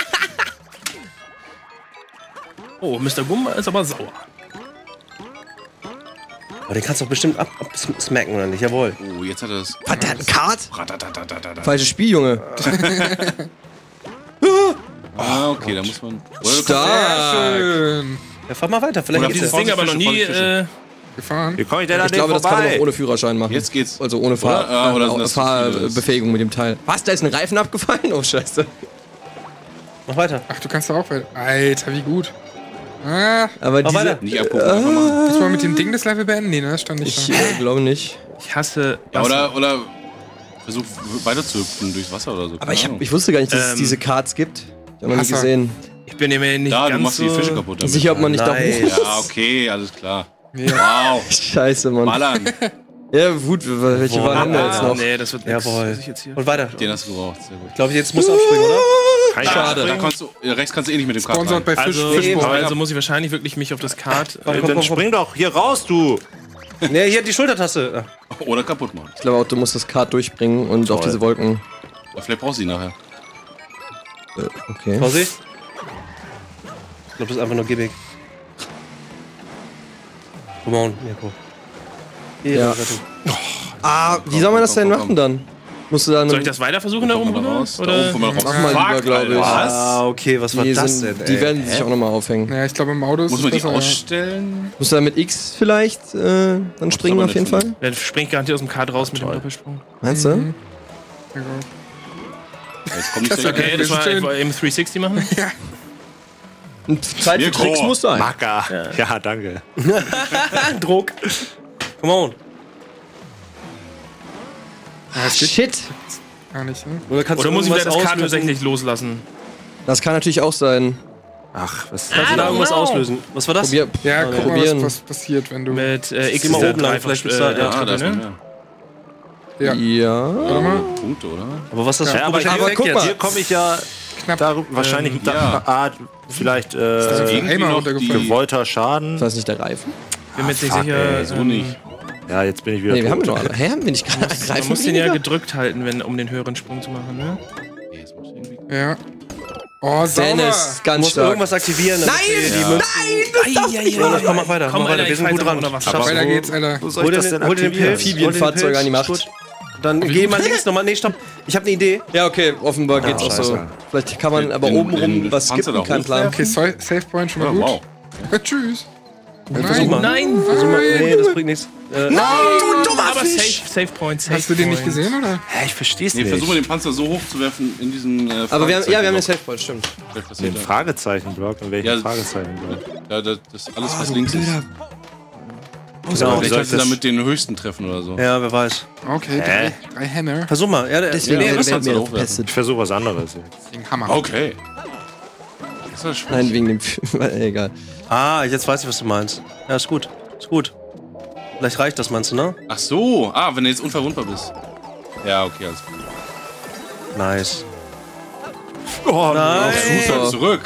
Oh, Mr. Gumba ist aber sauer. Aber den kannst du doch bestimmt absmacken, oder nicht? Jawohl. Oh, jetzt hat er das. Was, der hat einen Kart? Falsches Spiel, Junge. Ah, okay, da muss man. Stark. Ja, fahr mal weiter. Vielleicht ich habe dieses Ding aber noch nie gefahren. Wie komme ich denn an Ich glaube, den das kann man vorbei? auch ohne Führerschein machen. Jetzt geht's. Also ohne Fahrbefähigung mit dem Teil. Was, da ist ein Reifen abgefallen? Oh, scheiße. Mach weiter. Ach, du kannst da auch weiter. Alter, wie gut. Ah, Aber diese... weiter. Nicht abgucken, einfach machen. muss man mit dem Ding das Level beenden? Nee, ne, das stand nicht Ich da. glaube nicht. Ich hasse. Ja, oder versuch weiter zu hüpfen durchs Wasser oder so. Aber ich wusste gar nicht, dass es diese Karts gibt. Ich habe noch nie gesehen. Ich bin mir nicht Da, ganz du machst so die Fische kaputt damit. Sicher, ob man nicht da hoch muss. Ja, okay, alles klar. Ja. Wow. Scheiße, Mann. Ballern. Ja, gut, welche waren haben wir jetzt noch? Nee, das wird nix, was ich jetzt hier. Und weiter. Den hast du gebraucht, sehr gut. Ich glaube, jetzt musst du abspringen, oder? Schade. Da kannst du, rechts kannst du eh nicht mit dem Kart Sponsored bei Fisch. Also muss ich wahrscheinlich wirklich mich auf das Kart. Dann spring doch hier raus, du! Nee, hier die Schultertaste. Oder kaputt machen. Ich glaube auch, du musst das Kart durchbringen und auf diese Wolken. Aber vielleicht brauchst du ihn nachher. Okay. Vorsicht. Ich glaube, das ist einfach nur Gimmick. Come on, Mirko. Ja. Ah, wie soll man das denn machen dann? Musst du dann... Soll ich das weiter versuchen da oben? Raus. Oder? Da oben kommen wir noch raus. Mach mal lieber, glaube ich. Ah, okay, was war das denn, Die werden sich auch nochmal aufhängen. Ja, ich glaube, im Auto ist Muss es man die besser. ausstellen? Musst du dann mit X vielleicht dann springen aber auf jeden nicht Fall? Wer springt garantiert aus dem Kart raus mit dem Doppelsprung? Meinst du? Ja, gut. Jetzt kommt nicht Okay, das war ich wollte eben 360 machen. Ein Zeit für Tricks muss sein. Macker. Ja, danke. Druck. Come on. Shit. Gar nicht, ne? Oder muss ich wieder das Kart auslösen? tatsächlich loslassen? Das kann natürlich auch sein. Ach, was Kannst du da irgendwas auslösen? Was war das? Probier. Ja, guck mal, probieren. was passiert, wenn du... Mit X Geh mal ist der oben lang, dreifach, vielleicht ist da- der Ah, da ist Triple, noch ne? mehr. Ja. Warte mal. Punkte, oder? Aber was ist das für aber Effekt guck jetzt? mal. Hier komme ich ja Knapp. wahrscheinlich vielleicht Einmal runtergefallen. gewollter Schaden. Ist das nicht der Reifen? Bin mir jetzt nicht sicher. So nicht. Ja, jetzt bin ich wieder Nee, wir haben tot. noch alle. Hä, haben wir nicht gerade einen Man Reifen? muss den ja weniger? gedrückt halten, um den höheren Sprung zu machen, ne? Nee, jetzt muss ich irgendwie. Ja. Oh, sauber. Dennis, Du ganz musst stark. irgendwas aktivieren. Nein! Komm, mach weiter. Komm, Mach weiter. Alter, Wir sind gut dran. oder was? Weiter geht's, Alter. Wo soll ich das denn Hol dir den aktivieren? Pilz. Amphibienfahrzeuge an die Macht. Gut. Dann geh mal links nochmal. Nee, stopp. Ich habe eine Idee. Ja, okay, offenbar geht's auch so. scheiße. Vielleicht kann man aber Den- oben rum den was Panzer skippen, da kein Plan. Okay, Save Point schon mal Oh, gut. wow. Tschüss. Versuch mal. Nein! Versuch mal. Nee, das bringt nichts. Aber Save Point, Save Hast du den nicht Point. gesehen, oder? Hä, ich versteh's Nee, nicht. versuch mal den Panzer so hoch zu werfen in diesen. Aber wir haben den Safe Point, stimmt. Den Fragezeichenblock. In welchem Ja. Fragezeichenblock? Ja, das ist alles, was links ist. Genau. Vielleicht sollst du damit den höchsten treffen oder so. Ja, wer weiß. Okay, drei Hammer. Versuch mal. Ja, Deswegen nee, werden kannst du wir hochwerfen. verpestet. Ich versuche was anderes. Deswegen Hammer. Okay. Das war schwierig. Nein, wegen dem... Egal. jetzt weiß ich, was du meinst. Ja, ist gut. Ist gut. Vielleicht reicht das, meinst du, ne? Ach so. Ah, wenn du jetzt unverwundbar bist. Ja, okay, alles gut. Nice. Oh, Nein. Super. Zurück.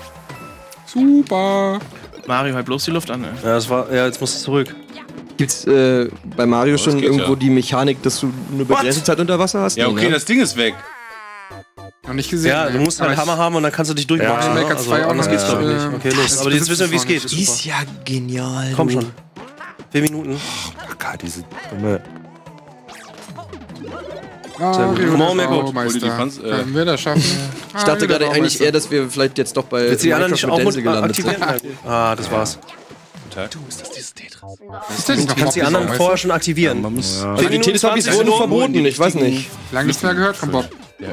Super. Mario, halt bloß die Luft an, ey. Ja, das war. Ja, jetzt musst du zurück. Gibt's bei Mario schon geht irgendwo ja. die Mechanik, dass du eine begrenzte Zeit unter Wasser hast? Ja, Nee, okay, ne? das Ding ist weg. Noch nicht gesehen. Ja, du musst halt Aber Hammer haben und dann kannst du dich durchboxen. Ja, ne? Maker 2 auch anders noch geht's, glaube ich, nicht. nicht. Okay, los. Aber jetzt wissen wir, wie es geht. Ist ja genial. Komm schon. 4 Minuten. Macker, diese dumme. Mario, Come on, der Mirko. Hol dir die Baumeister. Panzer, Können wir das schaffen? Ich dachte gerade eigentlich eher, dass wir vielleicht jetzt doch bei Willst du die anderen nicht Minecraft auch mit mit Denzel gelandet sind. aktivieren? Ah, das war's. Ist das dieses Tetris? Ist das nicht Du kannst die anderen vorher schon aktivieren. Man muss. Also die Teletubbies wurden verboten, ich weiß nicht. Lange nichts mehr gehört von Bob.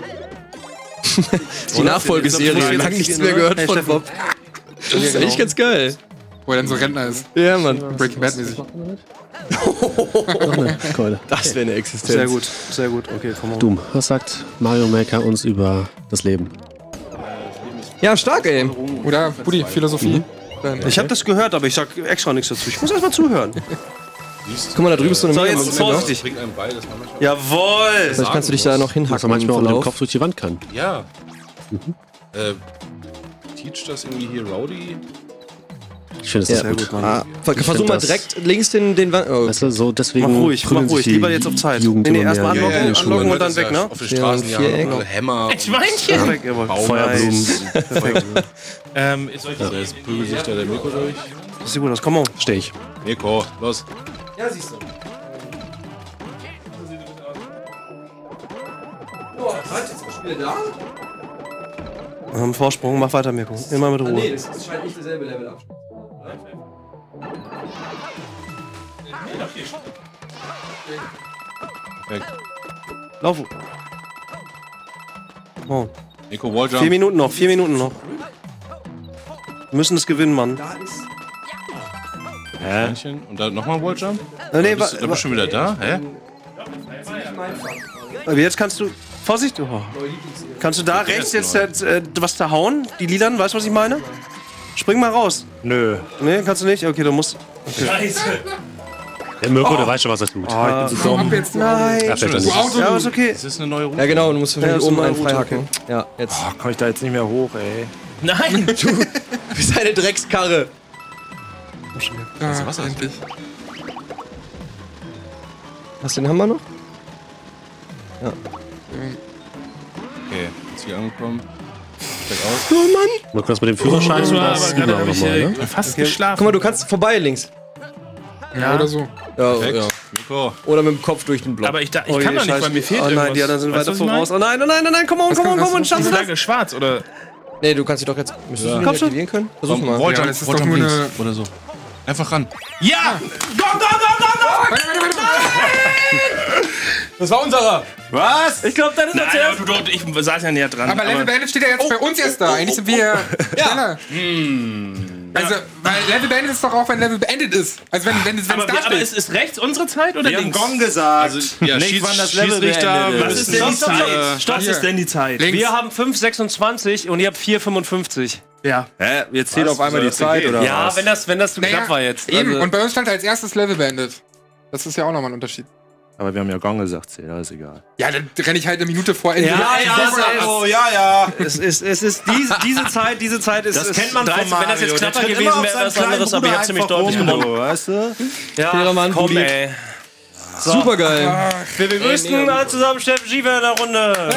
Die Nachfolgeserie, lange nichts mehr gehört von Bob. Das ist eigentlich ganz geil. Wo er dann so Rentner ist. Ja, Mann. Breaking Bad mäßig. Das wäre eine Existenz. Sehr gut, sehr gut. Okay, komm mal. Doom, was sagt Mario Maker uns über das Leben? Ja, stark, ey. Oder, Buddy, Philosophie. Ich habe das gehört, aber ich sag extra nichts dazu. Ich muss erst mal zuhören. Guck mal, da drüben ist so eine So, Mega- jetzt vorsichtig. Bringt einem bei, dass man manchmal. Jawohl! Vielleicht kannst du dich da noch Dass man hinhacken manchmal auch mit dem Verlauf. Kopf durch die Wand kann. Ja. Teach das irgendwie hier Rowdy? Ich finde es Ja, sehr gut. Versuch mal das- direkt links den Wand. Oh. Weißt du, so deswegen Mach ruhig, prügeln sich die lieber jetzt auf Zeit. Jugend Nee, immer erstmal mehr anlocken, in den Schulen. anlocken und dann weg, ne? Auf den Straßen, ja, Viereck. alle Hämmer. Ein Schweinchen! Perfekt, jawohl. Feuerblumen. Perfekt. Soll ich Jetzt prügelt sich da der Mirko durch. Das sieht gut aus, komm mal. Steh ich. Mirko, los. Ja, siehst du. Oh, halt, jetzt bist du wieder da? Wir haben Vorsprung, mach weiter, Mirko. Immer mit Ruhe. Nee, das scheint nicht dasselbe Level ab. Lauf. Oh. Nico, Walljump. 4 Minuten noch, 4 Minuten noch. Wir müssen das gewinnen, Mann. Hä? Und dann nochmal Walljump? Nee, da bist du schon wieder da? Hä? Aber jetzt kannst du. Vorsicht! Oh. Kannst du da rechts jetzt was da hauen? Die Lilan, weißt du, was ich meine? Spring mal raus. Nö. Nee, kannst du nicht? Okay, du musst. Okay. Scheiße. Der Mirko, der weiß schon, was er tut. Oh, ich bin so dumm. Nein. Ja, ja, ist okay. Ist das eine neue Route? Ja, genau, du musst wahrscheinlich Ja, oben so einen eine Route, freihacken. okay. Ja, jetzt. Oh, komm ich da jetzt nicht mehr hoch, ey. Nein! Du bist eine Dreckskarre. Ja, was endlich. Hast du den Hammer noch? Ja. Okay, jetzt hier angekommen. Steig aus. Oh Mann! Mal kurz mit dem Führerschein. Das war das aber gerade habe ich ne? fast geschlafen. Guck mal, du kannst vorbei links. Ja, oder so. Ja, Perfekt. ja. Nico. Oder mit dem Kopf durch den Block. Aber ich kann doch nicht, weil mir fehlt Oh nein, die anderen sind weiter voraus. Oh nein, oh nein, oh nein, komm on, schaff Die das. Flagge ist schwarz, oder? Nee, du kannst sie doch jetzt. Müsstest du die Komm schon. aktivieren können? Versuch mal. Walljump, Ja, das ist doch nur links eine- oder so. Einfach ran. Ja! Das war unserer! Was? Ich glaube, deine ist Nein, erzählt. aber ich saß ja näher dran. Aber Level beendet steht ja jetzt bei uns erst da. Eigentlich sind wir schneller. Also, weil Level beendet ist doch auch, wenn Level beendet ist. Also wenn es da aber steht. ist rechts unsere Zeit oder Wir haben links? Gong gesagt. Also, ja, nicht, wann das Level Schiedsrichter, beendet Was ist. ist denn die Stopp, stopp, Zeit? stopp. Was ist denn die Zeit? Links. Wir haben 5,26 und ihr habt 4,55. Ja. Hä? Jetzt zählt auf einmal die Zeit, oder Ja, was? wenn das zu Naja, knapp war jetzt. Eben, Also- und bei uns stand als erstes Level beendet. Das ist ja auch nochmal ein Unterschied. Aber wir haben ja Gong gesagt, zählt, ist egal. Ja, dann renne ich halt eine Minute vor Ende. ja. Es ist diese Zeit ist. Das kennt man von 13, Mario. Wenn das jetzt knapper Der tritt gewesen immer wäre, auf wäre was seinen anderes, aber ich habe ziemlich kleinen deutlich Bruder gewonnen. einfach weißt du? Ja, Fairer Mann, komm, Rudi. ey. So. Supergeil. Wir begrüßen alle zusammen Steffen Schiefer in der Runde.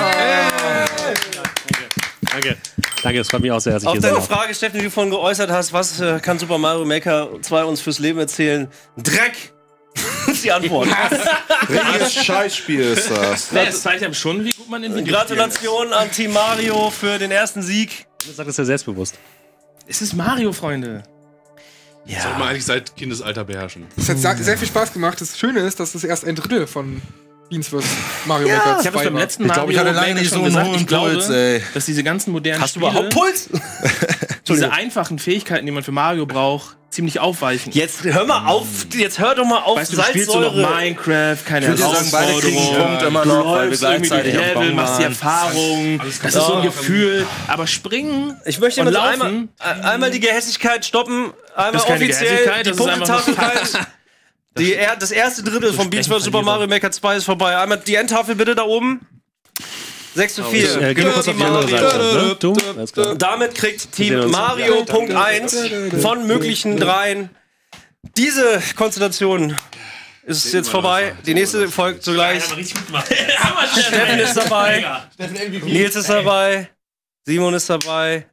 Danke. Danke, es freut mich auch sehr, dass ich Auf hier sein deine darf. Frage, Steffen, die du vorhin geäußert hast, was kann Super Mario Maker 2 uns fürs Leben erzählen? Dreck! ist die Antwort. Richtiges Scheißspiel ist das. Das zeigt einem schon, wie gut man in Videospielen Gratulation an Team Mario für den ersten Sieg. Das sagt es ja selbstbewusst. Es ist Mario, Freunde. Das sollte man eigentlich seit Kindesalter beherrschen. Es hat sehr viel Spaß gemacht. Das Schöne ist, dass das erst ein Drittel von Beans vs. Mario Maker 2 Ich habe es beim letzten Mal ich hatte lange nicht so einen hohen Puls, ey. dass diese ganzen modernen Hast du Spiele, überhaupt Puls? diese einfachen Fähigkeiten, die man für Mario braucht, ziemlich aufweichen. Jetzt hör mal auf, jetzt hör doch mal auf, Weißt du, spielst du noch Minecraft, keine Ich würde sagen, beide kriegen einen Punkt immer noch, weil wir läufst irgendwie durch gleichzeitig am Level, Gong machst die waren. Erfahrung, das ist so ein Gefühl. Aber springen Ich möchte und jetzt laufen, einmal die Gehässigkeit stoppen, einmal Das ist keine offiziell Gehässigkeit, die das ist einfach Punktetafel. Das erste Drittel von Beats vs. Super Mario Maker 2 ist vorbei. Einmal die Endtafel bitte da oben. 6:4. Geh mal kurz auf die andere Seite. Ne? Du? Alles klar. Damit kriegt Wir sehen Team uns. Mario Punkt 1 von möglichen 3. Diese Konstellation ist jetzt vorbei. Die nächste folgt sogleich. richtig gut gemacht. Steffen ist dabei. Nils ist dabei. Simon ist dabei.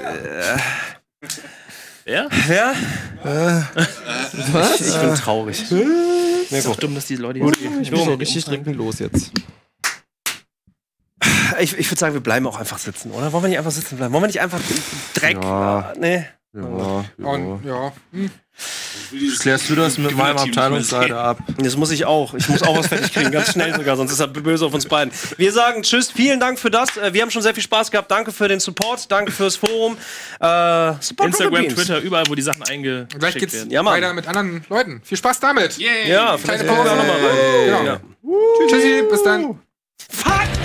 Ja? Ja? Was? Ich bin traurig. Ist doch dumm, dass die Leute Ich bin so richtig dringend los jetzt. Ich würde sagen, wir bleiben auch einfach sitzen, oder? Wollen wir nicht einfach sitzen bleiben? Wollen wir nicht einfach Dreck? Ja. Nee. Und, ja. Klärst du das mit meinem Abteilungsleiter ab? Das muss ich auch. Ich muss auch was fertig kriegen, ganz schnell sogar, sonst ist er böse auf uns beiden. Wir sagen tschüss, vielen Dank für das. Wir haben schon sehr viel Spaß gehabt. Danke für den Support, danke fürs Forum. Support Instagram, Beans. Twitter, überall, wo die Sachen Gleich eingeschickt geht's werden. Ja, Mann. weiter mit anderen Leuten. Viel Spaß damit. Ja, vielleicht Kleine gucken wir auch Pause. noch mal rein. Genau. Ja. Tschüssi, bis dann. Fuck!